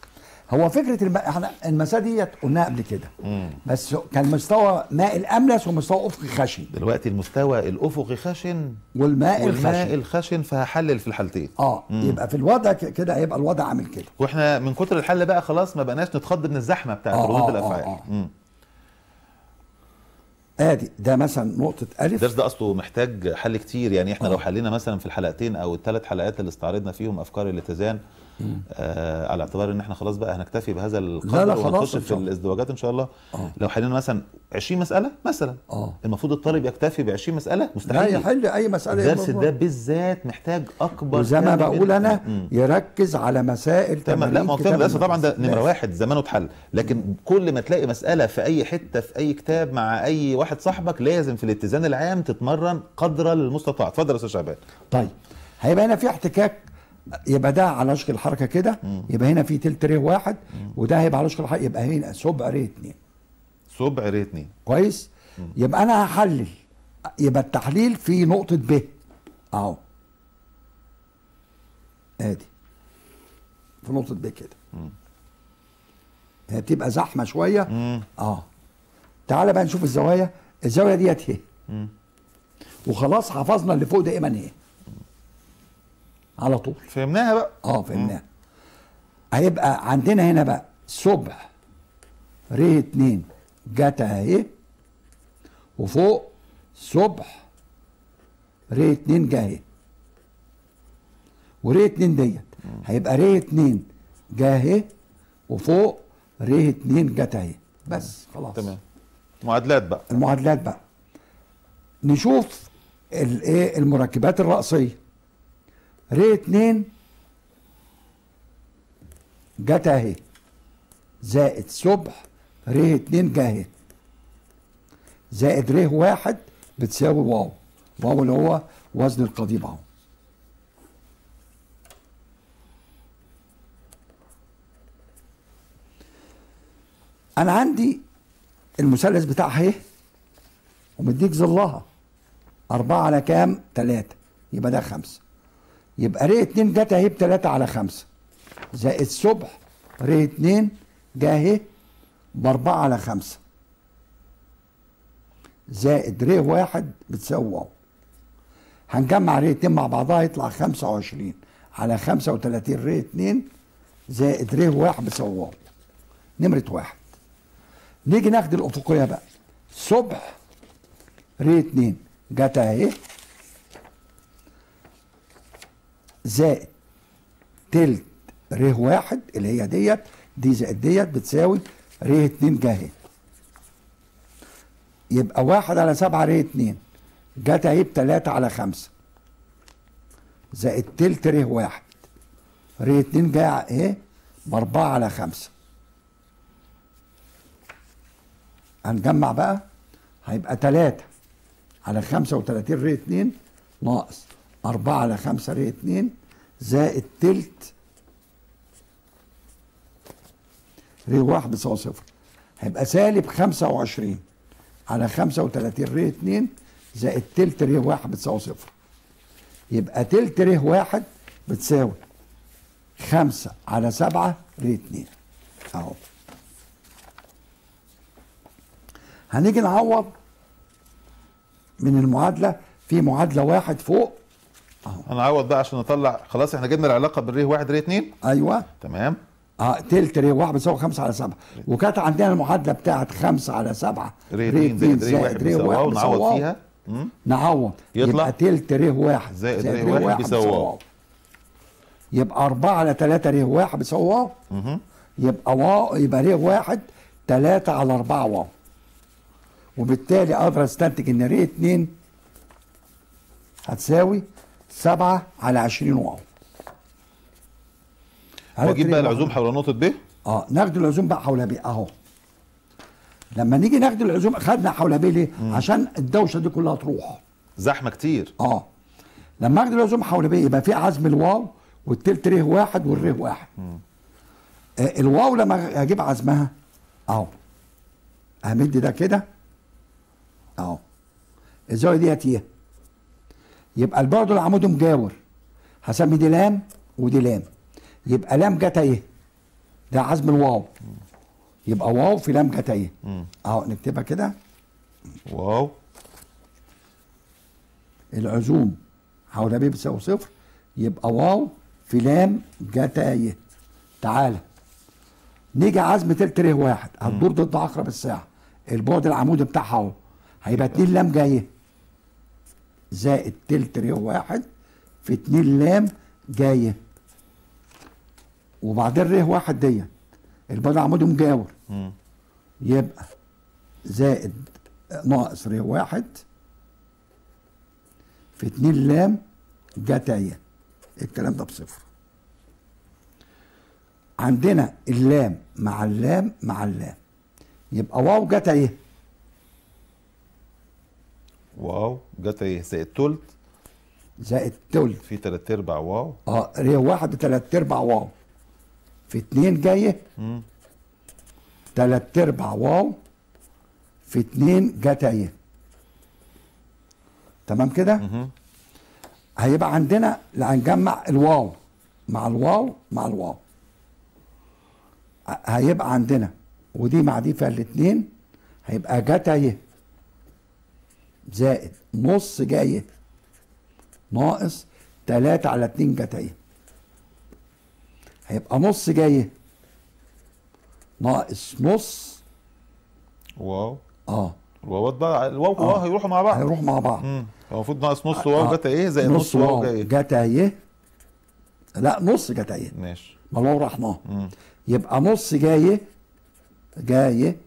هو فكره الم... احنا المساء ديت قلناها قبل كده، مم. بس كان مستوى ماء الاملس ومستوى افقي خشن. دلوقتي المستوى الافقي خشن والماء والماء الخشن الخشن، فهحلل في الحالتين. اه مم. يبقى في الوضع ك- كده هيبقى الوضع عامل كده. واحنا من كتر الحل بقى خلاص ما بقناش نتخض من الزحمه بتاعت آه، ردود آه، الافعال. آه، آه. مم. ادي ده مثلا نقطه الف. الدرس ده اصله محتاج حل كتير، يعني احنا آه. لو حلينا مثلا في الحلقتين او الثلاث حلقات اللي استعرضنا فيهم افكار الاتزان، آه على اعتبار ان احنا خلاص بقى هنكتفي بهذا القدر لا لا خلاص ونخش إن في شاء الله. الازدواجات ان شاء الله. آه. لو حلينا مثلا عشرين مساله مثلا، اه المفروض الطالب يكتفي ب عشرين مساله؟ لا مستحيل. يحل اي مساله. الدرس يبقى- ده بالذات محتاج اكبر وزي ما كم بقول من- انا مم. يركز على مسائل تمام. لا تمارين ما هو كتاب كتاب الاسئله طبعا ده المدرسة. نمره ماشي. واحد زمانه اتحل، لكن كل ما تلاقي مساله في اي حته في اي كتاب مع اي واحد صاحبك لازم في الاتزان العام تتمرن قدر المستطاع. اتفضل يا استاذ شعبان. طيب هيبقى هنا في احتكاك، يبقى ده على شكل الحركه كده، يبقى هنا في تلت ر واحد، وده هيبقى على شكل الحركه، يبقى هنا سبع ر اتنين. سبع ر اتنين كويس. يبقى انا هحلل، يبقى التحليل في نقطه ب اهو، ادي في نقطه ب كده. هي بتبقى زحمه شويه. اه تعالى بقى نشوف الزوايا. الزاويه ديت اهي، وخلاص حفظنا اللي فوق دائما ايه على طول. فهمناها بقى. اه فهمناها. هيبقى عندنا هنا بقى سبع ر اتنين جت اهي، وفوق سبع ر اتنين جه اهي، ور اتنين ديت هيبقى ر اتنين جه اهي، وفوق ر اتنين جت اهي. بس خلاص. تمام. معادلات بقى. المعادلات بقى نشوف الايه المركبات الرأسية. ر اتنين جت اهي، زائد سبع ر اتنين جه اهي، زائد ر واحد بتساوي واو. واو اللي هو وزن القضيب اهو. انا عندي المثلث بتاعها اهي، ومديك ظلها أربعة على كام؟ تلاتة، يبقى ده خمسة. يبقى ر اتنين جت اهي بتلاتة على خمسة، زائد سبع ر اتنين جه اهي بأربعة على خمسة، زائد ر واحد بتساوي واو. هنجمع ر اتنين مع بعضها يطلع خمسة وعشرين على خمسة وتلاتين ر اتنين زائد ر واحد بتساوي واو. نمرة واحد. نيجي ناخد الأفقية بقى. سبع ر اتنين جت اهي، زائد تلت ر واحد اللي هي ديت، دي زائد ديت بتساوي ر اتنين جه اهي. يبقى واحد على سبعة ر اتنين جت اهي بتلاتة على خمسة، زائد تلت ر واحد، ر اتنين جه اهي بأربعة على خمسة. هنجمع بقى، هيبقى تلاتة على خمسة وتلاتين ر اتنين ناقص أربعة على خمسة ر اتنين زائد تلت ر واحد بيساوي صفر. هيبقى سالب خمسة وعشرين على خمسة وتلاتين ر اتنين زائد تلت ر واحد بتساوي صفر. يبقى تلت ر واحد بتساوي خمسة على سبعة ر اتنين اهو. هنيجي نعوض من المعادله، في معادله واحد فوق اهو. هنعوض بقى عشان نطلع، خلاص احنا جبنا العلاقه بين ر واحد ر اتنين. ايوه تمام. اه تلت ر واحد بتساوي خمسة على سبعة، وكانت عندنا المعادله بتاعت خمسة على سبعة ر اتنين زائد ر واحد بيساوي واو، نعوض فيها. مم. نعوض يطلع يبقى تلت ر واحد زائد ر واحد بيساوي واو. يبقى أربعة على تلاتة ر واحد بيساوي واو. يبقى واو، يبقى ر واحد تلاتة على أربعة واو. وبالتالي اقدر استنتج ان ر اتنين هتساوي سبعة على عشرين واو. واجيب بقى العزوم حول نقطة ب؟ اه ناخد العزوم بقى حول ب اهو. لما نيجي ناخد العزوم خدنا حول ب ليه؟ مم. عشان الدوشه دي كلها تروح. زحمه كتير. اه لما اخد العزوم حول ب يبقى في عزم الواو والتلت ر واحد والر واحد. آه الواو لما اجيب عزمها اهو، همد ده كده اهو، الزاويه ديت ايه؟ يبقى البعد العمودي مجاور، هسمي دي لام ودي لام، يبقى لام جت اهي ده عزم الواو، يبقى واو في لام جتايه اهو نكتبها كده. واو العزوم حول ب بتساوي صفر، يبقى واو في لام جتايه. تعالى نيجي عزم تلت ر واحد، هتدور ضد عقرب الساعه، البعد العمودي بتاعها اهو هيبقى اتنين لام جايه زائد تلت ر واحد في اتنين لام جايه، وبعدين ر واحد دي البعد العمودي مجاور، يبقى زائد ناقص ر واحد في اتنين لام جتايه. الكلام ده بصفر. عندنا اللام مع اللام مع اللام، يبقى واو جتايه. واو جتايه زائد تلت زائد تلت في تلات ارباع واو. اه ر واحد بتلات ارباع واو في اتنين جايه مم. تلات ارباع واو في اتنين جتايه. تمام كده؟ هيبقى عندنا هنجمع الواو مع الواو مع الواو، هيبقى عندنا ودي مع دي فيها الاتنين، هيبقى جتايه زائد نص جايه ناقص تلاتة على اتنين جتايه، هيبقى نص جايه ناقص نص واو. اه الواوات بقى الواو والواو آه. هيروحوا مع بعض. هيروحوا مع بعض. امم المفروض ناقص نص واو آه. جتايه زائد نص, نص واو واو جايه. جتايه لا نص جتايه ماشي. ما الواو رحناه، يبقى نص جايه جايه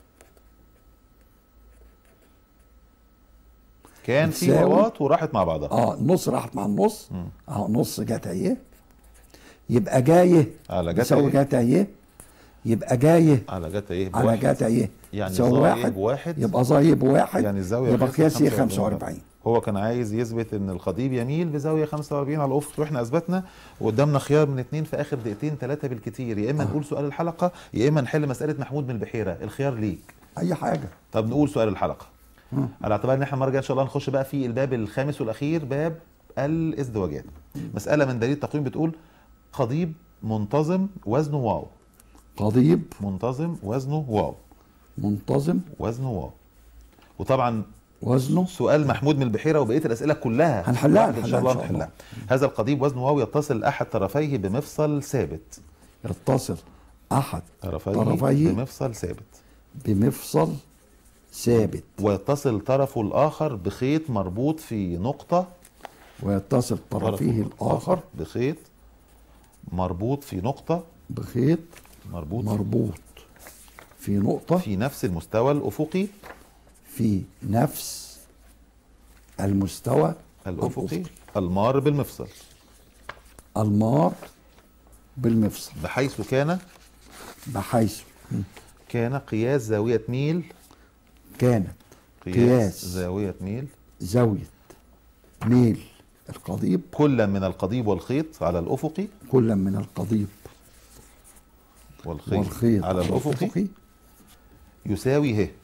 كان في بتساوي- واوات وراحت مع بعضها. اه النص راحت مع النص اه نص جتايه، يبقى جايه على بتساوي جتايه جتايه، يبقى جايه على جتايه على بواحد. جتايه يعني تساوي زاوية واحد بواحد. يبقى زاويه بواحد يعني الزاويه يبقى بتاعتها قياسي خمسة وأربعين. هو كان عايز يثبت ان القضيب يميل بزاويه خمسة وأربعين على الافق، واحنا اثبتنا وقدامنا خيار من اتنين في اخر دقيقتين ثلاثه بالكتير، يا اما نقول سؤال الحلقه يا اما نحل مساله محمود من البحيره، الخيار ليك. اي حاجه. طب نقول سؤال الحلقه على اعتبار ان احنا المره الجايه ان شاء الله نخش بقى في الباب الخامس والاخير، باب الازدواجات. مساله من دليل التقويم بتقول قضيب منتظم وزنه واو. قضيب منتظم وزنه واو. منتظم وزنه واو. وطبعا وزنه سؤال محمود من البحيره وبقيه الاسئله كلها هنحلها ان شاء الله نحلها. هذا القضيب وزنه واو يتصل احد طرفيه بمفصل ثابت. يتصل احد طرفيه, طرفيه بمفصل ثابت. بمفصل ثابت. ويتصل طرفه الاخر بخيط مربوط في نقطه. ويتصل طرفيه الاخر بخيط مربوط في نقطه. بخيط مربوط مربوط في نقطه في نفس المستوى الافقي. في نفس المستوى الافقي, الأفقي. المار بالمفصل. المار بالمفصل. بحيث كان بحيث كان قياس زاويه ميل. كانت قياس, قياس زاويه ميل زاويه ميل القضيب كل من القضيب والخيط على الافقي. كل من القضيب والخيط, والخيط على الافقي, الأفقي يساوي ه.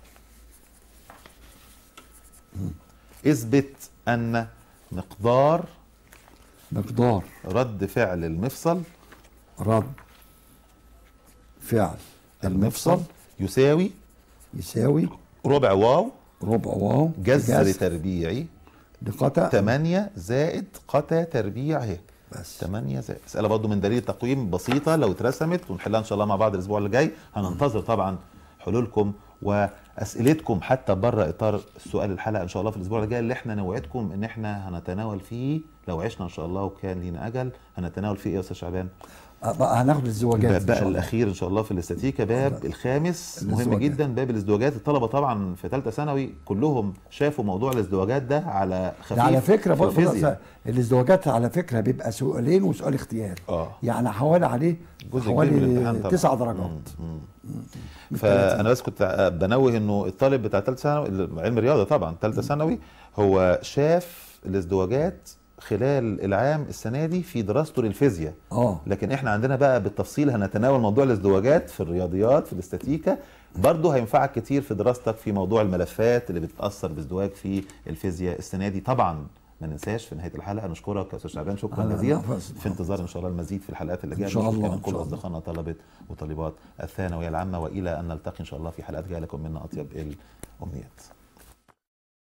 اثبت ان مقدار مقدار رد فعل المفصل رد فعل المفصل يساوي يساوي ربع واو ربع واو جذر, جذر تربيعي لقطع تمانية زائد قطع تربيع ه. بس تمانية زائد مسألة برضو من دليل التقويم بسيطة لو اترسمت ونحلها ان شاء الله مع بعض الاسبوع اللي جاي. هننتظر طبعا حلولكم واسئلتكم حتى بره اطار السؤال الحلقه ان شاء الله في الاسبوع اللي جاي، اللي احنا نوعدكم ان احنا هنتناول فيه لو عشنا ان شاء الله وكان لينا اجل. هنتناول فيه ايه يا استاذ شعبان؟ هناخد الازدواجات الباب بقى الاخير ان شاء الله في الاستاتيكا، باب الخامس مهم جدا، باب الازدواجات. الطلبه طبعا في ثالثه ثانوي كلهم شافوا موضوع الازدواجات ده على خفيف. على فكره برضه الازدواجات على فكره بيبقى سؤالين وسؤال اختياري. اه يعني حوالي عليه حوالي تسع درجات. فانا بس كنت بنوه انه الطالب بتاع ثالثه ثانوي علم رياضه طبعا ثالثه ثانوي هو شاف الازدواجات خلال العام السنه دي في دراسته للفيزياء. اه لكن احنا عندنا بقى بالتفصيل هنتناول موضوع الازدواجات في الرياضيات في الاستاتيكا، برضه هينفعك كتير في دراستك في موضوع الملفات اللي بتتاثر بازدواج في الفيزياء السنه دي. طبعا ما ننساش في نهايه الحلقه نشكرك يا استاذ شعبان شكرا على جزيلا، النفس. في انتظار ان شاء الله المزيد في الحلقات اللي جايه. إن شاء الله، كمان إن كل شاء الله. اصدقائنا طلبه وطالبات الثانويه العامه، والى ان نلتقي ان شاء الله في حلقات جايه لكم منا اطيب الامنيات.